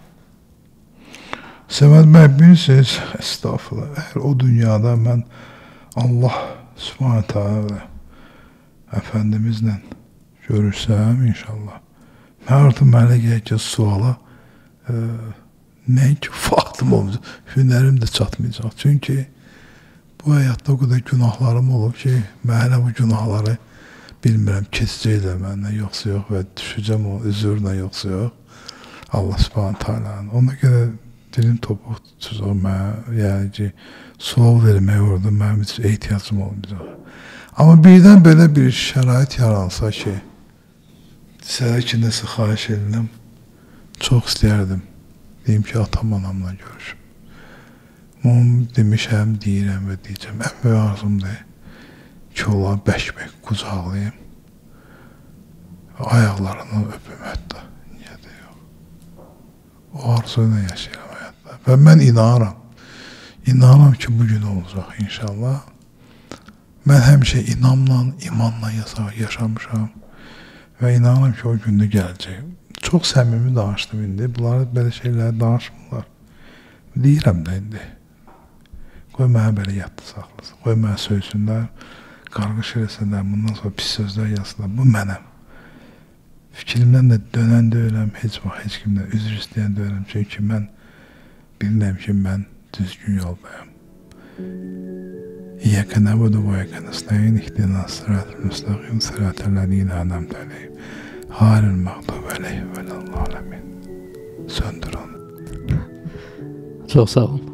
Səməd bəy, bilirsiniz, estağfurullah, əgər o dünyada mən Allah Subhanahu Teala Əfəndimizlə görürsəm, inşallah, mən artıq mənə gələk ki, suala nəinki vaxtım olmayacaq, hünərim də çatmayacaq. Çünki bu həyatda o qədər günahlarım olub ki, mənə bu günahları bilmirəm, keçəcəklə mənlə yoxsa yox və düşəcəm o üzürlə yoxsa yox. Allah Subhanahu Teala'nın. Ona görə dilim topuq tutacaq mənə, yəni ki, sual vermək orada mənim üçün ehtiyacım olmayacaq. Amma birdən belə bir şərait yaransa ki, sizə ki, nəsə xahiş ediləm, çox istəyərdim. Deyim ki, atam anamla görüşüm. Onu demişəm, deyirəm və deyəcəm. Ən böyük arzumdur ki, onları bək-bək qucaqlayım. Ayaqlarını öpüm hətta. Niyə də yox. O arzuyla yaşayıram həyatda. Və mən inanıram. İnanıram ki, bugün olacaq inşallah. Mən həmişə inamla, imanla yaşamışam. Və inanıram ki, o gündə gələcək. Çox səmimi danışdım indi. Bunlar belə şeyləri danışmırlar. Deyirəm də indi. Qoy mənə belə yadda saxlasın. Qoy mənə söysünlər, qarqış eləsinlər, bundan sonra pis sözlər yazsınlar. Bu mənəm. Fikrimdən də dönən deyiləm, heç vaxt heç kimdən üzr istəyən deyiləm. Çünki mən bilirəm ki, mən düzgün yoldayım. İyyəkə nəbudu və iyyəkə nəstəyin ihdina sırat-ı müstəqim sırat-əlləzîne ən'amte aleyhim ghayril məğdubi aleyhim və ləlləmin. Söndür onu. Çox sağ olun.